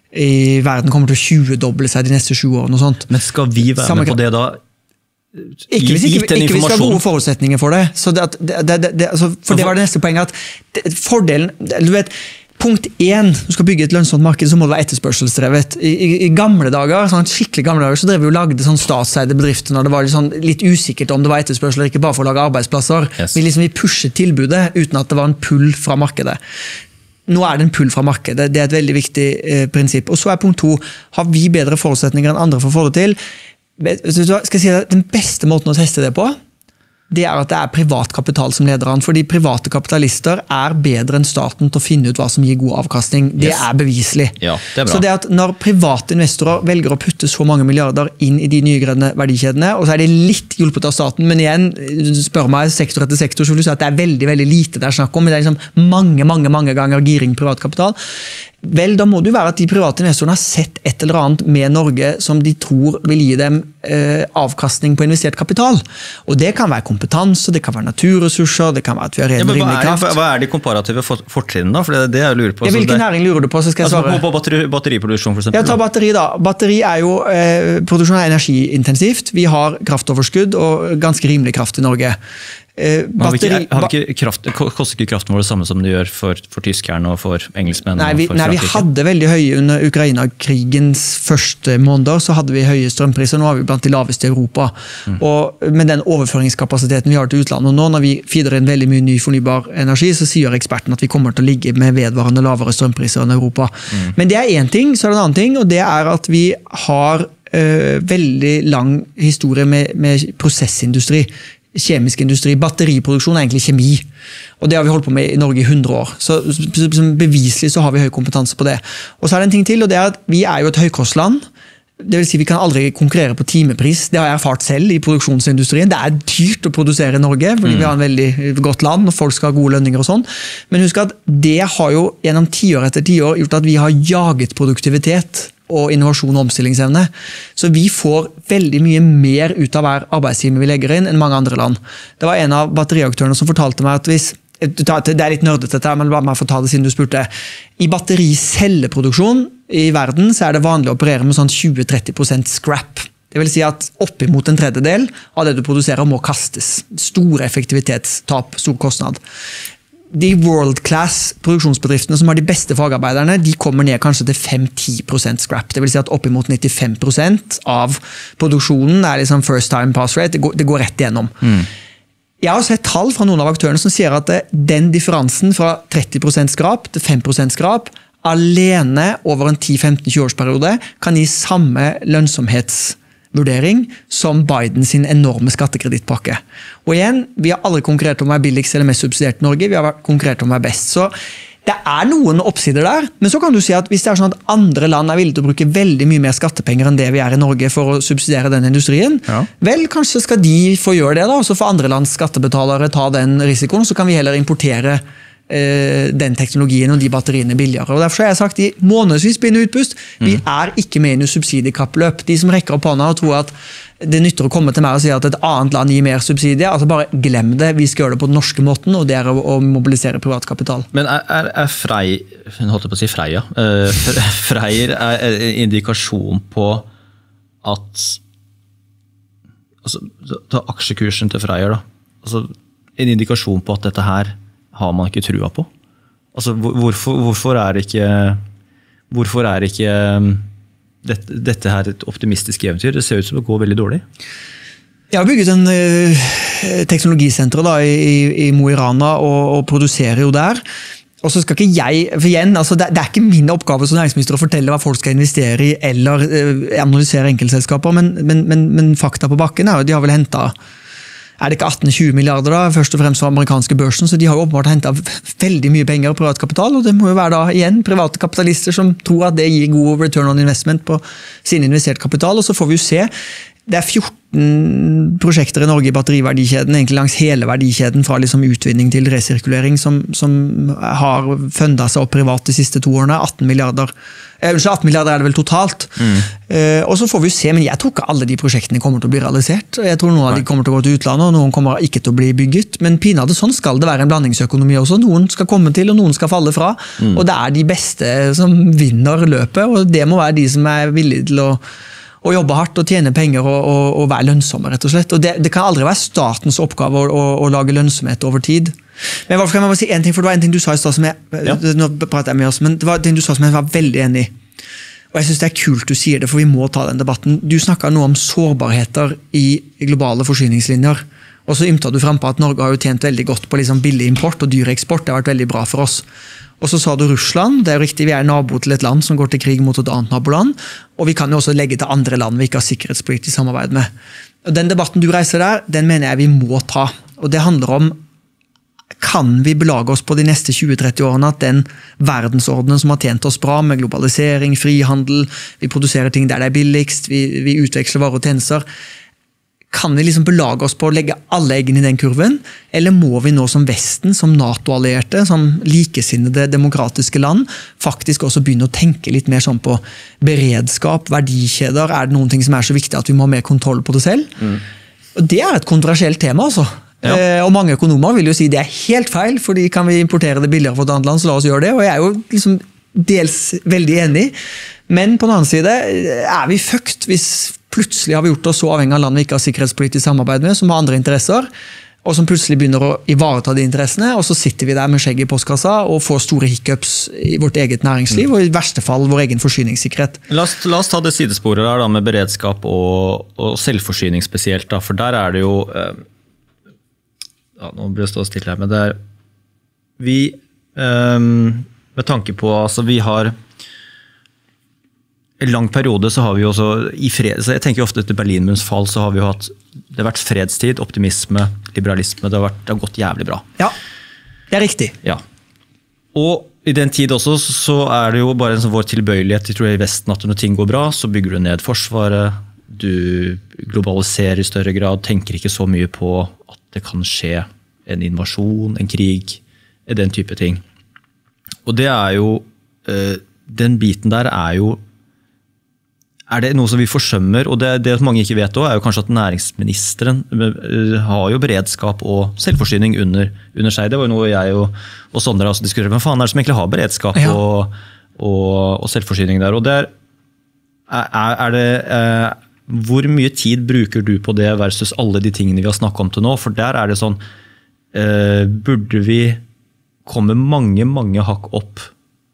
Speaker 2: i verden kommer til å tjue-doble seg de neste sju årene og sånt.
Speaker 1: Men skal vi være Samme med på det da?
Speaker 2: Ikke hvis ikke, ikke vi skal ha gode forutsetninger for det. Så det, at, det, det, det altså, for det var det neste poenget at det, fordelen, du vet, punkt én, du skal bygge et lønnsomt marked, så må det være etterspørselsdrevet. I, i, i gamle dager, sånn skikkelig gamle dager, så drev vi jo lagde sånn statseide bedrifter når det var litt, sånn, litt usikkert om det var etterspørsel, ikke bare for å lage arbeidsplasser. Yes. Vi, liksom, vi pushet tilbudet uten at det var en pull fra markedet. Nå er det en pull fra markedet, det er et veldig viktig eh, prinsipp. Og så er punkt to, har vi bedre forutsetninger enn andre for å få det til? Skal jeg si at den beste måten å teste det på, det er at det er privat kapital som leder an, fordi private kapitalister er bedre enn staten til å finne ut hva som gir god avkastning. Det yes. er beviselig.
Speaker 1: Ja, det er bra.
Speaker 2: Så det at når private investorer velger å putte så mange milliarder inn i de nye grønne verdikjedene, og så er det litt hjulpet av staten, men igjen, spør meg sektor etter sektor, så vil du si at det er veldig, veldig lite det er snakk om, men det er liksom mange, mange, mange ganger giring privat kapital. Vel, da må det jo være at de private investorene har sett et eller annet med Norge som de tror vil gi dem eh, avkastning på investert kapital. Og det kan være kompetanse, det kan være naturressurser, det kan være at vi har ren
Speaker 1: ja,
Speaker 2: rimelig kraft.
Speaker 1: Hva, hva er de komparative fortrinnene da? For det er det jeg lurer på.
Speaker 2: Ja, hvilken næring lurer du på, så skal jeg svare.
Speaker 1: Altså, på batteri, batteriproduksjon for eksempel.
Speaker 2: Ja, ta batteri da. Batteri er jo, eh, produksjon er energiintensivt. Vi har kraftoverskudd og ganske rimelig kraft i Norge. Eh, batteri,
Speaker 1: har vi ikke, har vi ikke kraft, koster ikke kraften vår det samme som det gjør for, for tyskerne og for engelskmenn?
Speaker 2: Nei, vi,
Speaker 1: og for
Speaker 2: nei, vi hadde veldig høye under Ukraina-krigens første måneder, så hadde vi høye strømpriser, nå har vi blant de laveste i Europa. Mm. Og med den overføringskapasiteten vi har til utlandet nå, når vi feeder inn veldig mye ny fornybar energi, så sier eksperten at vi kommer til å ligge med vedvarende lavere strømpriser enn Europa. Mm. Men det er en ting, så er det en annen ting, og det er at vi har øh, veldig lang historie med, med prosessindustri. Kjemisk industri, batteriproduksjon er egentlig kjemi, og det har vi holdt på med i Norge i hundre år, så beviselig så har vi høy kompetanse på det. Og så er det en ting til, og det er at vi er jo et høykostland, det vil si vi kan aldri konkurrere på timepris, det har jeg erfart selv i produksjonsindustrien, det er dyrt å produsere i Norge, fordi mm. vi har en veldig godt land, og folk skal ha gode lønninger og sånn, men husk at det har jo gjennom tiår etter tiår gjort at vi har jaget produktivitet, og innovasjon og omstillingsevne. Så vi får veldig mye mer ut av hver arbeidstime vi legger inn enn mange andre land. Det var en av batteriaktørene som fortalte meg at hvis, det er litt nørdet dette, men bare meg få ta det siden du spurte, i battericelleproduksjon i verden så er det vanlig å operere med sånn tjue til tretti prosent scrap. Det vil si at oppimot en tredjedel av det du produserer må kastes. Store effektivitetstap, stor kostnad. De world-class produksjonsbedriftene som har de beste fagarbeiderne, de kommer ned kanskje til fem til ti prosent scrap. Det vil si at oppimot nittifem prosent av produksjonen er liksom first time pass rate. Det går, det går rett igjennom. Mm. Jeg har sett tall fra noen av aktørene som sier at den differansen fra tretti prosent skrap til fem prosent skrap alene over en ti til femten til tjue årsperiode kan gi samme lønnsomhets vurdering som Biden sin enorme skattekredittpakke. Og igjen, vi har aldri konkurrert om å være billigst eller mest subsidiert i Norge, vi har konkurrert om å være best. Så det er noen oppsider der, men så kan du si at hvis det er sånn at andre land er villige til å bruke veldig mye mer skattepenger enn det vi er i Norge for å subsidiere den industrien, ja. Vel, kanskje skal de få gjøre det da, og så får andre lands skattebetalere ta den risikoen, så kan vi heller importere den teknologien og de batteriene billigere. Og derfor har jeg sagt i månedsvis begynne utpust, vi mm. er ikke med i noe subsidiekappløp. De som rekker opp hånda og tror at det nytter å komme til meg og si at et annet land gir mer subsidier, altså bare glem det, vi skal gjøre det på den norske måten, og det er å, å mobilisere privat kapital.
Speaker 1: Men er, er, er Frey, hun holdt på å si Freia, uh, Freyr er en indikasjon på at altså, ta aksjekursen til Freyr da, altså en indikasjon på at dette her har man ikke trua på? Altså, hvorfor, hvorfor er ikke, hvorfor er ikke dette, dette her et optimistisk eventyr? Det ser ut som det går veldig dårlig.
Speaker 2: Jeg har bygget en uh, teknologisenter da, i, i Mo i Rana og, og produserer jo der. Og så skal ikke jeg, for igjen, altså det, det er ikke min oppgave som næringsminister å fortelle hva folk skal investere i eller uh, analysere enkeltselskaper, men, men, men, men fakta på bakken er jo, de har vel hentet er det ikke atten til tjue milliarder da, først og fremst fra amerikanske børsen, så de har jo åpenbart hentet veldig mye penger på privat kapital, og det må jo være da igjen private kapitalister som tror at det gir god return on investment på sin investert kapital, og så får vi jo se, det er fjorten femten prosjekter i Norge i batteriverdikjeden, egentlig langs hele verdikjeden, fra liksom utvinning til resirkulering, som, som har fundet seg opp privat de siste to årene, atten milliarder. Eh, atten milliarder er det vel totalt. Mm. Eh, og så får vi jo se, men jeg tror ikke alle de prosjektene kommer til å bli realisert. Jeg tror noen av de kommer til å gå til utlandet, og noen kommer ikke til å bli bygget. Men pinadø sånn skal det være en blandingsøkonomi også. Noen skal komme til, og noen skal falle fra. Mm. Og det er de beste som vinner løpet, og det må være de som er villige til å å jobbe hardt og tjene penger og, og, og være lønnsomme, rett og slett. Og det, det kan aldri være statens oppgave å, å, å lage lønnsomhet over tid. Men Wolfgang, jeg må si en ting, for det var en ting du sa i stad som jeg, ja. Nå prater jeg med oss, men det var en ting du sa som jeg var veldig enig i. Og jeg synes det er kult du sier det, for vi må ta den debatten. Du snakket nå om sårbarheter i globale forsyningslinjer, og så ymta du frem på at Norge har jo tjent veldig godt på liksom billig import og dyr eksport. Det har vært veldig bra for oss. Og så sa du Russland, det er jo riktig, vi er nabo til et land som går til krig mot et annet naboland, og vi kan jo også legge til andre land vi ikke har sikkerhetspolitisk samarbeid med. Og den debatten du reiser der, den mener jeg vi må ta. Og det handler om, kan vi belage oss på de neste tjue til tretti årene at den verdensordenen som har tjent oss bra med globalisering, frihandel, vi produserer ting der det er billigst, vi, vi utveksler varer og tjenester, kan vi liksom belage oss på å legge alle eggene i den kurven, eller må vi nå som Vesten, som NATO-allierte, som likesinnede demokratiske land, faktisk også begynne å tenke litt mer sånn på beredskap, verdikjeder, er det noen ting som er så viktig at vi må ha mer kontroll på det selv? Mm. Og det er et kontroversielt tema, altså. Ja. Eh, og mange økonomer vil jo si det er helt feil, fordi kan vi importere det billigere for et annet land, så la oss gjøre det, og jeg er jo liksom dels veldig enig, men på den annen side er vi fucked hvis plutselig har vi gjort oss så avhengig av land vi ikke har sikkerhetspolitisk samarbeid med, som har andre interesser, og som plutselig begynner å ivareta de interessene, og så sitter vi der med skjegg i postkassa og får store hiccups i vårt eget næringsliv, og i verste fall vår egen forsyningssikkerhet.
Speaker 1: La oss, la oss ta det sidesporet der da, med beredskap og, og selvforsyning spesielt, da, for der er det jo eh, ja, nå blir det stå stille her, men det er vi, eh, med tanke på, altså vi har en lang periode så har vi jo også i fred, så jeg tenker ofte etter Berlinmurens fall så har vi jo hatt, det har vært fredstid, optimisme, liberalisme, det har, vært, det har gått jævlig bra.
Speaker 2: Ja, det er riktig.
Speaker 1: Ja. Og i den tid også så er det jo bare en sånn vår tilbøyelighet, jeg tror i Vesten at når ting går bra, så bygger du ned forsvaret, du globaliserer i større grad, tenker ikke så mye på at det kan skje en invasjon, en krig, den type ting. Og det er jo, den biten der er jo er det noe som vi forsømmer, og det, det mange ikke vet også, er jo kanskje at næringsministeren har jo beredskap og selvforsyning under, under seg. Det var jo noe jeg og, og Sondre også diskuterte, men faen er det som egentlig har beredskap ja. og, og, og selvforsyning der? Og det er, er, er det, er, hvor mye tid bruker du på det versus alle de tingene vi har snakket om til nå? For der er det sånn, eh, burde vi komme mange, mange hakk opp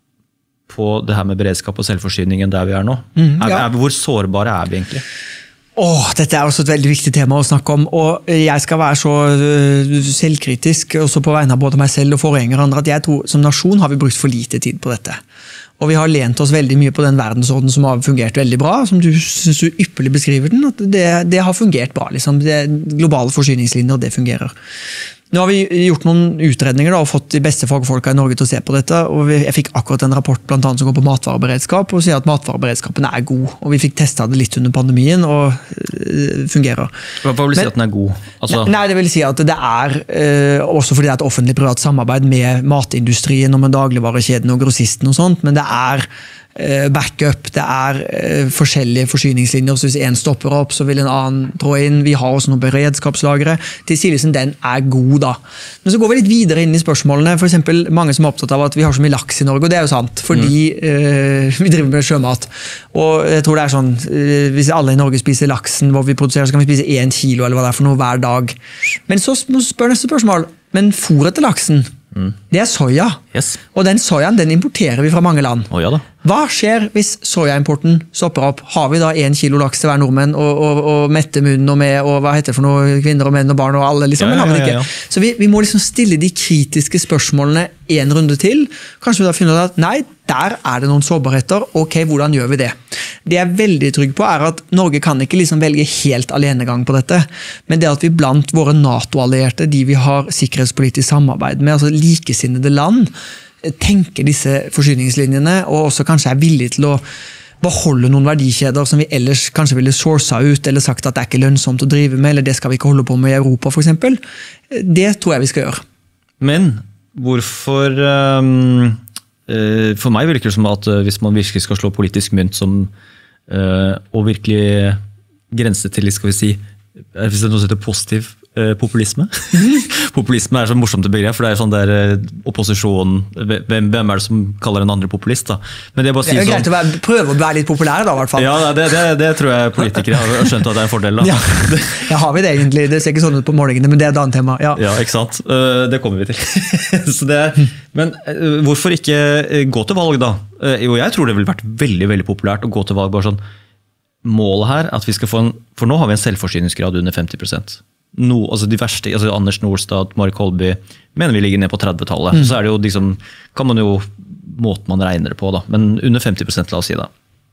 Speaker 1: på det her med beredskap og selvforsyningen der vi er nå. Mm, ja. er, er, hvor sårbare er vi egentlig?
Speaker 2: Åh, dette er også et veldig viktig tema å snakke om, og jeg skal være så uh, selvkritisk, også på vegne av både meg selv og forgjengere andre, at jeg tror som nasjon har vi brukt for lite tid på dette. Og vi har lent oss veldig mye på den verdensorden som har fungert veldig bra, som du synes du ypperlig beskriver den, at det, det har fungert bra. Liksom. Det globale forsyningslinjer, det fungerer. Nå har vi gjort noen utredninger da, og fått de beste fagfolka i Norge til å se på dette, og jeg fikk akkurat en rapport blant annet som går på matvareberedskap, og sier at matvareberedskapen er god, og vi fikk testet det litt under pandemien, og uh, fungerer.
Speaker 1: Hva vil si Men, at den er god? Altså...
Speaker 2: Nei, det vil si at det er, uh, også fordi det er et offentlig-privat samarbeid med matindustrien og med dagligvarekjeden og grossisten og sånt, men det er backup, det er forskjellige forsyningslinjer, så hvis en stopper opp, så vil en annen trå inn, vi har også noen beredskapslagre, tilsigelsen den er god da. Men så går vi litt videre inn i spørsmålene, for eksempel mange som er opptatt av at vi har så mye laks i Norge, og det er jo sant, fordi mm. uh, vi driver med sjømat, og jeg tror det er sånn, uh, hvis alle i Norge spiser laksen, hvor vi produserer, så kan vi spise en kilo eller hva det er for noe hver dag. Men så spør neste spørsmål, men fôret til laksen, mm. det er soja,
Speaker 1: yes.
Speaker 2: og den sojaen den importerer vi fra mange land.
Speaker 1: Oh, ja da.
Speaker 2: Hva skjer hvis sojaimporten stopper opp? Har vi da en kilo laks til hver nordmenn, og, og, og mette munnen og med, og hva heter det for noe, kvinner og menn og barn og alle, liksom?
Speaker 1: Ja, ja, ja, ja.
Speaker 2: Så vi, vi må liksom stille de kritiske spørsmålene en runde til. Kanskje vi da finner ut at nei, der er det noen sårbarheter, ok, hvordan gjør vi det? Det jeg er veldig trygg på er at Norge kan ikke liksom velge helt alenegang på dette, men det at vi blant våre NATO-allierte, de vi har sikkerhetspolitisk samarbeid med, altså likesinnede land, tenker disse forsyningslinjene, og også kanskje er villig til å beholde noen verdikjeder som vi ellers kanskje ville sourca ut, eller sagt at det er ikke lønnsomt å drive med, eller det skal vi ikke holde på med i Europa for eksempel. Det tror jeg vi skal gjøre.
Speaker 1: Men hvorfor, um, uh, for meg virker det som at uh, hvis man virkelig skal slå politisk mynt som, uh, og virkelig grense til, skal vi si, hvis det er noe som heter positiv uh, populisme. Populisme er så morsomt begrep, for det er sånn der uh, opposisjon, hvem, hvem er det som kaller en andre populist da? Men det er bare å si
Speaker 2: det er
Speaker 1: sånn,
Speaker 2: greit å være, prøve å være litt populær da, i hvert fall.
Speaker 1: Ja, det, det, det tror jeg politikere har skjønt at det er en fordel da.
Speaker 2: Ja, ja har vi det egentlig. Det ser ikke sånn ut på målingene, men det er et annet tema. Ja,
Speaker 1: ja ikke sant? Uh, det kommer vi til. Så det, men uh, hvorfor ikke uh, gå til valg da? Uh, jo, jeg tror det ville vært veldig, veldig populært å gå til valg bare sånn, målet her, at vi skal få en, for nå har vi en selvforsyningsgrad under femti prosent. No, altså de verste, altså Anders Nordstad, Mark Holby, mener vi ligger ned på tretti-tallet. Mm. Så er det jo liksom, kan man jo, måten man regner det på da, men under femti prosent, la oss si da.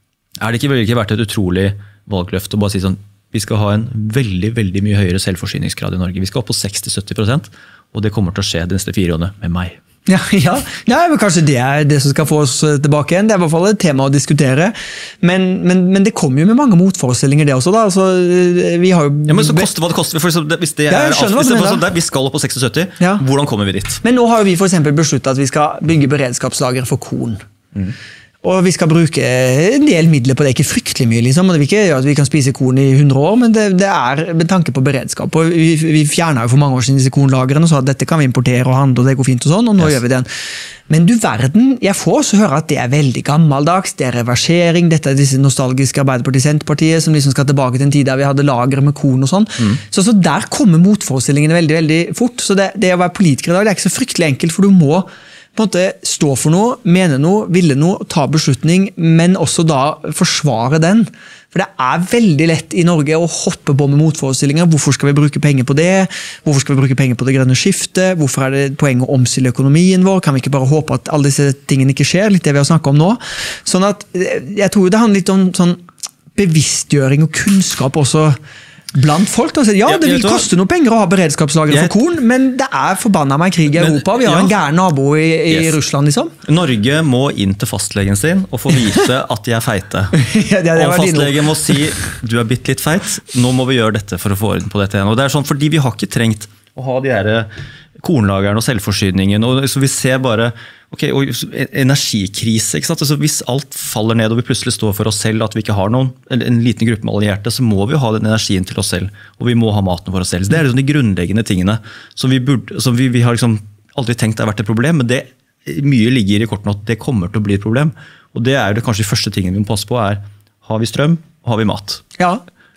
Speaker 1: Er det ikke, ikke vært et utrolig valgløft å bare si sånn, vi skal ha en veldig, veldig mye høyere selvforsyningsgrad i Norge. Vi skal opp på seksti til sytti prosent, og det kommer til å skje de neste fire årene med meg.
Speaker 2: Ja, ja. ja, men kanskje det er det som skal få oss tilbake igjen. Det er i hvert fall et tema å diskutere. Men, men, men det kommer jo med mange motforestillinger det også da. Altså, vi har jo...
Speaker 1: Ja, men så koster hva det koster. For hvis det er, ja, skjønner, hvis det er sånn, vi skal opp på seksti til sytti, ja. Hvordan kommer vi dit?
Speaker 2: Men nå har vi for eksempel besluttet at vi skal bygge beredskapslager for korn. Mm. Og vi skal bruke en del midler på det, ikke fryktelig mye liksom, og det vil ikke gjøre at vi kan spise korn i hundre år, men det, det er med tanke på beredskap. Og vi, vi fjernet jo for mange år siden disse kornlagrene, så at dette kan vi importere og handle, og det går fint og sånn, og nå yes. gjør vi det. Men du verden, jeg får også høre at det er veldig gammeldags, det er reversering, dette er disse nostalgiske Arbeiderpartiet-Senterpartiet, som liksom skal tilbake til en tid der vi hadde lagre med korn og sånn. Mm. Så, så der kommer motforestillingene veldig, veldig fort. Så det, det å være politiker i dag, det er ikke så fryktelig enkelt, for du må på en måte stå for noe, mene noe, ville noe, ta beslutning, men også da forsvare den. For det er veldig lett i Norge å hoppe på med motforestillinger. Hvorfor skal vi bruke penger på det? Hvorfor skal vi bruke penger på det grønne skiftet? Hvorfor er det et poeng å omstille økonomien vår? Kan vi ikke bare håpe at alle disse tingene ikke skjer? Litt det vi har snakket om nå. Sånn at jeg tror det handler litt om sånn bevisstgjøring og kunnskap også blant folk. Altså, ja, det vil koste noe penger å ha beredskapslager for korn, men det er forbanna meg krig i Europa. Vi har ja. en gæren nabo i, i yes. Russland, liksom.
Speaker 1: Norge må inn til fastlegen sin og få vite at de er feite. ja, det, det og fastlegen må si, du er bitt litt feit, nå må vi gjøre dette for å få orden på dette igjen. Og det er sånn, fordi vi har ikke trengt å ha de her kornlageren og selvforsyningen, og så vi ser bare ok, og energikrise, ikke sant? Altså, hvis alt faller ned og vi plutselig står for oss selv at vi ikke har noen, eller en liten gruppe med allierte, så må vi jo ha den energien til oss selv, og vi må ha maten for oss selv. Så det er liksom de grunnleggende tingene som vi, burde, som vi, vi har liksom aldri tenkt har vært et problem, men det mye ligger i kortene at det kommer til å bli et problem, og det er jo det kanskje de første tingene vi må passe på er, har vi strøm, og har vi mat?
Speaker 2: Ja.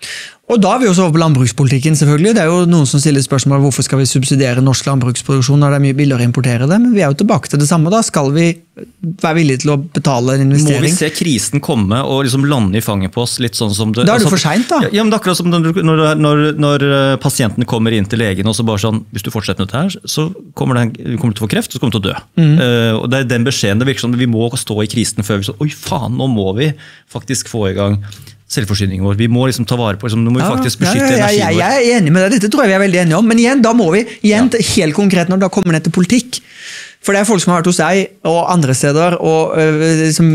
Speaker 2: Og da er vi også over på landbrukspolitikken selvfølgelig. Det er jo noen som stiller spørsmål hvorfor skal vi subsidiere norsk landbruksproduksjon når det er mye billigere å importere det, men vi er jo tilbake til det samme da. Skal vi være villige til å betale en investering?
Speaker 1: Må vi se krisen komme og liksom lande i fanget på oss litt sånn som det...
Speaker 2: Da er det for sent da.
Speaker 1: Ja, men det er akkurat som når, når, når, når pasienten kommer inn til legen og så bare sånn, hvis du fortsetter med dette her, så kommer du kommer til å få kreft, og så kommer du til å dø. Mm. Uh, og det er den beskjeden, det virker som vi må stå i krisen før vi så, oi faen, nå må vi faktisk få i gang selvforsyningen vår. Vi må liksom ta vare på, liksom, nå må vi faktisk beskytte
Speaker 2: ja, ja, ja,
Speaker 1: energien vår.
Speaker 2: Jeg er enig med deg, dette tror jeg vi er veldig enige om, men igjen, da må vi, igjen, ja. helt konkret når det da kommer ned til politikk, for det er folk som har vært hos deg, og andre steder, og øh, som,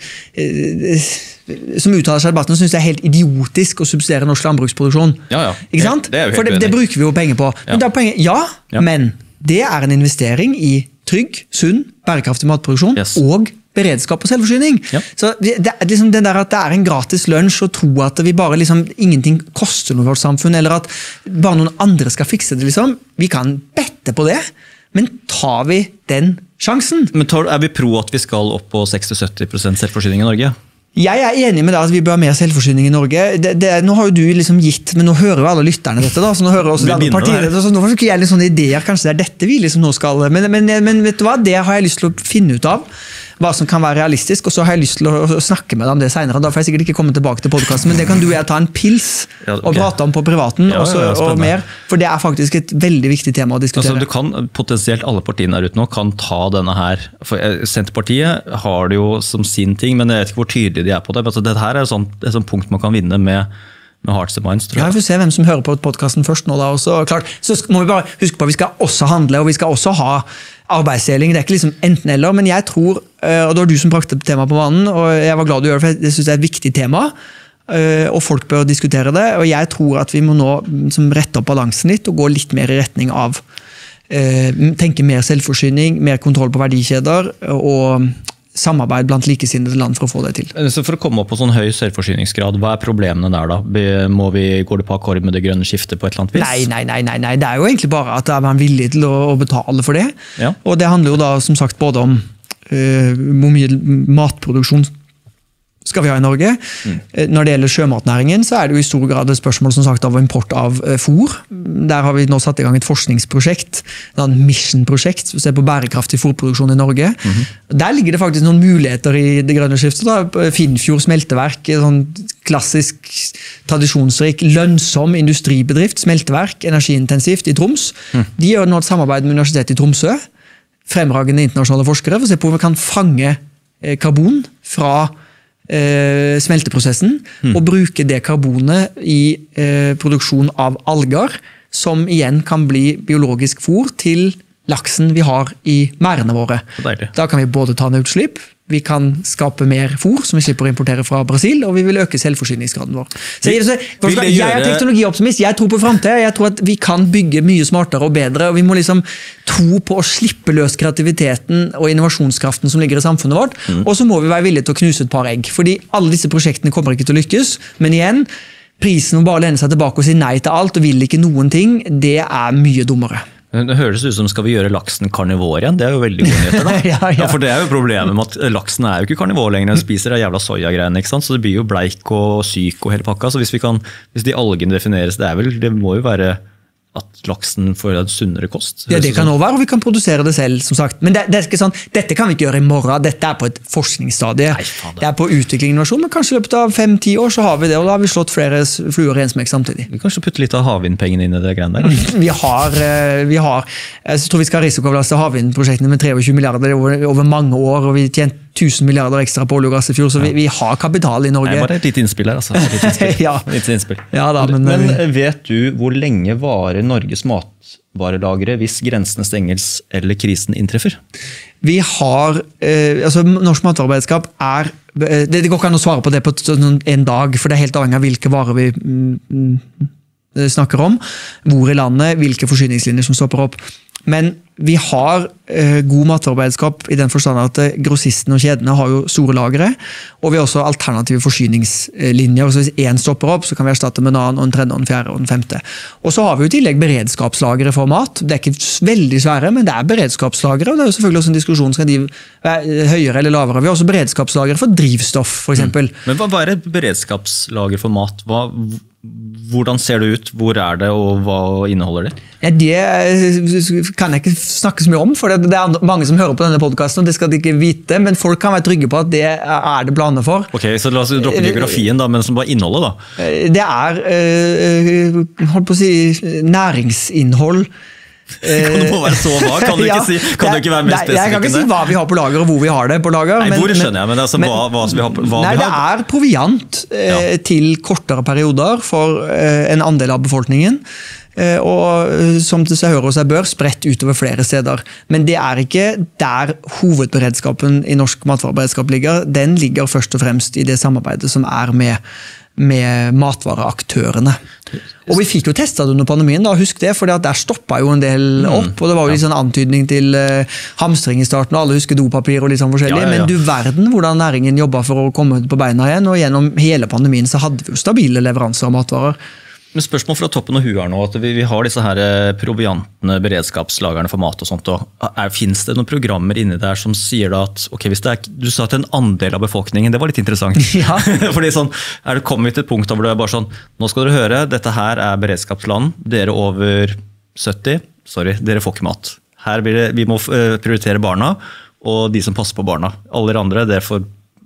Speaker 2: øh, som uttaler seg i debatten, synes det er helt idiotisk å subsidiere norsk landbruksproduksjon.
Speaker 1: Ja, ja.
Speaker 2: Ikke sant?
Speaker 1: Det er jo helt
Speaker 2: for det, det bruker vi jo penger på. Men ja. Da er poenget, ja, ja, men det er en investering i trygg, sunn, bærekraftig matproduksjon, yes. og beredskap og selvforsyning. Ja. Så det, det, liksom det der at det er en gratis lunsj og tro at vi bare liksom, ingenting koster noe i vårt samfunn, eller at bare noen andre skal fikse det, liksom. Vi kan bette på det, men tar vi den sjansen?
Speaker 1: Men tar, er vi pro at vi skal opp på seksti til sytti prosent selvforsyning i Norge?
Speaker 2: Jeg er enig med deg at vi bør ha mer selvforsyning i Norge. Det, det, nå har jo du liksom gitt, men nå hører jo alle lytterne dette da, så nå hører også de andre partiene dette, så nå får ikke jeg litt sånne ideer, kanskje det er dette vi liksom nå skal, men, men, men vet du hva, det har jeg lyst til å finne ut av, hva som kan være realistisk, og så har jeg lyst til å snakke med deg om det senere, da får jeg sikkert ikke komme tilbake til podcasten, men det kan du og jeg ta en pils ja, okay. og prate om på privaten, ja, også, ja, og mer, for det er faktisk et veldig viktig tema å diskutere.
Speaker 1: Altså, du kan, potensielt alle partiene der ute nå, kan ta denne her, for Senterpartiet har det jo som sin ting, men jeg vet ikke hvor tydelig de er på det, altså, dette her er et sånt, et sånt punkt man kan vinne med med Hearts and Minds, tror jeg.
Speaker 2: Ja, vi får se hvem som hører på podcasten først nå da, og så, klart, så må vi bare huske på at vi skal også handle, og vi skal også ha arbeidsdeling, det er ikke liksom enten eller, men jeg tror, og det var du som brakte temaet på banen, og jeg var glad du gjør det, for jeg synes det er et viktig tema, og folk bør diskutere det, og jeg tror at vi må nå som rette opp balansen litt, og gå litt mer i retning av tenke mer selvforsyning, mer kontroll på verdikjeder, og samarbeid blant likesinnede land for å få det til.
Speaker 1: Så for å komme opp på sånn høy selvforsyningsgrad, hva er problemene der da? Må vi, går det på akkord med det grønne skiftet på et eller annet vis?
Speaker 2: Nei, nei, nei, nei, nei. Det er jo egentlig bare at er man villig til å, å betale for det.
Speaker 1: Ja.
Speaker 2: Og det handler jo da som sagt både om uh, hvor mye matproduksjon skal vi ha i Norge. Mm. Når det gjelder sjømatnæringen, så er det jo i stor grad et spørsmål som sagt av import av fôr. Der har vi nå satt i gang et forskningsprosjekt, et mission-prosjekt, for å se på bærekraftig fôrproduksjon i Norge. Mm-hmm. Der ligger det faktisk noen muligheter i det grønne skiftet. Da. Finnfjord smelteverk, sånn klassisk, tradisjonsrik, lønnsom industribedrift, smelteverk, energiintensivt i Troms. Mm. De gjør nå et samarbeid med Universitetet i Tromsø, fremragende internasjonale forskere, for å se på om vi kan fange karbon fra Eh, smelteprosessen, mm. og bruke det karbonet i eh, produksjon av alger, som igjen kan bli biologisk fôr til laksen vi har i merdene våre. Da kan vi både ta ned utslipp, vi kan skape mer fôr som vi slipper å importere fra Brasil, og vi vil øke selvforsyningsgraden vår. Så jeg, så, jeg, jeg er teknologioptimist, jeg tror på fremtiden, jeg tror at vi kan bygge mye smartere og bedre, og vi må liksom tro på å slippe løs kreativiteten og innovasjonskraften som ligger i samfunnet vårt, mm. og så må vi være villige til å knuse et par egg, fordi alle disse prosjektene kommer ikke til å lykkes, men igjen, prisen om bare å lene seg tilbake og si nei til alt og vil ikke noen ting, det er mye dummere.
Speaker 1: Det høres ut som skal vi gjøre laksen karnivor igjen, det er jo veldig gode nyheter da. ja, ja. Ja, for det er jo problemet med at laksen er jo ikke karnivor lenger, den spiser de jævla soja-greiene, ikke sant? Så det blir jo bleik og syk og hele pakka, så hvis vi kan, hvis de algene defineres, det er vel, det må jo være at laksen får en sunnere kost.
Speaker 2: Ja, det kan også være, og vi kan produsere det selv, som sagt. Men det, det er ikke sånn, dette kan vi ikke gjøre i morgen, dette er på et forskningsstadie. Nei, det er på utvikling og innovasjon, men kanskje i løpet av fem-ti år så har vi det, og da har vi slått flere fluer i en smekk samtidig.
Speaker 1: Vi kan kanskje putte litt av havvindpengene inn i det greiene der?
Speaker 2: vi har, vi har, jeg tror vi skal ha risikoavlaste havvindprosjektene med treogtjue milliarder over, over mange år, og vi tjent tusen milliarder ekstra på olje og gass i fjor, så vi, vi har kapital i Norge.
Speaker 1: Nei, bare et lite innspill her, altså. Et lite innspill.
Speaker 2: ja.
Speaker 1: Et innspill.
Speaker 2: Ja, da, men,
Speaker 1: men vet du hvor lenge varer Norges matvarelagre hvis grensene stenges eller krisen inntreffer?
Speaker 2: Vi har, eh, altså norsk matvareberedskap er, det, det går ikke an å svare på det på en dag, for det er helt avhengig av hvilke varer vi mm, snakker om, hvor i landet, hvilke forsyningslinjer som stopper opp. Men vi har eh, god matvareberedskap i den forstand at eh, grossistene og kjedene har jo store lagre, og vi har også alternative forsyningslinjer, så hvis en stopper opp, så kan vi erstatte med en annen, og en tredje, og en fjerde, og en femte. Og så har vi jo i tillegg beredskapslagre for mat. Det er ikke veldig svære, men det er beredskapslagre, og det er jo selvfølgelig også en diskusjon, skal de være høyere eller lavere. Vi har også beredskapslagre for drivstoff, for eksempel.
Speaker 1: Mm. Men hva er et beredskapslager for mat? Hva Hvordan ser det ut? Hvor er det, og hva inneholder det?
Speaker 2: Ja, det kan jeg ikke snakke så mye om, for det er mange som hører på denne podcasten, og det skal de ikke vite, men folk kan være trygge på at det er det planer for.
Speaker 1: Ok, så la oss droppe geografien da, men som bare innholdet da?
Speaker 2: Det er, holdt på å si, næringsinnhold.
Speaker 1: Kan du må være så vag? Kan du ikke, ja, si, kan du ikke være mer spesifikk?
Speaker 2: Jeg kan ikke si hva vi har på lager og hvor vi har det på lager.
Speaker 1: Nei, men, hvor skjønner jeg, men altså, hva, hva vi har, hva
Speaker 2: nei,
Speaker 1: vi har?
Speaker 2: Det er proviant eh, ja. til kortere perioder for eh, en andel av befolkningen. Eh, og som det seg hører og seg bør, spredt utover flere steder. Men det er ikke der hovedberedskapen i norsk matvareberedskap ligger. Den ligger først og fremst i det samarbeidet som er med med matvareaktørene. Og vi fikk jo testet det under pandemien, da, husk det, for der stoppet jo en del opp, og det var jo litt sånn antydning til uh, hamstring i starten, og alle husker dopapir og litt sånn forskjellig, ja, ja, ja. Men du verden hvordan næringen jobbet for å komme på beina igjen, og gjennom hele pandemien så hadde vi jo stabile leveranser av matvarer.
Speaker 1: Men spørsmål fra toppen og huet er nå, at vi, vi har disse her proviantene, beredskapslagerne for mat og sånt, og er, finnes det noen programmer inni der som sier da at, ok, hvis det er, du sa til en andel av befolkningen, det var litt interessant.
Speaker 2: Ja.
Speaker 1: Fordi sånn, er det kommet til et punkt hvor det er bare sånn, nå skal dere høre, dette her er beredskapsland, dere over sytti, sorry, dere får ikke mat. Her blir det, vi må prioritere barna, og de som passer på barna. Alle andre, dere får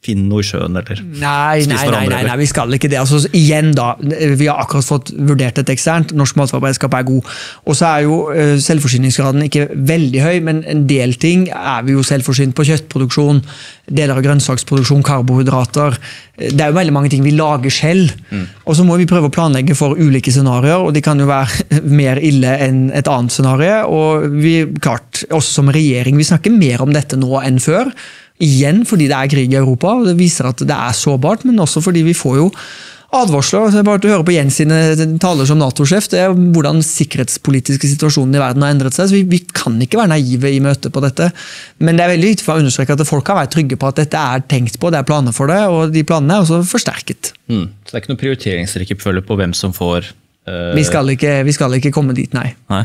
Speaker 1: finne noe i sjøen, eller
Speaker 2: nei, nei, nei, nei, nei, vi skal ikke det. Altså, igjen da, vi har akkurat fått vurdert et eksternt, norsk matvareberedskap er god. Og så er jo uh, selvforsyningsgraden ikke veldig høy, men en del ting er vi jo selvforsynt på kjøttproduksjon, deler av grønnsaksproduksjon, karbohydrater. Det er jo veldig mange ting vi lager selv. Mm. Og så må vi prøve å planlegge for ulike scenarier, og de kan jo være mer ille enn et annet scenario. Og vi, klart, også som regjering, vi snakker mer om dette nå enn før. Igjen fordi det er krig i Europa, og det viser at det er sårbart, men også fordi vi får jo advarsler. Så bare til å høre på Jens sine taler som NATO-sjef, det er hvordan sikkerhetspolitiske situasjonen i verden har endret seg, så vi, vi kan ikke være naive i møte på dette. Men det er veldig viktig for å understreke at folk kan være trygge på at dette er tenkt på, det er planer for det, og de planene er også forsterket.
Speaker 1: Mm. Så det er ikke noe prioriteringsrekkefølge på hvem som får... Uh...
Speaker 2: Vi, skal ikke, vi skal ikke komme dit, nei.
Speaker 1: Nei.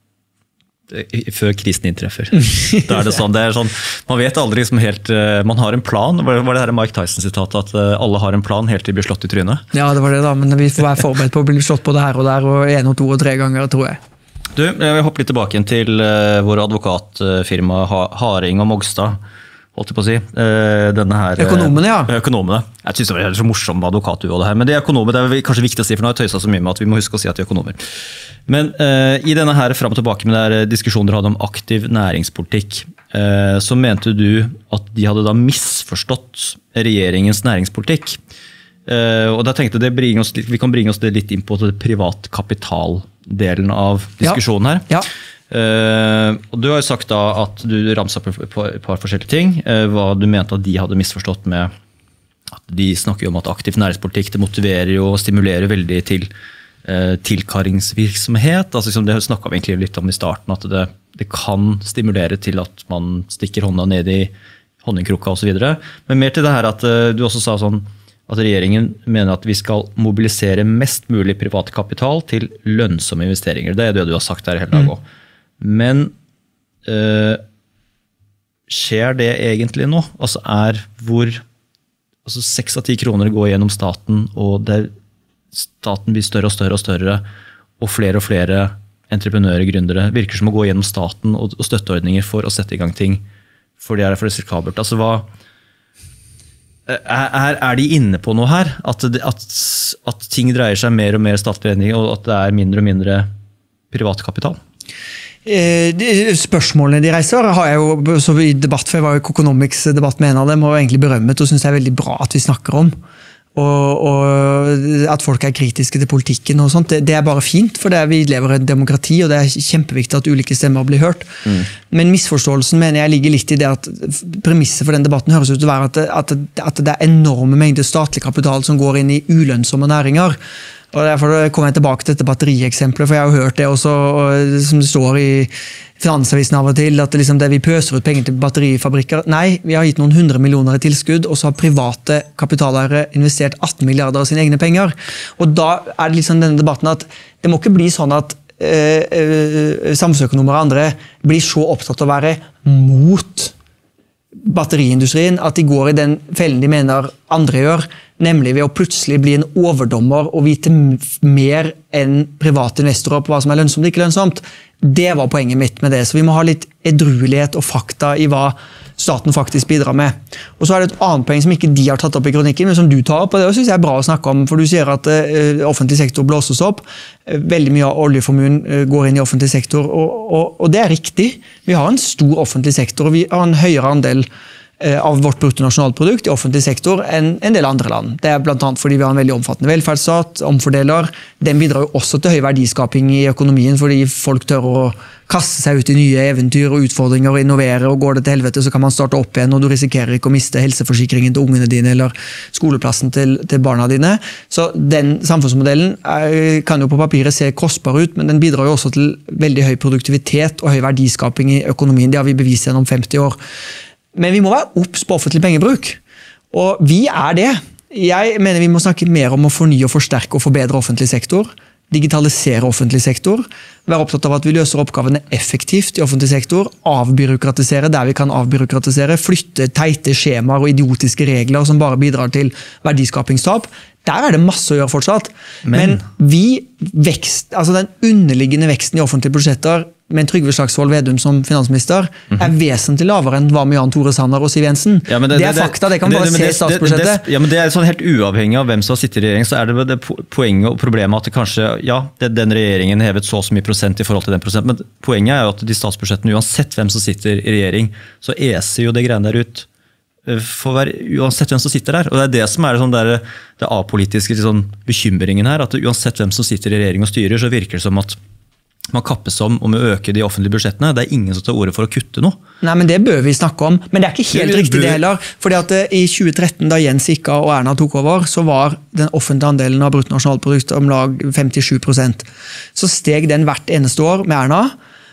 Speaker 1: Før krisen inntreffer. Da er det sånn, det er sånn, man vet aldri liksom helt, man har en plan, var det her Mike Tyson-sitatet, at alle har en plan helt til de blir slått i trynet?
Speaker 2: Ja, det var det da, men vi får være forberedt på å bli slått på det her og der, og en og to og tre ganger, tror jeg.
Speaker 1: Du, jeg vil hoppe litt tilbake til uh, våre advokatfirma Haring og Mogstad, holdt jeg på å si. Uh, denne her,
Speaker 2: økonomene, ja.
Speaker 1: Økonomene. Jeg synes det var så morsom med advokatduo det her, men det er økonomer, det er kanskje viktig å si, for nå har jeg tøyset så mye med at vi må huske å si at vi er økonomer. Men uh, i denne her frem og tilbake med der diskusjonen dere hadde om aktiv næringspolitikk, uh, så mente du at de hadde da misforstått regjeringens næringspolitikk. Uh, og da tenkte jeg det oss, vi kan bringe oss det litt inn på det privatkapitaldelen av diskusjonen her.
Speaker 2: Ja. Ja.
Speaker 1: Uh, og du har jo sagt da at du ramset på et par, par forskjellige ting, uh, hva du mente at de hadde misforstått med at de snakker jo om at aktiv næringspolitikk det motiverer jo og stimulerer veldig til uh, tilkaringsvirksomhet, altså liksom det snakket vi egentlig litt om i starten, at det, det kan stimulere til at man stikker hånda ned i honningkrukka og så videre, men mer til det her at uh, du også sa sånn at regjeringen mener at vi skal mobilisere mest mulig privat kapital til lønnsomme investeringer, det er det du har sagt her hele dag også. Men øh, skjer det egentlig nå? Altså er hvor altså seks av ti kroner går gjennom staten, og der staten blir større og større og større, og flere og flere entreprenører, gründere, virker som å gå gjennom staten og, og støtteordninger for å sette i gang ting, for det er for risikabelt. Altså hva, er, er de inne på noe her? At, at, at ting dreier seg mer og mer statlig endring, og at det er mindre og mindre privat kapital?
Speaker 2: Spørsmålene de reiser har jeg jo så i debatt, for jeg var jo Economics debatt med en av dem, og egentlig berømmet og synes det er veldig bra at vi snakker om, og, og at folk er kritiske til politikken og sånt, det, det er bare fint, for det er, vi lever i et demokrati, og det er kjempeviktig at ulike stemmer blir hørt. Mm. Men misforståelsen mener jeg ligger litt i det at premisset for den debatten høres ut til å være at, at, at det er enorme mengder statlig kapital som går inn i ulønnsomme næringer. Og derfor kommer jeg tilbake til dette batterieksempelet, for jeg har jo hørt det også, og, som det står i Finansavisen av og til, at det, liksom, det vi pøser ut penger til batterifabrikker. Nei, vi har gitt noen hundre millioner i tilskudd, og så har private kapitaleiere investert atten milliarder av sine egne penger. Og da er det liksom denne debatten at det må ikke bli sånn at eh, eh, samfunnsøkonomer og andre blir så opptatt av å være mot batteriindustrien, at de går i den fellen de mener andre gjør, nemlig ved å plutselig bli en overdommer og vite mer enn private investorer på hva som er lønnsomt og ikke lønnsomt. Det var poenget mitt med det, så vi må ha litt edruelighet og fakta i hva staten faktisk bidrar med. Og så er det et annet poeng som ikke de har tatt opp i kronikken, men som du tar opp, og det synes jeg er bra å snakke om, for du sier at uh, offentlig sektor blåses opp, veldig mye av oljeformuen uh, går inn i offentlig sektor, og, og, og det er riktig. Vi har en stor offentlig sektor, og vi har en høyere andel av vårt bruttonasjonalprodukt i offentlig sektor enn en del andre land. Det er blant annet fordi vi har en veldig omfattende velferdsstat, omfordeler. Den bidrar jo også til høy verdiskaping i økonomien, fordi folk tør å kaste seg ut i nye eventyr og utfordringer og innovere, og går det til helvete så kan man starte opp igjen, og du risikerer ikke å miste helseforsikringen til ungene dine eller skoleplassen til, til barna dine. Så den samfunnsmodellen er, kan jo på papiret se kostbar ut, men den bidrar jo også til veldig høy produktivitet og høy verdiskaping i økonomien. Det har vi bevist gjennom femti år. Men vi må være obs på offentlig pengebruk, og vi er det. Jeg mener vi må snakke mer om å fornye og forsterke og forbedre offentlig sektor, digitalisere offentlig sektor, være opptatt av at vi løser oppgavene effektivt i offentlig sektor, avbyråkratisere der vi kan avbyråkratisere, flytte teite skjemaer og idiotiske regler som bare bidrar til verdiskapingstap. Der er det masse å gjøre fortsatt. Men, Men vi vekst, altså den underliggende veksten i offentlige budsjetter med en Trygve Slagsvold Vedum som finansminister, mm-hmm. er vesentlig lavere enn hva med Jan Tore Sanner og Siv Jensen. Ja, det, det er det, fakta, det kan man bare se i statsbudsjettet.
Speaker 1: Ja, men det er sånn helt uavhengig av hvem som sitter i regjering, så er det, det poenget og problemet at det kanskje, ja, det, den regjeringen hevet så og så mye prosent i forhold til den prosent, men poenget er jo at de statsbudsjettene, uansett hvem som sitter i regjering, så eser jo det greiene der ut. For hver, uansett hvem som sitter der. Og det er det som er sånn der, det apolitiske sånn, bekymringen her, at uansett hvem som sitter i regjering og styrer, så virker det som at man kappes om om å øke de offentlige budsjettene. Det er ingen som tar ordet for å kutte noe.
Speaker 2: Nei, men det bør vi snakke om. Men det er ikke helt det riktig det heller. Fordi at i tjue tretten, da Jens gikk av og Erna tok over, så var den offentlige andelen av bruttonasjonalprodukt om lag femtisju prosent. Så steg den hvert eneste år med Erna.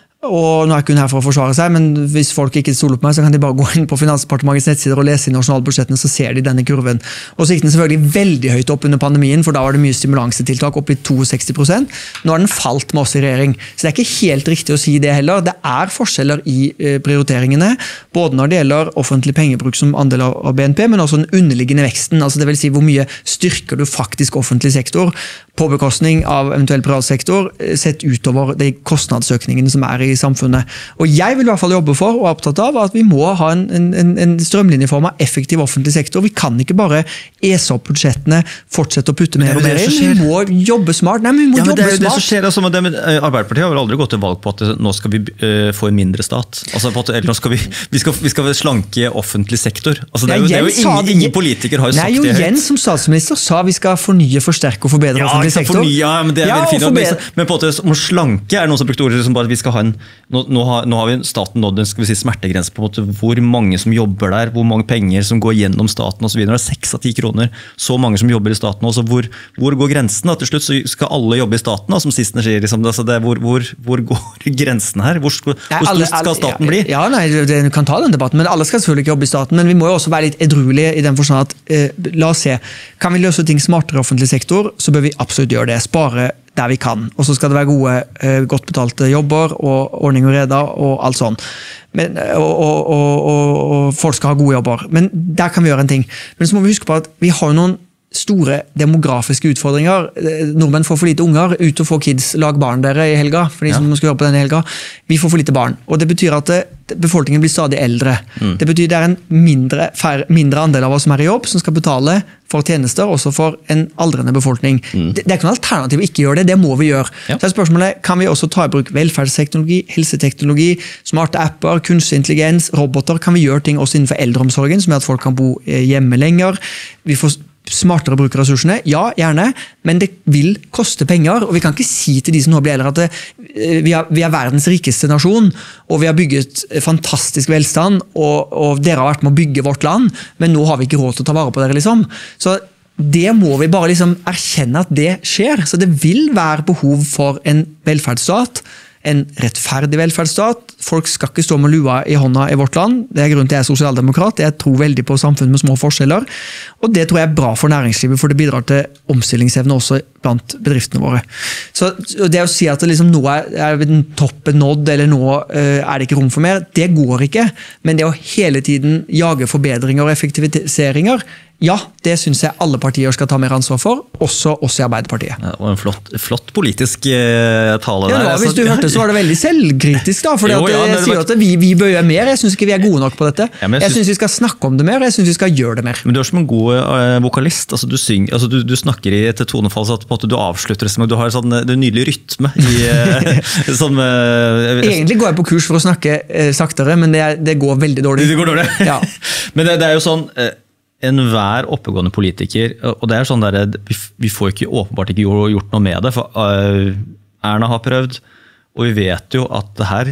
Speaker 2: Og nå er ikke hun her for å forsvare seg, men hvis folk ikke stoler på meg, så kan de bare gå inn på Finansdepartementets nettsider og lese i nasjonalbudsjettene, så ser de denne kurven. Og så gikk den selvfølgelig veldig høyt opp under pandemien, for da var det mye stimulansetiltak opp i sekstito prosent. Nå har den falt med oss i regjering. Så det er ikke helt riktig å si det heller. Det er forskjeller i prioriteringene, både når det gjelder offentlig pengebruk som andel av B N P, men også den underliggende veksten, altså det vil si hvor mye styrker du faktisk offentlig sektor på bekostning av eventuell privat sektor, sett utover de kostnadsøkningene som er i samfunnet. Og jeg vil i hvert fall jobbe for og er opptatt av at vi må ha en, en, en strømlinjeform av effektiv offentlig sektor. Vi kan ikke bare ese opp budsjettene, fortsette å putte mer og mer inn. Vi må jobbe smart. Nei, men vi må ja, jobbe
Speaker 1: det,
Speaker 2: smart.
Speaker 1: Det som skjer, altså, det med, Arbeiderpartiet har vel aldri gått til valg på at nå skal vi uh, få en mindre stat. Altså, på at, eller nå skal vi, vi, skal, vi skal slanke offentlig sektor. Altså, det er jo, det er jo ingen, ingen politikere har jo sagt
Speaker 2: nei, jo,
Speaker 1: det høyt.
Speaker 2: Jens som statsminister sa vi skal fornye, forsterke og forbedre ja, offentlig sektor.
Speaker 1: Fornye, ja, men det er ja, veldig fint. Men, men på at det, om slanke er noen som brukte ordet som bare at vi skal ha en nå, nå, har, nå har vi staten nådd en skal vi si, smertegrense på en måte, hvor mange som jobber der, hvor mange penger som går gjennom staten og så videre. Det er seks av ti kroner, så mange som jobber i staten også. Hvor, hvor går grensen? Da? Til slutt så skal alle jobbe i staten, da, som sisten sier. Liksom, altså det, hvor, hvor, hvor går grensen her? Hvor, hvor nei, alle, stor skal staten bli?
Speaker 2: Ja, nei, det, Du kan ta den debatten, men alle skal selvfølgelig ikke jobbe i staten. Men vi må jo også være litt edruelige i den forstand at eh, la oss se, kan vi løse ting smartere i offentlig sektor, så bør vi absolutt gjøre det. Spare der vi kan. Og så skal det være gode, eh, godt betalte jobber og ordning og reda og alt sånn. Men, og, og, og, og folk skal ha gode jobber. Men der kan vi gjøre en ting. Men så må vi huske på at vi har noen store demografiske utfordringer. Nordmenn får for lite unger, ut og få kids, lag barn dere i helga, for de ja. som skal høre på denne helga. Vi får for lite barn, og det betyr at det, befolkningen blir stadig eldre. Mm. Det betyr det er en mindre, færre, mindre andel av oss som er i jobb, som skal betale for tjenester, også for en aldrende befolkning. Mm. Det, det er ikke noe alternativ å ikke gjøre det, det må vi gjøre. Ja. Så er spørsmålet, kan vi også ta i bruk velferdsteknologi, helseteknologi, smarte apper, kunstig intelligens, roboter, kan vi gjøre ting også innenfor eldreomsorgen, som gjør at folk kan bo hjemme lenger, vi får smartere bruke ressursene, ja, gjerne, men det vil koste penger, og vi kan ikke si til de som nå blir eldre at det, vi, er, vi er verdens rikeste nasjon, og vi har bygget fantastisk velstand, og, og dere har vært med å bygge vårt land, men nå har vi ikke råd til å ta vare på dere, liksom. Så det må vi bare liksom erkjenne at det skjer, så det vil være behov for en velferdsstat, en rettferdig velferdsstat. Folk skal ikke stå med lua i hånda i vårt land. Det er grunnen til at jeg er sosialdemokrat. Jeg tror veldig på samfunn med små forskjeller. Og det tror jeg er bra for næringslivet, for det bidrar til omstillingsevne også blant bedriftene våre. Så det å si at det liksom nå er, er toppen nådd, eller nå uh, er det ikke rom for mer, det går ikke. Men det å hele tiden jage forbedringer og effektiviseringer, ja, det synes jeg alle partier skal ta mer ansvar for, også oss i Arbeiderpartiet.
Speaker 1: Ja, og en flott, flott politisk uh, tale
Speaker 2: ja,
Speaker 1: der.
Speaker 2: Ja, hvis du hørte så var det veldig selvkritisk da, for jeg ja, sier at vi, vi bør gjøre mer, jeg synes ikke vi er gode nok på dette. Ja, jeg, jeg synes vi skal snakke om det mer, jeg synes vi skal gjøre det mer.
Speaker 1: Men du er som en god uh, vokalist, altså, du, syng, altså, du, du snakker i et tonefall så at på at du avslutter det, du har sånn, det er nydelig rytme. I, uh, som, uh,
Speaker 2: Egentlig går jeg på kurs for å snakke uh, saktere, men det, det går veldig dårlig.
Speaker 1: Det går dårlig? Ja. Men det, det er jo sånn... Uh, enhver oppegående politiker, og det er sånn der, vi får ikke, åpenbart ikke gjort noe med det, for uh, Erna har prøvd, og vi vet jo at det her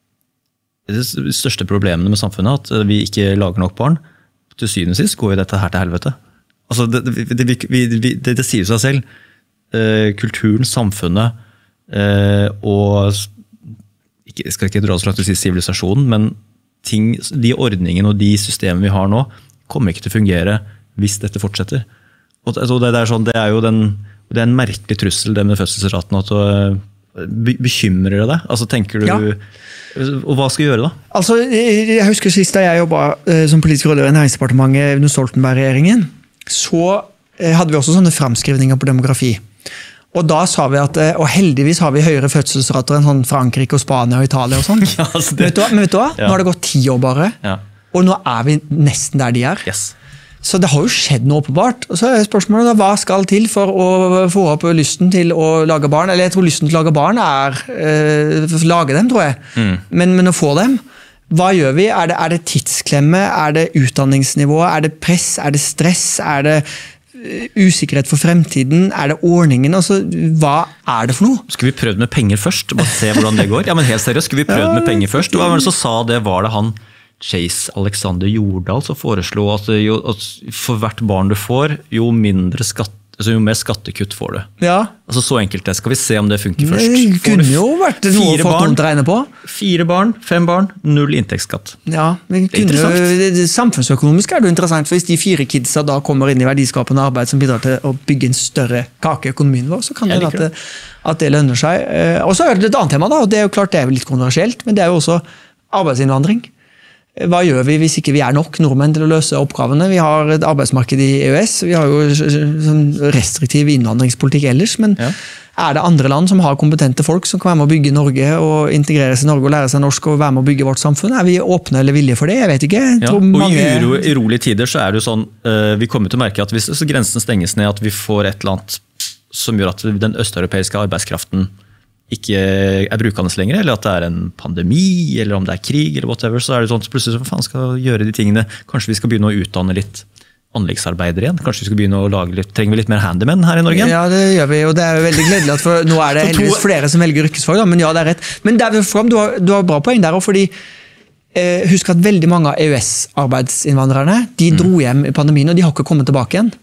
Speaker 1: er det største problemene med samfunnet, at vi ikke lager nok barn. Til syvende og sist går jo dette her til helvete. Altså, det, det, vi, vi, det, det sier seg selv. Uh, kulturen, samfunnet, uh, og jeg skal ikke dra så langt til å si sivilisasjonen, men ting, de ordningene og de systemene vi har nå, kommer ikke til å fungere hvis dette fortsetter. Og det, er sånn, det er jo den, det er en merkelig trussel det med fødselsraten, at du bekymrer deg. Altså tenker du, ja. Og hva skal vi gjøre da?
Speaker 2: Altså, jeg husker sist da jeg jobbet som politisk rådgiver i Næringsdepartementet under Stoltenberg-regjeringen, så hadde vi også sånne fremskrivninger på demografi. Og da sa vi at, og heldigvis har vi høyere fødselsrater enn sånn Frankrike og Spania og Italia og sånn. Ja, altså det... Men vet du hva? Men vet du hva? Ja. Nå har det gått ti år bare, ja. Og nå er vi nesten der de er.
Speaker 1: Yes.
Speaker 2: Så det har jo skjedd noe åpenbart. Og så er spørsmålet da, hva skal til for å få opp lysten til å lage barn? Eller jeg tror lysten til å lage barn er eh, lage dem, tror jeg. Mm. Men, men å få dem, hva gjør vi? Er det, er det tidsklemme? Er det utdanningsnivå? Er det press? Er det stress? Er det usikkerhet for fremtiden? Er det ordningen? Altså, hva er det for noe?
Speaker 1: Skulle vi prøvd med penger først? Bare se hvordan det går? Ja, men helt seriøst, skulle vi prøvd med penger først? Hva var det som sa det? Var det han Chase Alexander Jordal som foreslo at, jo, at for hvert barn du får, jo mindre skatt, altså jo mer skattekutt får du.
Speaker 2: Ja.
Speaker 1: Altså så enkelt det. Skal vi se om det funker først?
Speaker 2: Det kunne jo vært noe å få noen til å regne på.
Speaker 1: Fire barn, fem barn, null inntektsskatt.
Speaker 2: Ja, men det er kunne, det, samfunnsøkonomisk er det jo interessant, for hvis de fire kidsa da kommer inn i verdiskapende arbeid som bidrar til å bygge en større kake i økonomien vår, så kan det at det, at det lønner seg. Og så er det et annet tema da, og det er jo klart det er litt kontroversielt, men det er jo også arbeidsinnvandring. Hva gjør vi hvis ikke vi er nok nordmenn til å løse oppgavene? Vi har et arbeidsmarked i E U S, vi har jo restriktiv innvandringspolitikk ellers, men ja. Er det andre land som har kompetente folk som kan være med å bygge Norge og integrere seg i Norge og lære seg norsk og være med å bygge vårt samfunn? Er vi åpne eller villige for det? Jeg vet ikke. Jeg
Speaker 1: ja, og mange... I uro, urolige tider så er det jo sånn, uh, vi kommer til å merke at hvis grensen stenges ned, at vi får et eller annet som gjør at den østeuropeiske arbeidskraften ikke er brukende lenger, eller at det er en pandemi, eller om det er krig, eller whatever, så er det sånn at plutselig så faen skal gjøre de tingene. Kanskje vi skal begynne å utdanne litt anleggsarbeidere igjen? Kanskje vi skal begynne å lage litt, trenger vi litt mer handymen her i Norge?
Speaker 2: Ja, det gjør vi, og det er veldig gledelig at for, nå er det heldigvis flere som velger yrkesfag, da, men ja, det er rett. Men der, du, har, du har bra poeng der også, fordi eh, husk at veldig mange av E U S-arbeidsinnvandrerne, de mm. dro hjem i pandemien, og de har ikke kommet tilbake igjen.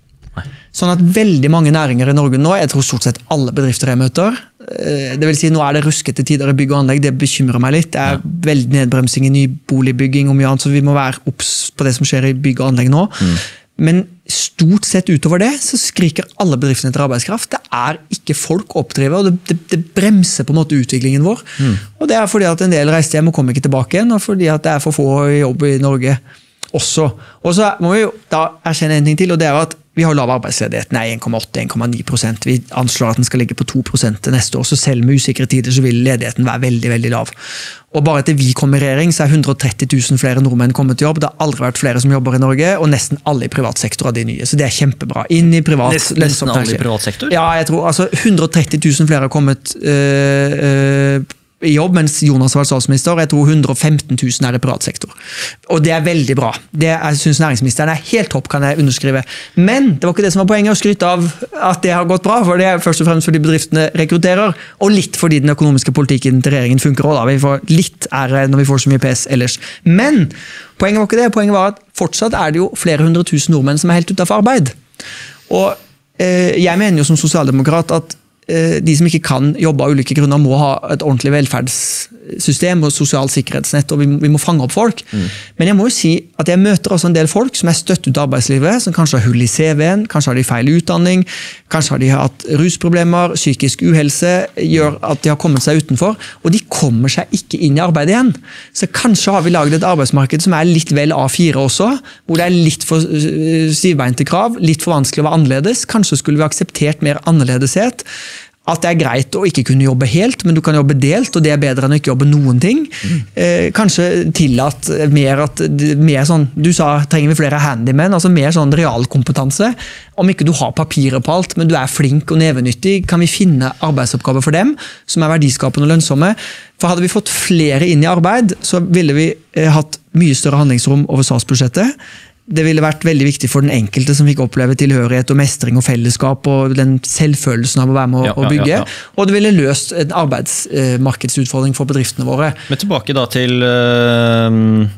Speaker 2: Sånn at veldig mange næringer i Norge nå, jeg tror stort sett alle bedrifter jeg møter, det vil si nå er det ruskete tider i bygg og anlegg, det bekymrer meg litt. Det er ja. Veldig nedbremsing i ny boligbygging og mye annet, så vi må være obs på det som skjer i bygg og anlegg nå. Mm. Men stort sett utover det, så skriker alle bedriftene etter arbeidskraft. Det er ikke folk å oppdrive, og det, det, det bremser på en måte utviklingen vår. Mm. Og det er fordi at en del reiste hjem og kom ikke tilbake igjen, og fordi at det er for få jobb i Norge også. Og så må vi jo da erkjenne en ting til, og det er at vi har lav arbeidsledighet, nei en komma åtte til en komma ni prosent. Vi anslår at den skal ligge på to prosent til neste år, så selv med usikre tider så vil ledigheten være veldig, veldig lav. Og bare etter vi kom i regjering, så er hundre og tretti tusen flere nordmenn kommet til jobb. Det har aldri vært flere som jobber i Norge, og nesten alle i privat sektor av de nye. Så det er kjempebra. Inn i privat...
Speaker 1: Nesten, nesten alle i privat sektor?
Speaker 2: Ja, jeg tror altså hundre og tretti tusen flere har kommet øh, øh, i jobb, mens Jonas var statsminister, og jeg tror hundre og femten tusen er det privat sektor. Og det er veldig bra. Det jeg synes næringsministeren er helt topp, kan jeg underskrive. Men det var ikke det som var poenget å skryte av at det har gått bra, for det er først og fremst fordi bedriftene rekrutterer, og litt fordi den økonomiske politikken til regjeringen funker også da. Vi får litt ære når vi får så mye pes ellers. Men poenget var ikke det. Poenget var at fortsatt er det jo flere hundre tusen nordmenn som er helt utenfor arbeid. Og eh, jeg mener jo som sosialdemokrat at de som ikke kan jobbe av ulike grunner må ha et ordentlig velferdssystem og sosialt sikkerhetsnett, og vi må, vi må fange opp folk. Mm. Men jeg må jo si at jeg møter også en del folk som er støtt ut av arbeidslivet, som kanskje har hull i C V-en, kanskje har de feil utdanning, kanskje har de hatt rusproblemer, psykisk uhelse, gjør at de har kommet seg utenfor, og de kommer seg ikke inn i arbeid igjen. Så kanskje har vi laget et arbeidsmarked som er litt vel A fire også, hvor det er litt for stivbeinte krav, litt for vanskelig å være annerledes. Kanskje skulle vi akseptert mer annerledeshet, at det er greit å ikke kunne jobbe helt, men du kan jobbe delt, og det er bedre enn å ikke jobbe noen ting. Mm. Eh, kanskje tillatt mer at, mer sånn, du sa, trenger vi flere handymen, altså mer sånn realkompetanse. Om ikke du har papirer på alt, men du er flink og nevenyttig, kan vi finne arbeidsoppgaver for dem, som er verdiskapende og lønnsomme. For hadde vi fått flere inn i arbeid, så ville vi eh, hatt mye større handlingsrom over statsbudsjettet. Det ville vært veldig viktig for den enkelte som fikk oppleve tilhørighet og mestring og fellesskap og den selvfølelsen av å være med ja, å bygge. Ja, ja, ja. Og det ville løst en arbeidsmarkedsutfordring for bedriftene våre.
Speaker 1: Men tilbake da til øh,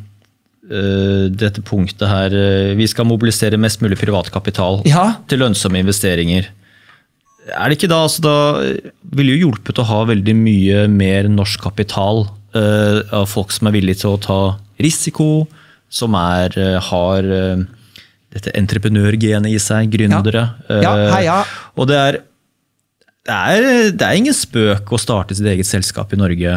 Speaker 1: øh, dette punktet her. Vi skal mobilisere mest mulig privat kapital ja. Til lønnsomme investeringer. Er det ikke da, altså da ville jo hjulpet å ha veldig mye mer norsk kapital øh, av folk som er villige til å ta risiko, som er, har dette entreprenørgenet i seg, gründere.
Speaker 2: Ja. Ja, hei, ja.
Speaker 1: Og det er, Det er, det er ingen spøk å starte sitt eget selskap i Norge.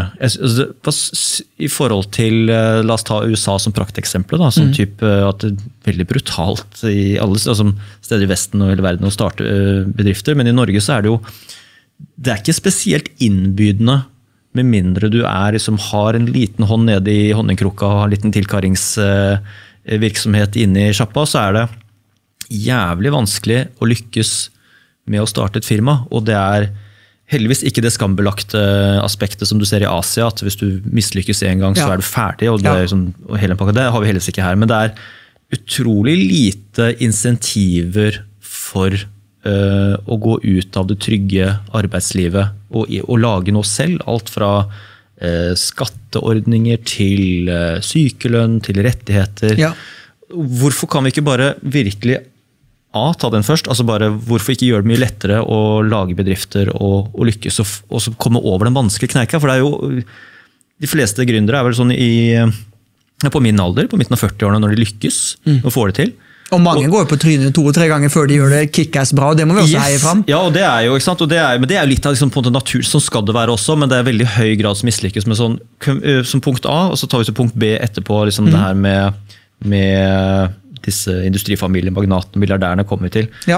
Speaker 1: I forhold til, la oss ta U S A som prakteksempel, da, som mm. type, at det er veldig brutalt i alle altså, steder i Vesten og hele verden å starte bedrifter, men i Norge så er det jo, det er ikke spesielt innbydende, med mindre du er, liksom, har en liten hånd nede i honningkrukka og har en liten tilkaringsvirksomhet inne i sjappa, så er det jævlig vanskelig å lykkes med å starte et firma, og det er heldigvis ikke det skambelagte aspektet som du ser i Asia, at hvis du mislykkes en gang, ja. Så er du ferdig, og det, er liksom, og hele pakka, det har vi heldigvis ikke her, men det er utrolig lite insentiver for uh, å gå ut av det trygge arbeidslivet, og, og lage noe selv, alt fra uh, skatteordninger til uh, sykelønn, til rettigheter. Ja. Hvorfor kan vi ikke bare virkelig A, ta den først, altså bare hvorfor ikke gjøre det mye lettere å lage bedrifter og, og lykkes, og, og så komme over den vanskelige kneika, for det er jo, de fleste gründere er vel sånn i, på min alder, på midten av førti-årene når de lykkes, mm. og får det til.
Speaker 2: Og mange og, går på trynet to og tre ganger før de gjør det kick-ass bra, og det må vi også yes, heie frem.
Speaker 1: Ja, og det er jo, ikke sant, og det er, men det er jo litt av liksom, på en natur, sånn skal det være også, men det er veldig høy grad som mislykkes med sånn, som punkt A, og så tar vi til punkt B etterpå, liksom mm. det her med, med disse industrifamilien, magnatene, milliardærene kommer til. Ja.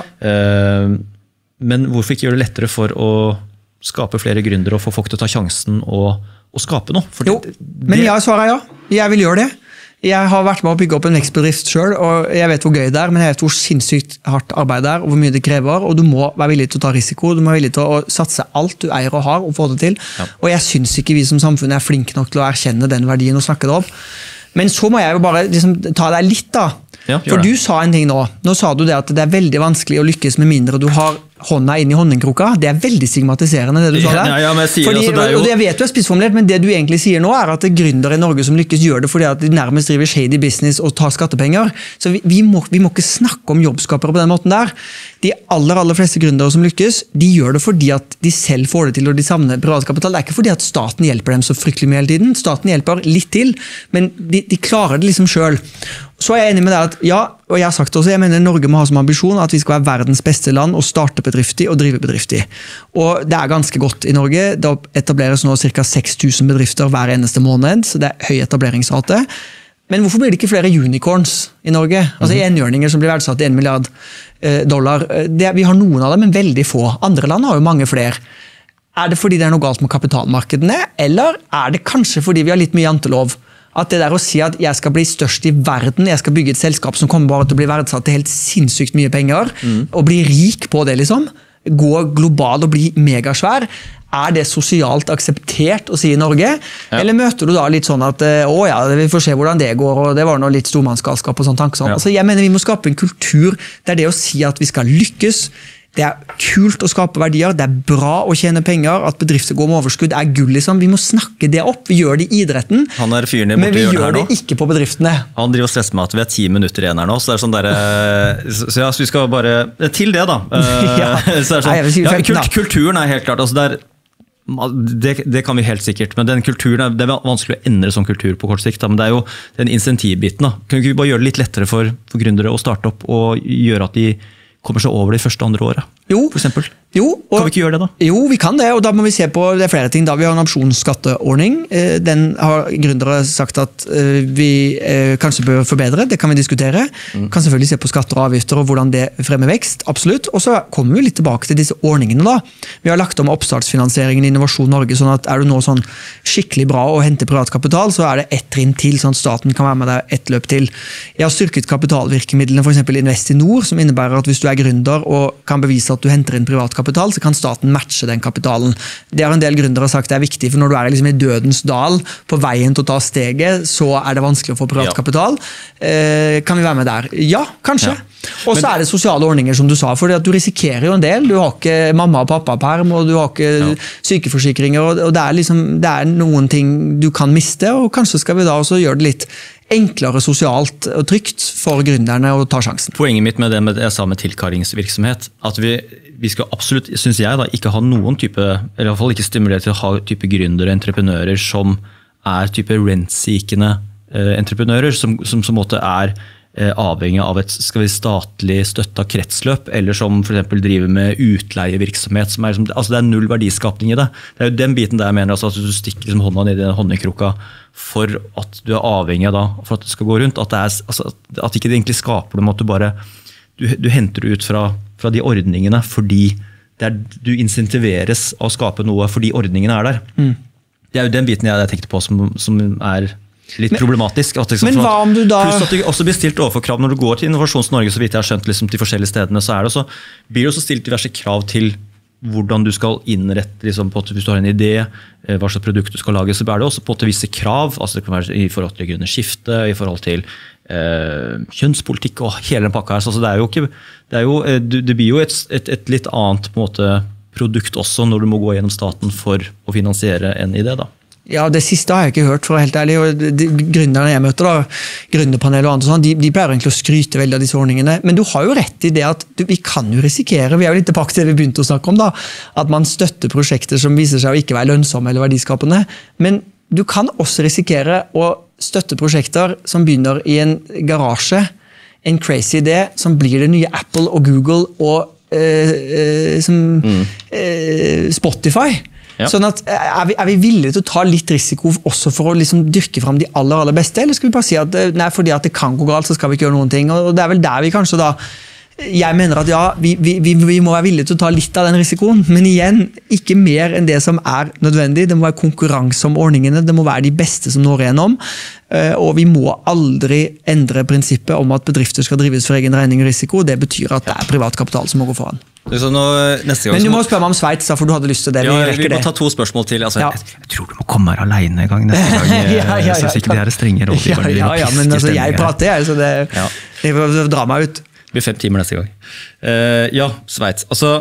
Speaker 1: Men hvorfor ikke gjøre det lettere for å skape flere gründere og få folk til å ta sjansen og, og skape noe?
Speaker 2: Fordi jo, det, men jeg svarer ja. Jeg vil gjøre det. Jeg har vært med å bygge opp en vekstbedrift selv, og jeg vet hvor gøy det er, men jeg vet hvor sinnssykt hardt arbeid det er, og hvor mye det krever, og du må være villig til å ta risiko, du må være villig til å satse alt du eier og har, og få det til. Ja. Og jeg synes ikke vi som samfunn er flinke nok til å erkjenne den verdien og snakke det opp. Men så må jeg jo bare liksom, ta deg litt da, ja, for du sa en ting nå. Nå sa du det at det er veldig vanskelig å lykkes med mindre du har hånda inn i honningkrukka. Det er veldig stigmatiserende det du sa der.
Speaker 1: Ja, ja, men jeg sier,
Speaker 2: fordi,
Speaker 1: altså, det er jo...
Speaker 2: og jeg vet du er spissformulert, men det du egentlig sier nå er at gründere i Norge som lykkes gjør det fordi at de nærmest driver shady business og tar skattepenger. Så vi, vi, må, vi må ikke snakke om jobbskapere på den måten der. De aller, aller fleste gründere som lykkes, de gjør det fordi at de selv får det til og de savner privatkapital. Det er ikke fordi at staten hjelper dem så fryktelig mye hele tiden. Staten hjelper litt til, men de, de klarer det liksom selv. Så er jeg enig med deg at, ja, og jeg har sagt det også, jeg mener Norge må ha som ambisjon at vi skal være verdens beste land å starte bedrift i og drive bedrift i. Og det er ganske godt i Norge. Det etableres nå ca. seks tusen bedrifter hver eneste måned, så det er høy etableringsrate. Men hvorfor blir det ikke flere unicorns i Norge? Altså mm-hmm. enhjørninger som blir verdsatt til en milliard dollar. Det, vi har noen av dem, men veldig få. Andre land har jo mange flere. Er det fordi det er noe galt med kapitalmarkedene, eller er det kanskje fordi vi har litt mye jantelov? At det der å si at jeg skal bli størst i verden, jeg skal bygge et selskap som kommer bare til å bli verdsatt til helt sinnssykt mye penger, mm. og bli rik på det liksom, gå global og bli megasvær, er det sosialt akseptert å si i Norge? Ja. Eller møter du da litt sånn at, å ja, vi får se hvordan det går, og det var noe litt stormannsgalskap og sånn tanke sånn. Ja. Altså, jeg mener vi må skape en kultur der det å si at vi skal lykkes, det er kult å skape verdier, det er bra å tjene penger, at bedrifter går med overskudd er gull liksom. Vi må snakke det opp, vi gjør det i idretten,
Speaker 1: han er fyren
Speaker 2: men vi gjør det ikke på bedriftene.
Speaker 1: Han driver og stresser med at vi er ti minutter igjen her nå, så det er sånn der, så ja, så vi skal bare, til det da. ja. Så er det sånn, Nei, si ja, kult, kulturen er helt klart, altså det er Det, det kan vi helt sikkert, men den kulturen er, det er vanskelig å endre sånn kultur på kort sikt, da, men det er jo den insentivbiten da. Kan vi ikke bare gjøre det litt lettere for, for gründere å starte opp og gjøre at de kommer seg over de første andre året,
Speaker 2: jo,
Speaker 1: for eksempel?
Speaker 2: Jo, og,
Speaker 1: kan vi ikke gjøre det da?
Speaker 2: Jo, vi kan det, og da må vi se på det er flere ting. Da vi har en opsjonsskatteordning, den har gründere sagt at vi kanskje bør forbedre, det kan vi diskutere. Mm. Kan selvfølgelig se på skatter og avgifter og hvordan det fremmer vekst, absolutt. Og så kommer vi litt tilbake til disse ordningene da. Vi har lagt om oppstartsfinansieringen i Innovasjon Norge, sånn at er du nå sånn skikkelig bra å hente privatkapital, så er det ett trinn til, sånn at staten kan være med deg ett løp til. Jeg har styrket kapitalvirkemidlene, for eksempel Investinor, som innebærer at hvis du er gründer og kan bevise at du henter inn privatkapital, kapital, så kan staten matche den kapitalen. Det har en del gründere sagt det er viktig, for når du er liksom i dødens dal på veien til å ta steget, så er det vanskelig å få privatkapital. Ja. Eh, kan vi være med der? Ja, kanskje. Ja. Og så er det sosiale ordninger, som du sa, for du risikerer jo en del. Du har ikke mamma og pappa perm, og du har ikke ja. sykeforsikringer, og det er, liksom, det er noen ting du kan miste, og kanskje skal vi da også gjøre det litt enklere sosialt og trygt for gründerne å ta sjansen.
Speaker 1: Poenget mitt med det med, jeg sa med tilkaringsvirksomhet, at vi, vi skal absolutt, synes jeg da, ikke ha noen type, eller i hvert fall ikke stimulere til å ha type gründere, entreprenører som er type rentseekende eh, entreprenører, som, som, som måte er avhengig av et skal vi, statlig støtta kretsløp, eller som for eksempel driver med utleievirksomhet. Som er, liksom, altså det er null verdiskapning i det. Det er jo den biten der jeg mener, altså, at du stikker liksom hånda ned i den honningkrukka for at du er avhengig av da, for at det skal gå rundt. At, det er, altså, at ikke det egentlig skaper dem, at du bare du, du henter det ut fra, fra de ordningene fordi det er, du insentiveres av å skape noe fordi ordningene er der. Mm. Det er jo den biten jeg, jeg tenkte på som, som er litt men, problematisk. At, liksom,
Speaker 2: men hva om du da...
Speaker 1: Pluss at du også blir stilt overfor krav når du går til Innovasjons Norge, så vidt jeg har skjønt liksom, til forskjellige stedene, så er det også, blir det også stilt diverse krav til hvordan du skal innrette, liksom, på at hvis du har en idé, hva slags produkt du skal lage, så er det også på at visse krav, altså det kan være i forhold til grønne skifte, i forhold til eh, kjønnspolitikk og hele den pakka her, så det er jo ikke, det, er jo, det blir jo et, et, et litt annet på en måte, produkt også når du må gå gjennom staten for å finansiere en idé da.
Speaker 2: Ja, det siste har jeg ikke hørt, for å være helt ærlig. Og de, gründerne jeg møter, da, gründerpanel og andre sånn, de, de pleier egentlig å skryte veldig av disse ordningene. Men du har jo rett i det at du, vi kan jo risikere, vi er jo litt tilbake til det vi begynte å snakke om, da, at man støtter prosjekter som viser seg å ikke være lønnsomme eller verdiskapende. Men du kan også risikere å støtte prosjekter som begynner i en garasje, en crazy idé, som blir det nye Apple og Google og eh, eh, som, mm. eh, Spotify. Ja. Sånn at, er vi, er vi villige til å ta litt risiko også for å liksom dyrke frem de aller, aller beste, eller skal vi bare si at nei, fordi at det kan gå galt, så skal vi ikke gjøre noen ting, og det er vel der vi kanskje da, jeg mener at ja, vi, vi, vi må være villige til å ta litt av den risikoen, men igjen, ikke mer enn det som er nødvendig, det må være konkurranse om ordningene, det må være de beste som når igjennom, og vi må aldri endre prinsippet om at bedrifter skal drives for egen regning og risiko, det betyr at det er privat kapital som må gå foran.
Speaker 1: Nå, neste gang,
Speaker 2: men du må spørre meg om Sveits, for du hadde lyst til det.
Speaker 1: Ja,
Speaker 2: vi,
Speaker 1: vi må
Speaker 2: det.
Speaker 1: ta to spørsmål til. Altså,
Speaker 2: ja.
Speaker 1: jeg, jeg tror du må komme her alene en gang neste gang.
Speaker 2: ja, ja, ja,
Speaker 1: jeg synes ikke det er strenge råd.
Speaker 2: Ja, ja, ja, men altså, jeg prater, jeg, så det, ja. det, det drar meg ut.
Speaker 1: Det blir fem timer neste gang. Uh, ja, Sveits. Altså,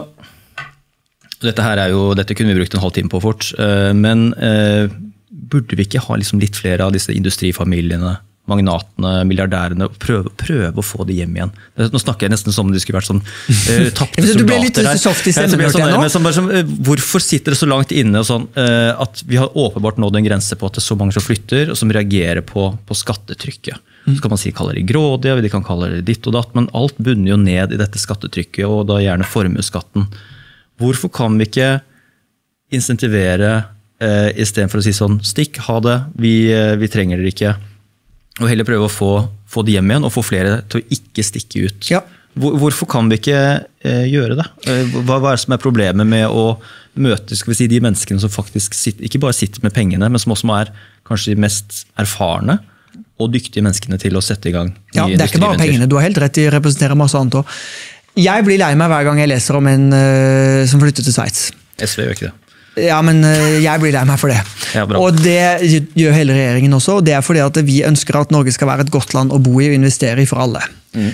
Speaker 1: dette her er jo, dette kunne vi brukt en halv time på fort, uh, men uh, burde vi ikke ha liksom litt flere av disse industrifamiliene, magnatene, milliardærene, og prøve, prøve å få det hjem igjen. Nå snakker jeg nesten som om det skulle vært sånn uh, tapte soldater.
Speaker 2: Du ble litt soft i stemmen, hørte jeg nå.
Speaker 1: Men som, som, uh, hvorfor sitter det så langt inne og sånn, uh, at vi har åpenbart nådd en grense på at det er så mange som flytter, og som reagerer på, på skattetrykket. Mm. Så kan man si kaller det grådige, de kan kalle det ditt og datt, men alt bunner jo ned i dette skattetrykket, og da gjerne formuesskatten. Hvorfor kan vi ikke insentivere uh, i stedet for å si sånn, stikk, ha det, vi, uh, vi trenger det ikke, og heller prøve å få, få det hjem igjen, og få flere til å ikke stikke ut.
Speaker 2: Ja.
Speaker 1: Hvor, hvorfor kan vi ikke eh, gjøre det? Hva, hva er det som er problemet med å møte skal vi si, de menneskene som faktisk sitter, ikke bare sitter med pengene, men som også er kanskje de mest erfarne og dyktige menneskene til å sette i gang.
Speaker 2: Ja, det er ikke bare pengene, du har helt rett, de representerer masse annet også. Jeg blir lei meg hver gang jeg leser om en uh, som flytter til Sveits.
Speaker 1: S V gjør ikke det.
Speaker 2: Ja, men jeg blir lei meg for det.
Speaker 1: Ja,
Speaker 2: og det gjør hele regjeringen også, og det er fordi at vi ønsker at Norge skal være et godt land å bo i og investere i for alle. Mm.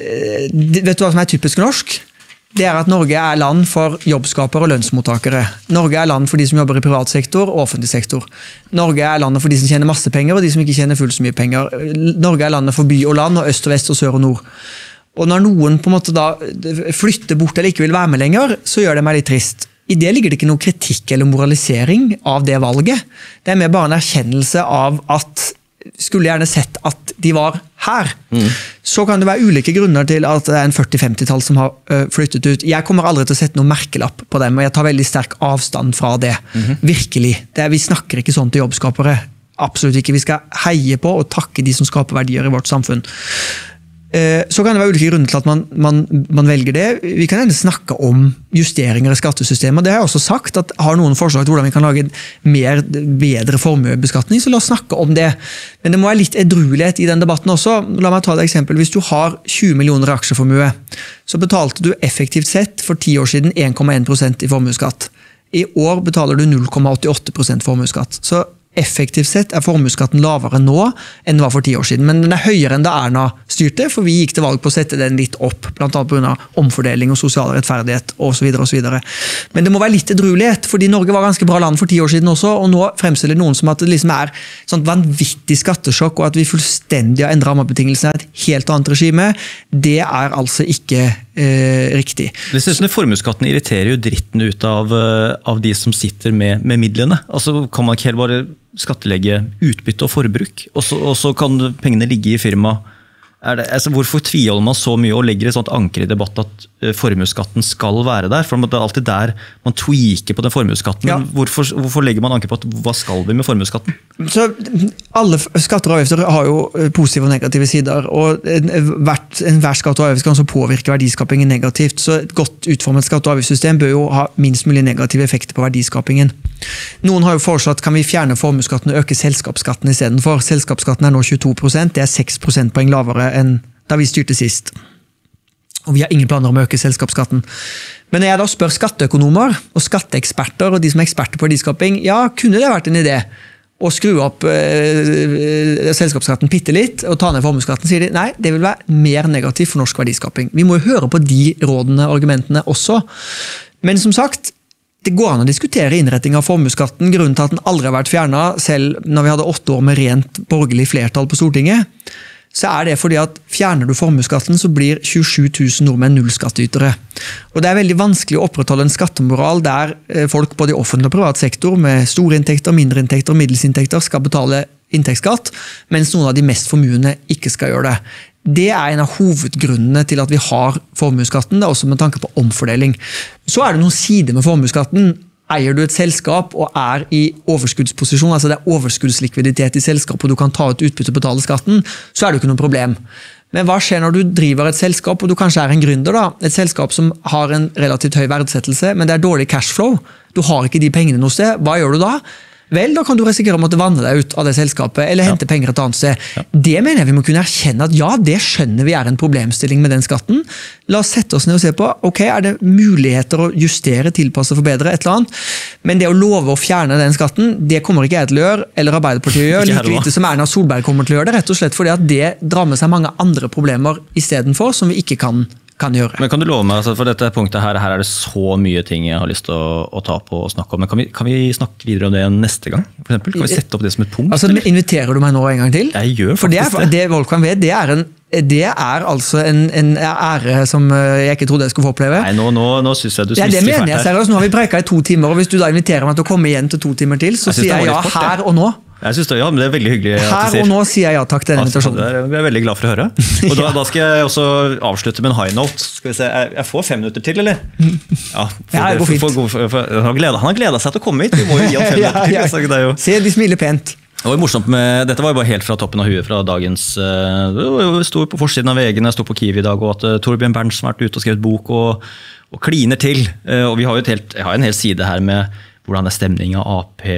Speaker 2: Vet du hva som er typisk norsk? Det er at Norge er land for jobbskapere og lønnsmottakere. Norge er land for de som jobber i privat sektor og offentlig sektor. Norge er landet for de som tjener masse penger og de som ikke tjener fullt så mye penger. Norge er landet for by og land, og øst og vest og sør og nord. Og når noen på en måte da flytter bort eller ikke vil være med lenger, så gjør det meg litt trist. I det ligger det ikke noe kritikk eller moralisering av det valget. Det er mer bare en erkjennelse av at skulle gjerne sett at de var her. Mm. Så kan det være ulike grunner til at det er en førti-femti-tall som har uh, flyttet ut. Jeg kommer aldri til å sette noen merkelapp på dem, og jeg tar veldig sterk avstand fra det. Mm-hmm. Virkelig. Det er, vi snakker ikke sånn til jobbskapere. Absolutt ikke. Vi skal heie på og takke de som skaper verdier i vårt samfunn. Så kan det være ulike grunner til at man, man, man velger det. Vi kan gjerne snakke om justeringer i skattesystemet. Det har jeg også sagt, at har noen forslag til hvordan vi kan lage mer, bedre formuebeskatning, så la oss snakke om det. Men det må være litt edruelighet i den debatten også. La meg ta et eksempel. Hvis du har tjue millioner aksjeformue, så betalte du effektivt sett for ti år siden en komma en prosent i formueskatt. I år betaler du null komma åttiåtte prosent formueskatt. Så effektivt sett er formuesskatten lavere nå enn det var for ti år siden, men den er høyere enn da Erna styrte, for vi gikk til valg på å sette den litt opp, blant annet på grunn av omfordeling og sosial rettferdighet og så videre og så videre. Men det må være litt edruelighet, fordi Norge var ganske bra land for ti år siden også, og nå fremstiller noen som at det liksom er sånn vanvittig skattesjokk, og at vi fullstendig har endret rammebetingelsene et helt annet regime. Det er altså ikke eh, riktig.
Speaker 1: Det synes jeg formuesskatten irriterer jo dritten ut av, av de som sitter med, med midlene. Altså kan man ikke helt bare skattelegge utbytte og forbruk, og så, og så kan pengene ligge i firma Er det, altså, hvorfor tviholder man så mye og legger et sånt anker i debatt at uh, formuesskatten skal være der? For det er alltid der man tweaker på den formuesskatten. Ja. Hvorfor, hvorfor legger man anker på at hva skal vi med formuesskatten?
Speaker 2: Så alle skatter og avgifter har jo positive og negative sider, og hvert, hver skatt og avgift kan så påvirke verdiskapingen negativt. Så et godt utformet skatte- og avgiftssystem bør jo ha minst mulig negative effekter på verdiskapingen. Noen har jo foreslått kan vi fjerne formuesskatten og øke selskapsskatten i stedet for. Selskapsskatten er nå tjueto prosent, det er seks prosentpoeng lavere enn da vi styrte sist. Og vi har ingen planer om å øke selskapsskatten. Men når jeg da spør skatteøkonomer og skatteeksperter og de som er eksperter på verdiskaping, ja, kunne det vært en idé å skru opp eh, selskapsskatten bitte litt og ta ned formuesskatten, sier de, nei, det vil være mer negativt for norsk verdiskaping. Vi må jo høre på de rådene og argumentene også. Men som sagt, det går an å diskutere innretning av formuesskatten. Grunnen til at den aldri har vært fjernet, selv når vi hadde åtte år med rent borgerlig flertall på Stortinget, så er det fordi at fjerner du formuesskatten, så blir tjuesju tusen nordmenn nullskattytere. Og det er veldig vanskelig å opprettholde en skattemoral der folk både i offentlig og privat sektor med store inntekter, mindre inntekter og middels skal betale inntektsskatt, mens noen av de mest formuende ikke skal gjøre det. Det er en av hovedgrunnene til at vi har formuesskatten, det er også med tanke på omfordeling. Så er det noen sider med formuesskatten. Eier du et selskap og er i overskuddsposisjon, altså det er overskuddslikviditet i selskapet og du kan ta ut utbytte og betale skatten, så er det ikke noe problem. Men hva skjer når du driver et selskap, og du kanskje er en gründer da, et selskap som har en relativt høy verdsettelse, men det er dårlig cashflow, du har ikke de pengene noe sted, hva gjør du da? Vel, da kan du risikere å måtte vanne deg ut av det selskapet, eller hente ja. penger et annet sted. Ja. Det mener jeg vi må kunne erkjenne at ja, det skjønner vi er en problemstilling med den skatten. La oss sette oss ned og se på, ok, er det muligheter å justere, tilpasse, forbedre, et eller annet. Men det å love å fjerne den skatten, det kommer ikke jeg til å gjøre, eller Arbeiderpartiet gjør, like lite som Erna Solberg kommer til å gjøre det, rett og slett fordi at det drar med seg mange andre problemer i stedet for, som vi ikke kan kan gjøre.
Speaker 1: Men kan du love meg, altså for dette punktet her, her er det så mye ting jeg har lyst til å, å ta på og snakke om, men kan vi, kan vi snakke videre om det neste gang? For eksempel? Kan vi sette opp det som et punkt?
Speaker 2: Altså, eller? Inviterer du meg nå en gang til?
Speaker 1: Jeg gjør faktisk
Speaker 2: for det. Er, det Wolfgang vet, det er en Det er altså en, en ære som jeg ikke trodde jeg skulle få oppleve.
Speaker 1: Nei, nå, nå, nå synes jeg du
Speaker 2: ja, det mener jeg seriøst. Nå har vi breiket i to timer, og hvis du da inviterer meg til å komme igjen til to timer til, så jeg sier jeg ja kort, her og nå.
Speaker 1: Jeg synes det, ja, men det er veldig hyggelig
Speaker 2: at du sier. Her og nå sier jeg ja takk til den invitasjonen.
Speaker 1: Vi er veldig glad for å høre. Og da, da skal jeg også avslutte med en high note. Skal vi se, jeg, jeg får fem minutter til, eller? Ja, for,
Speaker 2: ja det går fint.
Speaker 1: For, for, for, for, han, har gledet, han har gledet seg til å komme hit. Vi må jo gi ham fem
Speaker 2: ja,
Speaker 1: minutter til.
Speaker 2: Ja.
Speaker 1: Så det er jo...
Speaker 2: Se, de smiler pent.
Speaker 1: Det var morsomt med, dette var jo bare helt fra toppen av huet fra dagens, det sto på forsiden av V G, jeg sto på Kiwi i dag, og at Torbjørn Berntsen har vært ute og skrevet bok og, og kliner til. Og vi har jo et helt, jeg har en hel side her med hvordan er stemningen av A P,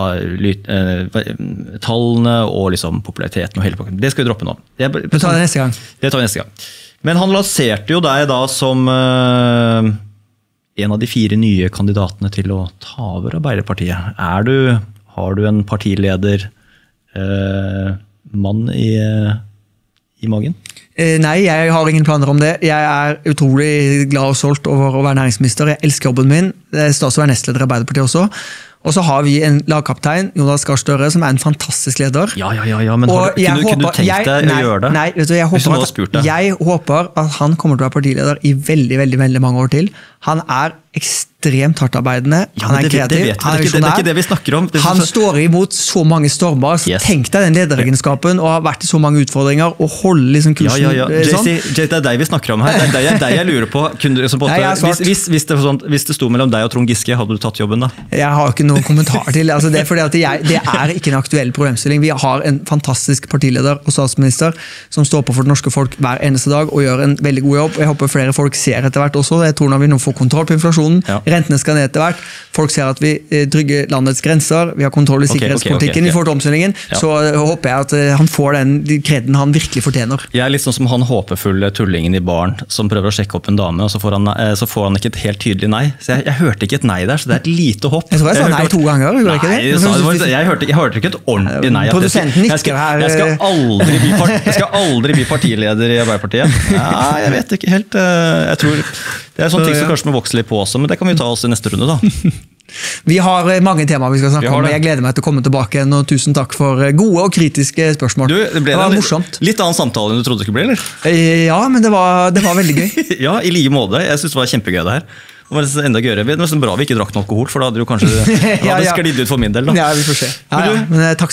Speaker 1: tallene og liksom populariteten og hele pakken. Det skal vi droppe nå. Det,
Speaker 2: vi tar det neste gang.
Speaker 1: Det tar vi neste gang. Men han lanserte jo deg da som uh, en av de fire nye kandidatene til å ta over Arbeiderpartiet. Er du, har du en partileder uh, mann i, uh, i magen?
Speaker 2: Eh, nei, jeg har ingen planer om det. Jeg er utrolig glad og stolt over å være næringsminister. Jeg elsker jobben min. Det er stas å være nestleder i Arbeiderpartiet også. Og så har vi en lagkaptein, Jonas Gahr Støre, som er en fantastisk leder.
Speaker 1: Ja, ja, ja, ja men har, kunne, håper, kunne du tenkt jeg, deg nei, å gjøre det?
Speaker 2: Nei, vet du, jeg, håper at, jeg håper at han kommer til å være partileder i veldig, veldig, veldig mange år til. Han er ekstremt hardtarbeidende,
Speaker 1: ja,
Speaker 2: han er
Speaker 1: det,
Speaker 2: kreativ,
Speaker 1: det
Speaker 2: han er
Speaker 1: visjonær. Det, det er ikke det vi snakker om.
Speaker 2: Han så... står imot så mange stormer. Yes. Tenk deg den lederegenskapen, og har vært i så mange utfordringer, og holde liksom kursen.
Speaker 1: Ja, ja, ja. Sånn. J C, det er deg vi snakker om her. Det er deg, deg jeg lurer på. Kunne, liksom, på nei, hvis, hvis, hvis, det sånn, hvis det sto mellom deg og Trond Giske, hadde du tatt jobben da? Jeg
Speaker 2: har ikke noen kommentar til. Altså, det, er fordi at jeg, det er ikke en aktuell problemstilling. Vi har en fantastisk partileder og statsminister som står på for det norske folk hver eneste dag og gjør en veldig god jobb. Jeg håper flere folk ser etter hvert også. Jeg tror når vi nå får kontroll på inflasjonen, ja. Rentene skal ned etter hvert, folk ser at vi trygger landets grenser, vi har kontroll i sikkerhetspolitikken, okay, okay, okay, ja. Vi får til omstillingen, ja. Så håper jeg at han får den kreden han virkelig fortjener.
Speaker 1: Jeg er litt sånn som han håpefulle tullingen i baren som prøver å sjekke opp en dame, og så får han, så får han ikke et helt tydelig nei. Så jeg, jeg hørte ikke et nei der, så det er et lite hopp.
Speaker 2: Jeg tror jeg sa nei to ganger, gjorde jeg ikke det?
Speaker 1: Nei, sa, det var, jeg, hørte, jeg hørte ikke et ordentlig nei.
Speaker 2: Produsenten nikker her.
Speaker 1: Jeg skal aldri bli, part, jeg skal aldri bli partileder i Arbeiderpartiet. Ja, jeg vet ikke helt. Jeg tror, det er sånne ting som kanskje må vokse litt på også, men det kan vi ta oss i neste runde da.
Speaker 2: Vi har mange temaer vi skal snakke vi om, jeg gleder meg til å komme tilbake igjen, og tusen takk for gode og kritiske spørsmål. Du, det, ble det var
Speaker 1: litt,
Speaker 2: morsomt.
Speaker 1: Litt annen samtale enn du trodde det skulle bli, eller?
Speaker 2: Ja, men det var, det var veldig gøy.
Speaker 1: Ja, i like måte. Jeg synes det var kjempegøy det her. Det var enda gøyere. Det var nesten bra vi ikke drakk noe alkohol, for da hadde du kanskje ja, ja. sklidd ut for min del. Da.
Speaker 2: Ja, vi får se. Ja, ja. Men takk skal du ha.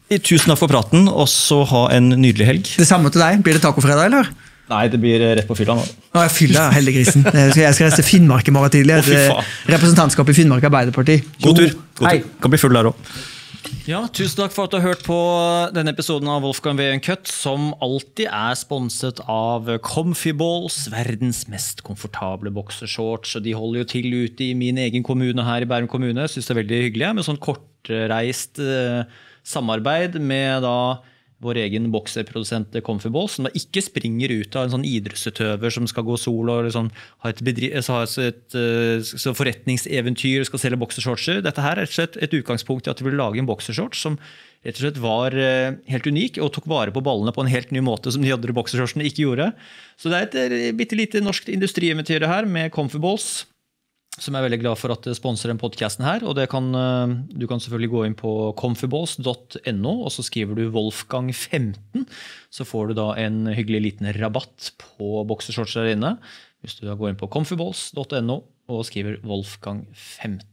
Speaker 1: Tusen takk for praten, og så ha en nydelig helg.
Speaker 2: Det samme til deg. Blir det tacofredag, eller?
Speaker 1: Nei, det blir rett på fylla nå.
Speaker 2: Å, jeg fyller, heldiggrisen. Jeg skal reise til Finnmark i morgen tidlig. Representantskap i Finnmark Arbeiderparti.
Speaker 1: God tur. God tur. Kan bli full der også.
Speaker 3: Ja, tusen takk for at du har hørt på denne episoden av Wolfgang V. Uncut, som alltid er sponset av Comfyballs, verdens mest komfortable boksershorts. Og de holder jo til ute i min egen kommune her i Bærum kommune. Jeg synes det er veldig hyggelig, med sånn kortreist eh, samarbeid med da vår egen bokserprodusent Comfyballs, som da ikke springer ut av en sånn idrettsutøver som skal gå solo og liksom, ha et, bedri- så ha et uh, forretningseventyr og skal selge boksershortser. Dette her er rett og slett et utgangspunkt i at vi vil lage en boksershorts som rett og slett var uh, helt unik og tok vare på ballene på en helt ny måte som de andre boksershortsene ikke gjorde. Så det er et bittelite norsk industrieventyr her med Comfyballs, som er veldig glad for at det sponser den podcasten her, og det kan, du kan selvfølgelig gå inn på comfyballs punktum no, og så skriver du Wolfgang femten, så får du da en hyggelig liten rabatt på boksershorts der inne, hvis du da går inn på comfyballs punktum no og skriver Wolfgang femten.